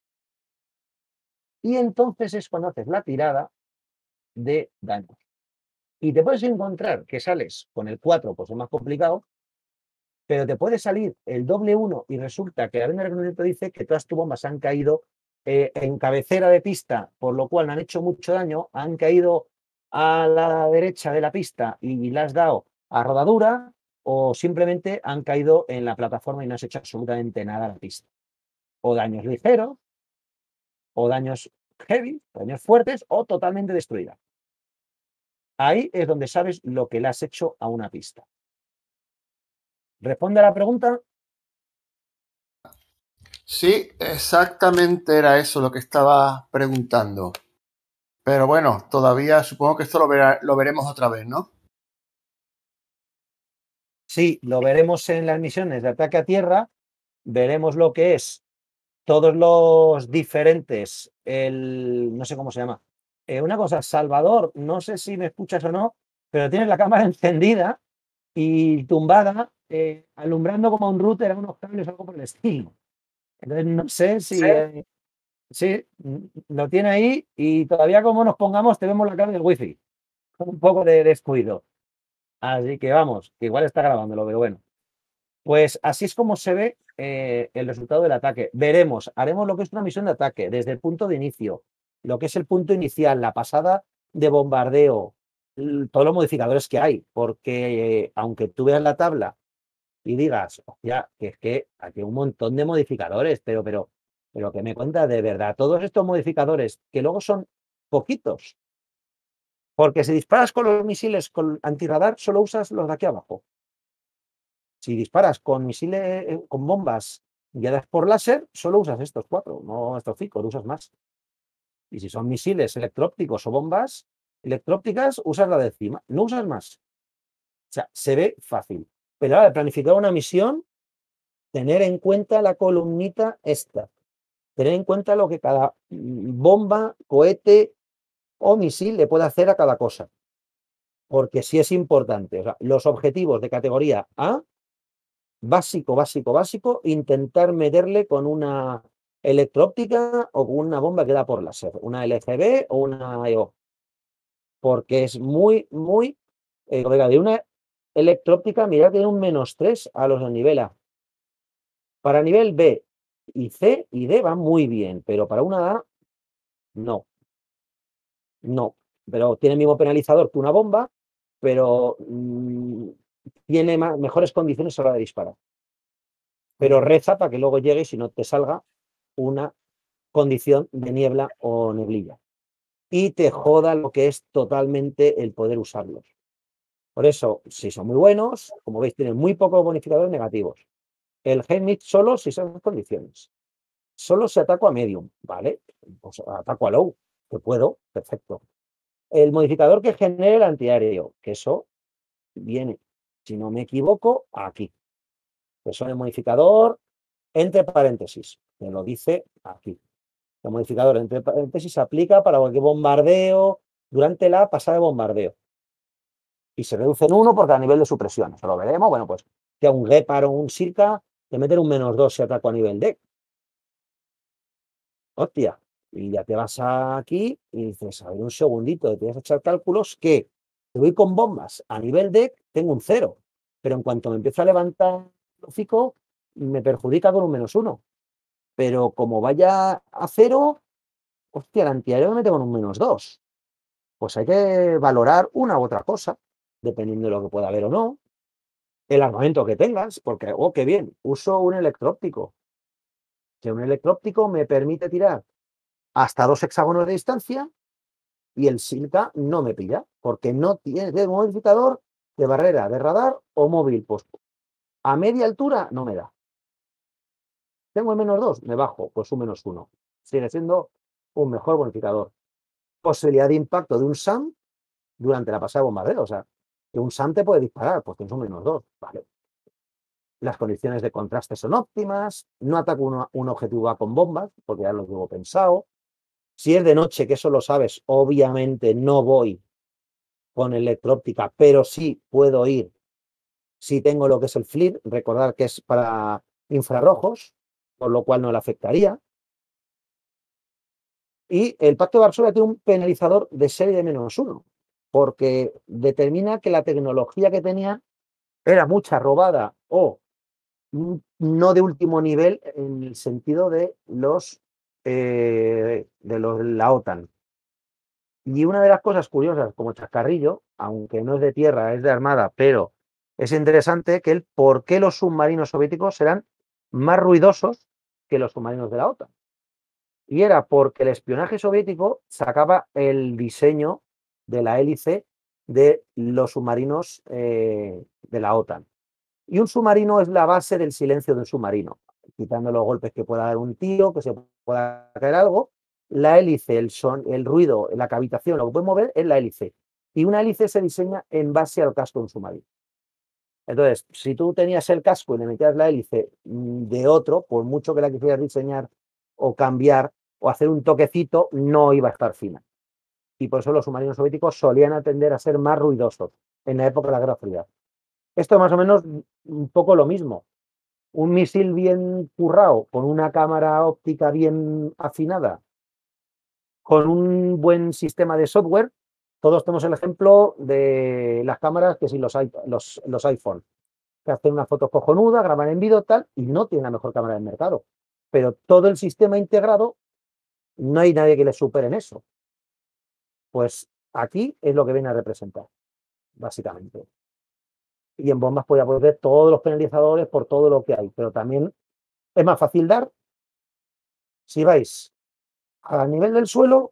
y entonces es cuando haces la tirada de daño. Y te puedes encontrar que sales con el cuatro, pues es más complicado, pero te puede salir el doble uno y resulta que la venda de reconocimiento dice que todas tus bombas han caído eh, en cabecera de pista, por lo cual no han hecho mucho daño, han caído a la derecha de la pista y le has dado a rodadura, o simplemente han caído en la plataforma y no has hecho absolutamente nada a la pista. O daños ligeros, o daños heavy, daños fuertes, o totalmente destruida. Ahí es donde sabes lo que le has hecho a una pista. ¿Responde a la pregunta? Sí, exactamente era eso lo que estaba preguntando. Pero bueno, todavía supongo que esto lo, verá, lo veremos otra vez, ¿no? Sí, lo veremos en las misiones de ataque a tierra. Veremos lo que es todos los diferentes, el, no sé cómo se llama. Eh, una cosa, Salvador, no sé si me escuchas o no, pero tienes la cámara encendida y tumbada, eh, alumbrando como un router a unos cables o algo por el estilo. Entonces no sé si... ¿Sí? Eh, sí, lo tiene ahí y todavía como nos pongamos te vemos la clave del wifi. Con un poco de descuido. Así que vamos, que igual está grabándolo, pero bueno. Pues así es como se ve eh, el resultado del ataque. Veremos, haremos lo que es una misión de ataque desde el punto de inicio, lo que es el punto inicial, la pasada de bombardeo, todos los modificadores que hay, porque eh, aunque tú veas la tabla y digas, ya, que es que aquí hay un montón de modificadores, pero, pero, pero que me cuenta de verdad, todos estos modificadores, que luego son poquitos, porque si disparas con los misiles con antirradar, solo usas los de aquí abajo. Si disparas con misiles, con bombas guiadas por láser, solo usas estos cuatro, no estos cinco, no usas más. Y si son misiles electrópticos o bombas electrópticas, usas la de encima, no usas más. O sea, se ve fácil. Pero al planificar una misión, tener en cuenta la columnita esta. Tener en cuenta lo que cada bomba, cohete o misil le puede hacer a cada cosa. Porque sí es importante. O sea, los objetivos de categoría A, básico, básico, básico, intentar meterle con una electróptica o con una bomba que da por láser, una L G B o una E O. Porque es muy, muy... Eh, de una electróptica, mirad que hay un menos tres a los de nivel A. Para nivel B y C y D va muy bien, pero para una A, no. No, pero tiene el mismo penalizador que una bomba, pero mmm, tiene más, mejores condiciones a la hora de disparar. Pero reza para que luego llegue y si no te salga una condición de niebla o neblilla. Y te joda lo que es totalmente el poder usarlos. Por eso, si son muy buenos, como veis, tienen muy pocos bonificadores negativos. El Helmut solo si son las condiciones. solo si ataco a medium, ¿vale? Pues ataco a low, que puedo, perfecto. El modificador que genere el antiaéreo, que eso viene, si no me equivoco, aquí. Que son el modificador entre paréntesis, me lo dice aquí. El modificador entre paréntesis se aplica para cualquier bombardeo durante la pasada de bombardeo. Y se reduce en uno porque a nivel de supresión, eso lo veremos. Bueno, pues que a un Gepard o un Sirka te meten un menos dos si ataco a nivel deck. Hostia, y ya te vas aquí y dices, a ver, un segundito, te vas a echar cálculos que te voy con bombas a nivel deck, tengo un cero, pero en cuanto me empiezo a levantar el hocico, me perjudica con un menos uno. Pero como vaya a cero, hostia, el antiaéreo me mete con un menos dos. Pues hay que valorar una u otra cosa, dependiendo de lo que pueda haber o no. El armamento que tengas, porque, oh, qué bien, uso un electróptico. Que un electróptico me permite tirar hasta dos hexágonos de distancia y el Sirka no me pilla, porque no tiene modificador de barrera de radar o móvil. Pues a media altura no me da. Tengo el menos dos, me bajo, pues un menos uno. Sigue siendo un mejor bonificador. Posibilidad de impacto de un SAM durante la pasada de bombardeo. O sea, que un SAM te puede disparar, pues tienes un menos dos. Vale. Las condiciones de contraste son óptimas. No ataco uno, un objetivo A con bombas, porque ya lo llevo pensado. Si es de noche, que eso lo sabes, obviamente no voy con electro-óptica, pero sí puedo ir si tengo lo que es el FLIR, recordar que es para infrarrojos, por lo cual no le afectaría. Y el Pacto de Varsovia tiene un penalizador de serie de menos uno, porque determina que la tecnología que tenía era mucha robada o no de último nivel en el sentido de los eh, de los, la OTAN. Y una de las cosas curiosas, como chascarrillo, aunque no es de tierra, es de armada, pero es interesante que el por qué los submarinos soviéticos serán más ruidosos que los submarinos de la OTAN. Y era porque el espionaje soviético sacaba el diseño de la hélice de los submarinos eh, de la OTAN. Y un submarino es la base del silencio de un submarino, quitando los golpes que pueda dar un tío, que se pueda caer algo. La hélice, el, son, el ruido, la cavitación, lo que puede mover es la hélice. Y una hélice se diseña en base al casco de un submarino. Entonces, si tú tenías el casco y le metías la hélice de otro, por mucho que la quisieras diseñar o cambiar o hacer un toquecito, no iba a estar fina. Y por eso los submarinos soviéticos solían atender a ser más ruidosos en la época de la Guerra Fría. Esto es más o menos un poco lo mismo. Un misil bien currado, con una cámara óptica bien afinada, con un buen sistema de software. Todos tenemos el ejemplo de las cámaras que si los, los, los iPhone, que hacen una foto cojonuda, graban en vídeo tal, y no tienen la mejor cámara del mercado. Pero todo el sistema integrado, no hay nadie que le supere en eso. Pues aquí es lo que viene a representar, básicamente. Y en bombas podía poner todos los penalizadores por todo lo que hay, pero también es más fácil dar si vais a nivel del suelo,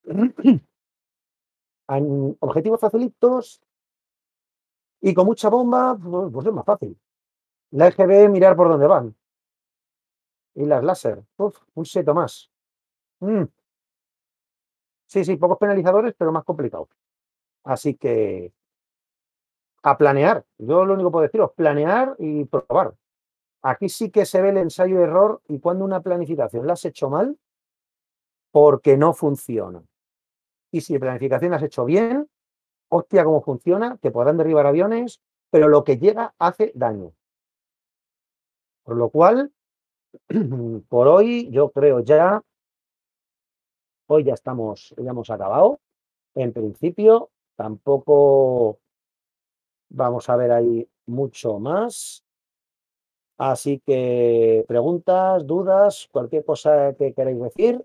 a objetivos facilitos y con mucha bomba, pues es más fácil. La E G B, mirar por dónde van. Y las láser, uf, un seto más. Mm. Sí, sí, pocos penalizadores, pero más complicado. Así que a planear. Yo lo único que puedo deciros, planear y probar. Aquí sí que se ve el ensayo error y cuando una planificación la has hecho mal, porque no funciona. Y si la planificación la has hecho bien, hostia, cómo funciona, te podrán derribar aviones, pero lo que llega hace daño. Por lo cual, por hoy, yo creo ya, hoy ya estamos, ya hemos acabado. En principio, tampoco vamos a ver ahí mucho más. Así que preguntas, dudas, cualquier cosa que queráis decir.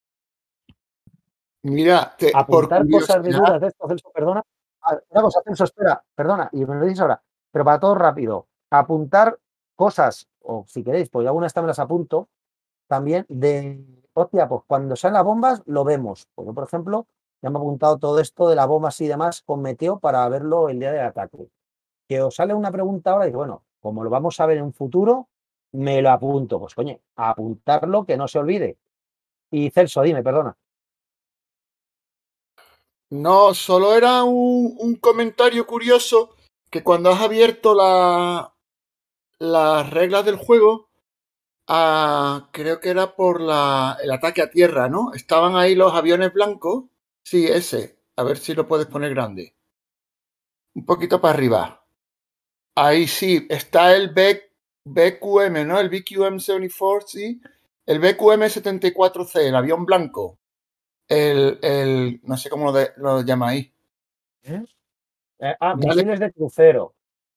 Mira, te, apuntar cosas de dudas de esto, Celso, perdona. Una cosa, Celso, espera, perdona, y me lo dices ahora, pero para todo rápido, apuntar cosas, o si queréis, pues algunas también las apunto, también de, hostia, pues cuando sean las bombas lo vemos. Porque, por ejemplo, ya me he apuntado todo esto de las bombas y demás con Meteo para verlo el día del ataque. Que os sale una pregunta ahora y bueno, como lo vamos a ver en un futuro, Me lo apunto. Pues coño, a apuntarlo que no se olvide. Y Celso, dime, perdona. No, solo era un, un comentario curioso que cuando has abierto la, las reglas del juego, ah, creo que era por la, el ataque a tierra, ¿no? Estaban ahí los aviones blancos. Sí, ese. A ver si lo puedes poner grande. Un poquito para arriba. Ahí sí, está el B, BQM, ¿no? El B Q M setenta y cuatro, sí. El B Q M setenta y cuatro C, el avión blanco. El, el no sé cómo lo, de, lo llamáis. ¿Eh? Eh, ah, Dale. misiles de crucero.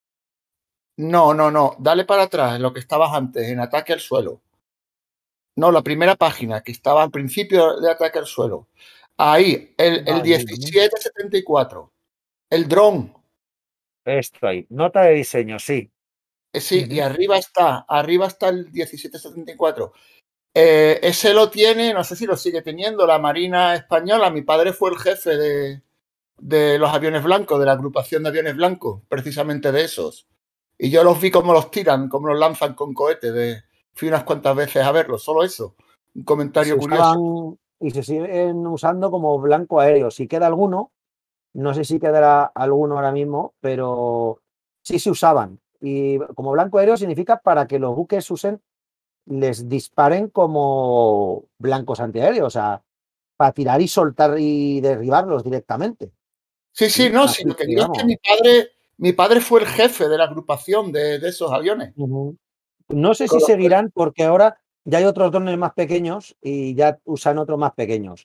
No, no, no. Dale para atrás, en lo que estabas antes, en ataque al suelo. No, la primera página, que estaba al principio de ataque al suelo. Ahí, el, el diecisiete setenta y cuatro. El dron. Esto ahí. Nota de diseño, sí. Eh, sí, uh-huh. Y arriba está, arriba está el diecisiete setenta y cuatro. Eh, ese lo tiene, no sé si lo sigue teniendo, la Marina Española. Mi padre fue el jefe de, de los aviones blancos, de la agrupación de aviones blancos, precisamente de esos. Y yo los vi cómo los tiran, cómo los lanzan con cohetes. De, fui unas cuantas veces a verlos, solo eso. Un comentario se curioso. Usaban, y se siguen usando como blanco aéreo. Si queda alguno, no sé si quedará alguno ahora mismo, pero sí se usaban. Y como blanco aéreo significa para que los buques usen, les disparen como blancos antiaéreos, o sea, para tirar y soltar y derribarlos directamente. Sí, sí, no, sí, lo que digo es que mi padre, mi padre fue el jefe de la agrupación de, de esos aviones. Uh-huh. No sé si seguirán, porque ahora ya hay otros drones más pequeños y ya usan otros más pequeños.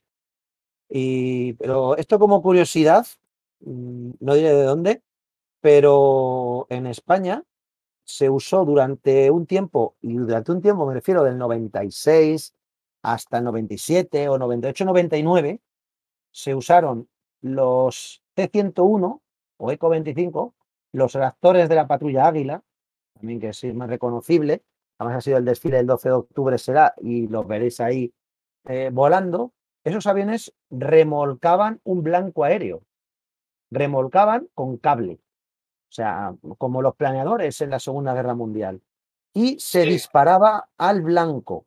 Y, pero esto como curiosidad, no diré de dónde, pero en España se usó durante un tiempo, y durante un tiempo me refiero del noventa y seis hasta el noventa y siete o noventa y ocho noventa y nueve, se usaron los C ciento uno o ECO veinticinco, los reactores de la patrulla Águila, también que es más reconocible, además ha sido el desfile del doce de octubre será, y los veréis ahí eh, volando. Esos aviones remolcaban un blanco aéreo, remolcaban con cable, o sea, como los planeadores en la Segunda Guerra Mundial, y se sí. disparaba al blanco.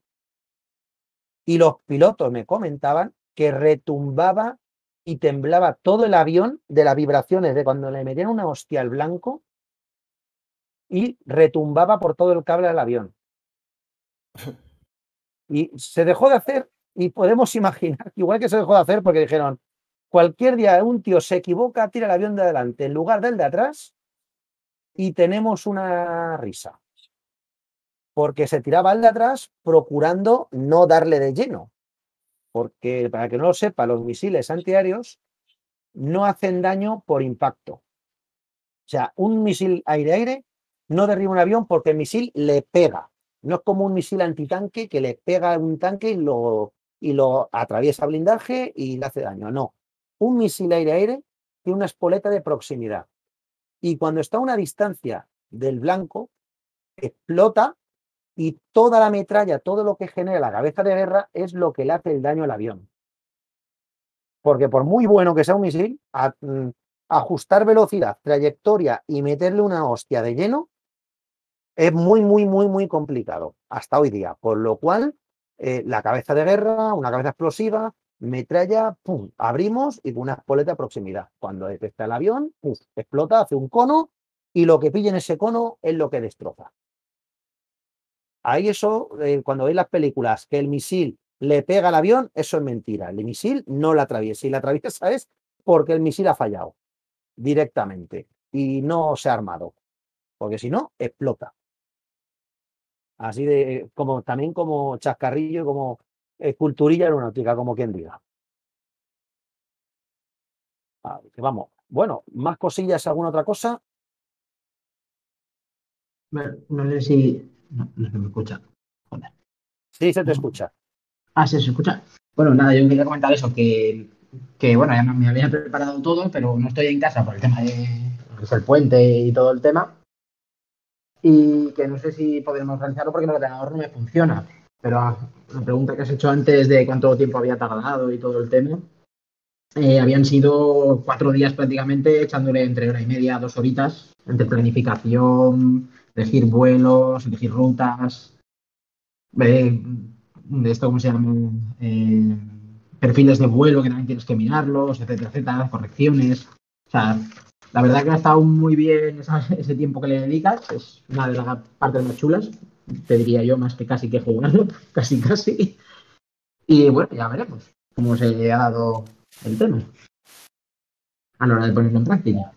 Y los pilotos me comentaban que retumbaba y temblaba todo el avión de las vibraciones de cuando le metían una hostia al blanco, y retumbaba por todo el cable del avión. Y se dejó de hacer, y podemos imaginar, igual que se dejó de hacer porque dijeron, cualquier día un tío se equivoca, tira el avión de adelante en lugar del de atrás y tenemos una risa. Porque se tiraba el de atrás procurando no darle de lleno. Porque, para que no lo sepa, los misiles antiaéreos no hacen daño por impacto. O sea, un misil aire-aire no derriba un avión porque el misil le pega. No es como un misil antitanque que le pega a un tanque y lo, y lo atraviesa blindaje y le hace daño. No. Un misil aire-aire tiene una espoleta de proximidad. Y cuando está a una distancia del blanco, explota y toda la metralla, todo lo que genera la cabeza de guerra es lo que le hace el daño al avión. Porque por muy bueno que sea un misil, a, mm, ajustar velocidad, trayectoria y meterle una hostia de lleno es muy, muy, muy, muy complicado hasta hoy día. Por lo cual, eh, la cabeza de guerra, una cabeza explosiva, metralla, pum, abrimos y con una espoleta a proximidad. Cuando detecta el avión, pum, explota, hace un cono y lo que pille en ese cono es lo que destroza. Ahí eso, eh, cuando veis las películas que el misil le pega al avión, eso es mentira. El misil no la atraviesa. Si la atraviesa es porque el misil ha fallado directamente y no se ha armado. Porque si no, explota. Así de, como también como chascarrillo, como eh, culturilla aeronáutica, como quien diga. Ah, que vamos. Bueno, más cosillas, alguna otra cosa. Bueno, no sé si... No, no se me escucha. Joder. Sí, se te escucha. Ah, sí, se escucha. Bueno, nada, yo quería comentar eso, que, que bueno, ya me había preparado todo, pero no estoy en casa por el tema de pues, el puente y todo el tema. Y que no sé si podremos realizarlo porque el ordenador no me funciona. Pero la pregunta que has hecho antes de cuánto tiempo había tardado y todo el tema, eh, habían sido cuatro días prácticamente, echándole entre hora y media, dos horitas, entre planificación, elegir vuelos, elegir rutas, eh, de esto, ¿cómo se llama? Eh, perfiles de vuelo que también tienes que mirarlos, etcétera, etcétera, correcciones. O sea, la verdad que ha estado muy bien esa- ese tiempo que le dedicas. Es una de las partes más chulas, te diría yo, más que casi que jugarlo, casi, casi. Y bueno, ya veremos cómo se ha dado el tema a la hora de ponerlo en práctica.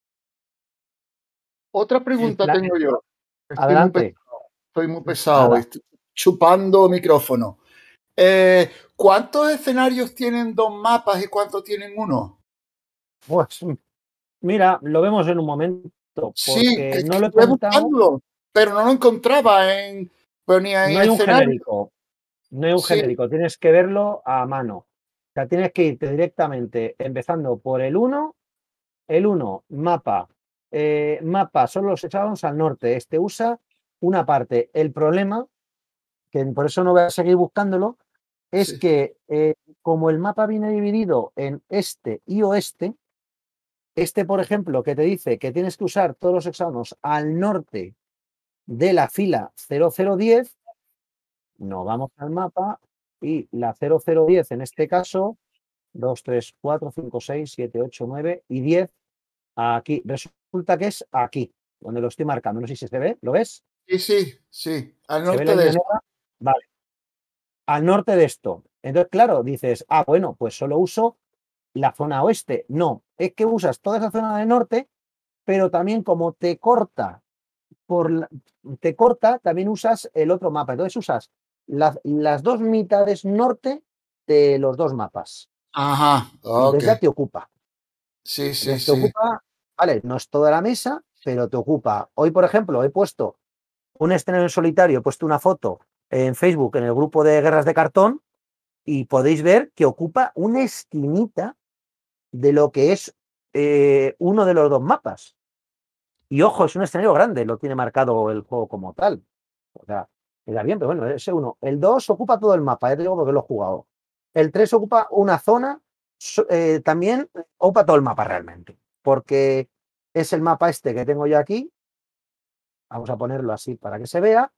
Otra pregunta La- tengo yo. Estoy muy Adelante. pesado, estoy muy pesado, Nada. estoy chupando micrófono. Eh, ¿cuántos escenarios tienen dos mapas y cuántos tienen uno? Pues mira, lo vemos en un momento, Sí, porque es no que lo he estuve contado. buscándolo, pero no lo encontraba en, ponía en No hay un escenario. genérico, no hay un Sí. genérico, tienes que verlo a mano. O sea, tienes que irte directamente, empezando por el uno, el uno, mapa. Eh, mapa, son los hexágonos al norte. Este usa una parte. El problema, que por eso no voy a seguir buscándolo, es Sí. que eh, como el mapa viene dividido en este y oeste, este, por ejemplo, que te dice que tienes que usar todos los hexágonos al norte de la fila cero cero diez, nos vamos al mapa y la cero cero diez en este caso, dos, tres, cuatro, cinco, seis, siete, ocho, nueve y diez, aquí. Resulta que es aquí, donde lo estoy marcando. No sé si se ve, ¿lo ves? Sí, sí, sí, al ¿Se ve norte la de línea esto. negra? Vale. Al norte de esto. Entonces, claro, dices, ah, bueno, pues solo uso la zona oeste. No, es que usas toda esa zona del norte, pero también como te corta por la- te corta, también usas el otro mapa. Entonces usas la- las dos mitades norte de los dos mapas. Ajá, Y ok. entonces ya te ocupa. Sí, sí, Entonces te sí. ocupa, vale, no es toda la mesa, pero te ocupa. Hoy, por ejemplo, he puesto un escenario en solitario, he puesto una foto en Facebook, en el grupo de Guerras de Cartón, y podéis ver que ocupa una esquinita de lo que es eh, uno de los dos mapas. Y ojo, es un escenario grande, lo tiene marcado el juego como tal. O sea, queda bien, pero bueno, ese uno. El dos ocupa todo el mapa, ya te digo porque lo he jugado. El tres ocupa una zona, so- eh, también ocupa todo el mapa realmente, porque es el mapa este que tengo yo aquí. Vamos a ponerlo así para que se vea.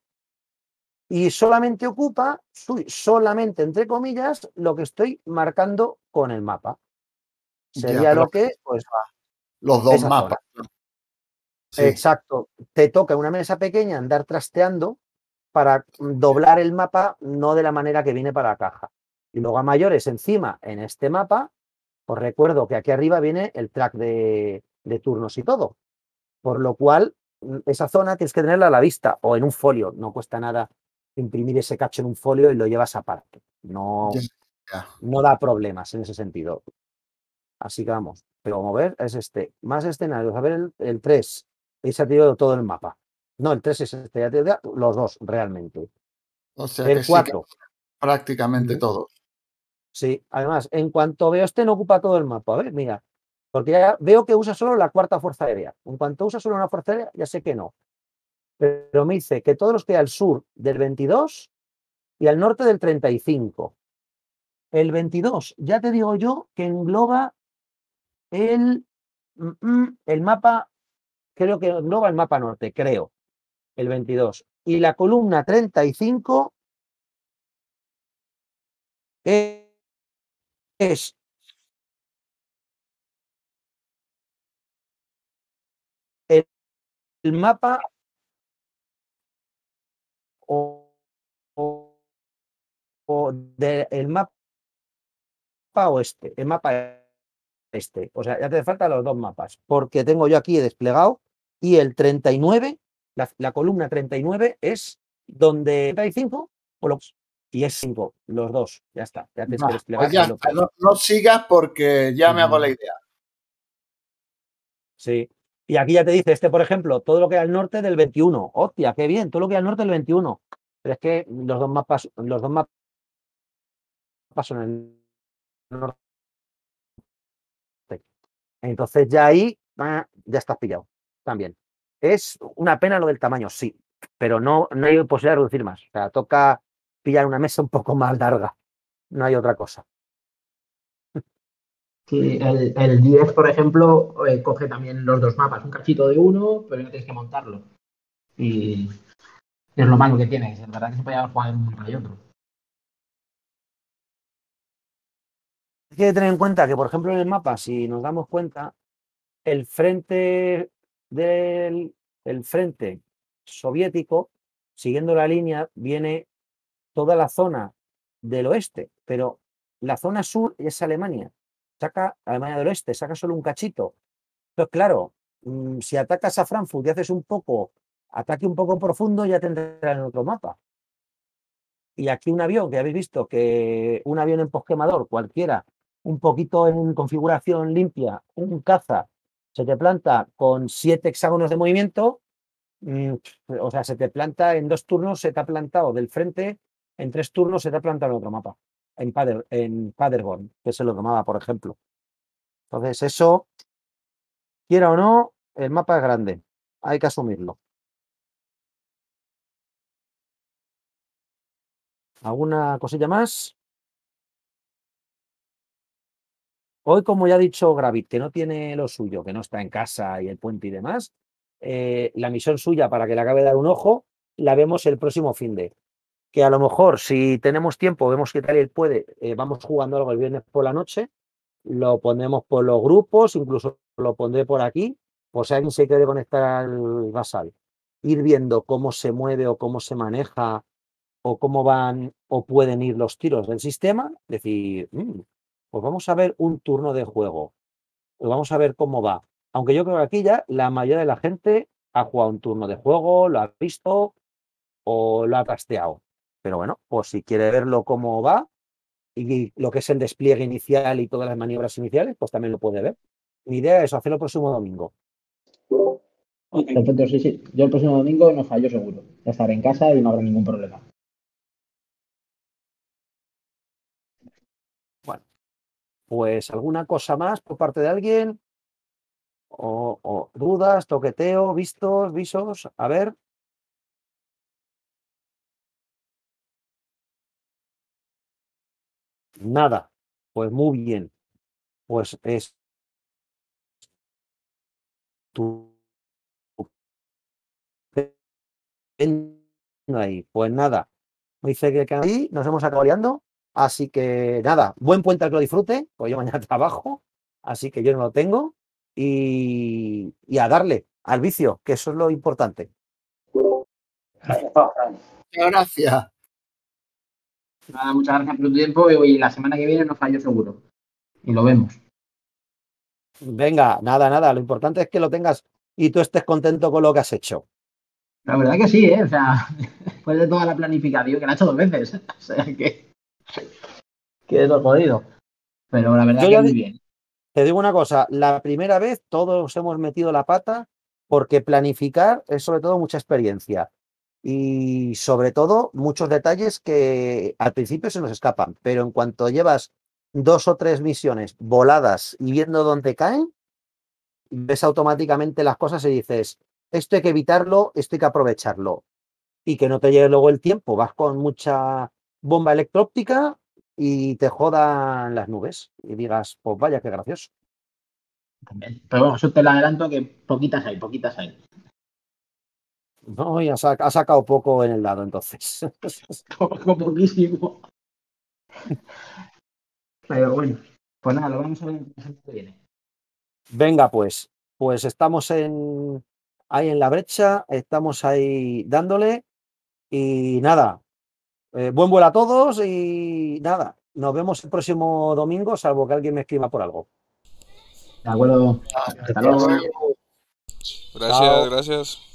Y solamente ocupa, su- solamente entre comillas, lo que estoy marcando con el mapa. Ya, Sería pero lo que, pues, los dos esa zona. mapas. Sí, Exacto. Te toca una mesa pequeña andar trasteando para doblar el mapa, no de la manera que viene para la caja. Y luego a mayores, encima, en este mapa, os recuerdo que aquí arriba viene el track de, de turnos y todo. Por lo cual, mm, esa zona tienes que tenerla a la vista o en un folio. No cuesta nada imprimir ese cacho en un folio y lo llevas aparte. No, ya, ya. no da problemas en ese sentido. Así que vamos. Pero como ves, es este. Más escenarios. A ver, el, el tres. Ahí se ha tirado todo el mapa. No, el tres es este. Ya te digo, los dos, realmente. O sea que El sí que cuatro. prácticamente todos. Sí, además, en cuanto veo este, no ocupa todo el mapa. A ver, mira, porque ya veo que usa solo la cuarta fuerza aérea. En cuanto usa solo una fuerza aérea, ya sé que no. Pero me dice que todos los que hay al sur del veintidós y al norte del treinta y cinco. El veintidós, ya te digo yo que engloba el, mm, mm, el mapa, creo que engloba el mapa norte, creo, el veintidós. Y la columna treinta y cinco es, es el, el mapa o, o, o de- el mapa oeste, el mapa este. O sea, ya te faltan los dos mapas, porque tengo yo aquí desplegado y el treinta y nueve, la, la columna treinta y nueve es donde treinta y cinco o los, y es cinco, los dos, ya está, ya tienes que Va, pues desplegar ya el está, otro. no, no sigas porque ya me hago la Ujú. idea. Sí. Y aquí ya te dice este, por ejemplo, todo lo que hay al norte del veintiuno. Hostia, qué bien, todo lo que hay al norte del veintiuno. Pero es que los dos mapas, los dos mapas son en el norte. Entonces ya ahí ah, ya estás pillado también. Es una pena lo del tamaño, sí, pero no, no hay posibilidad de reducir más. O sea, toca pillar una mesa un poco más larga. No hay otra cosa. Sí, el, el diez, por ejemplo, eh, coge también los dos mapas, un cachito de uno, pero ya tienes que montarlo. Y es lo malo que tiene. Es verdad que se podía jugar en un mapa y otro. Hay que tener en cuenta que, por ejemplo, en el mapa, si nos damos cuenta, el frente del el frente soviético, siguiendo la línea, viene toda la zona del oeste, pero la zona sur es Alemania. Saca Alemania del oeste, saca solo un cachito. Entonces, claro, si atacas a Frankfurt y haces un poco, ataque un poco profundo, ya tendrás en otro mapa. Y aquí un avión, que habéis visto que un avión en posquemador, cualquiera, un poquito en configuración limpia, un caza, se te planta con siete hexágonos de movimiento, mmm, o sea, se te planta en dos turnos, se te ha plantado del frente, en tres turnos se te ha plantado en otro mapa, en, Pader, en Paderborn, que es el otro mapa, por ejemplo. Entonces, eso, quiera o no, el mapa es grande, hay que asumirlo. ¿Alguna cosilla más? Hoy, como ya ha dicho Gravit, que no tiene lo suyo, que no está en casa y el puente y demás, eh, la misión suya para que le acabe de dar un ojo, la vemos el próximo fin de. Que a lo mejor, si tenemos tiempo, vemos que tal y él puede, eh, vamos jugando algo el viernes por la noche, lo ponemos por los grupos, incluso lo pondré por aquí, por si alguien se quiere conectar al Basal. Ir viendo cómo se mueve o cómo se maneja o cómo van o pueden ir los tiros del sistema, decir, mmm, pues vamos a ver un turno de juego, pues vamos a ver cómo va. Aunque yo creo que aquí ya la mayoría de la gente ha jugado un turno de juego, lo ha visto o lo ha trasteado. Pero bueno, pues si quiere verlo cómo va y lo que es el despliegue inicial y todas las maniobras iniciales, pues también lo puede ver. Mi idea es hacerlo el próximo domingo. Perfecto, sí, sí. Yo el próximo domingo no fallo seguro. Ya estaré en casa y no habrá ningún problema. Bueno, pues alguna cosa más por parte de alguien o, o dudas, toqueteo, vistos, visos, a ver. Nada, pues muy bien. Pues es tu ahí. Pues nada, me dice que ahí nos hemos acabado liando. Así que nada, buen puente al que lo disfrute, pues yo mañana trabajo, así que yo no lo tengo. Y, y a darle al vicio, que eso es lo importante. Gracias. Nada, muchas gracias por tu tiempo y la semana que viene no fallo seguro. Y lo vemos. Venga, nada, nada. Lo importante es que lo tengas y tú estés contento con lo que has hecho. La verdad que sí, ¿eh? O sea, después de toda la planificación, que la he hecho dos veces. O sea, que... que es lo jodido. Pero la verdad Yo que ya muy di- bien. te digo una cosa, la primera vez todos hemos metido la pata porque planificar es sobre todo mucha experiencia y sobre todo muchos detalles que al principio se nos escapan, pero en cuanto llevas dos o tres misiones voladas y viendo dónde caen, ves automáticamente las cosas y dices, esto hay que evitarlo, esto hay que aprovecharlo y que no te llegue luego el tiempo, vas con mucha bomba electróptica y te jodan las nubes y digas, pues vaya, qué gracioso. También. Pero bueno, eso te lo adelanto que poquitas hay, poquitas hay. No, y ha, sac- ha sacado poco en el dado entonces. Poco, poquísimo. Pero bueno, pues nada, lo vamos a ver en la semana que viene. Venga, pues, pues estamos en, ahí en la brecha, estamos ahí dándole y nada, eh, buen vuelo a todos y nada, nos vemos el próximo domingo, salvo que alguien me escriba por algo. De acuerdo. Hasta luego. Hasta luego. Gracias, Chao. gracias.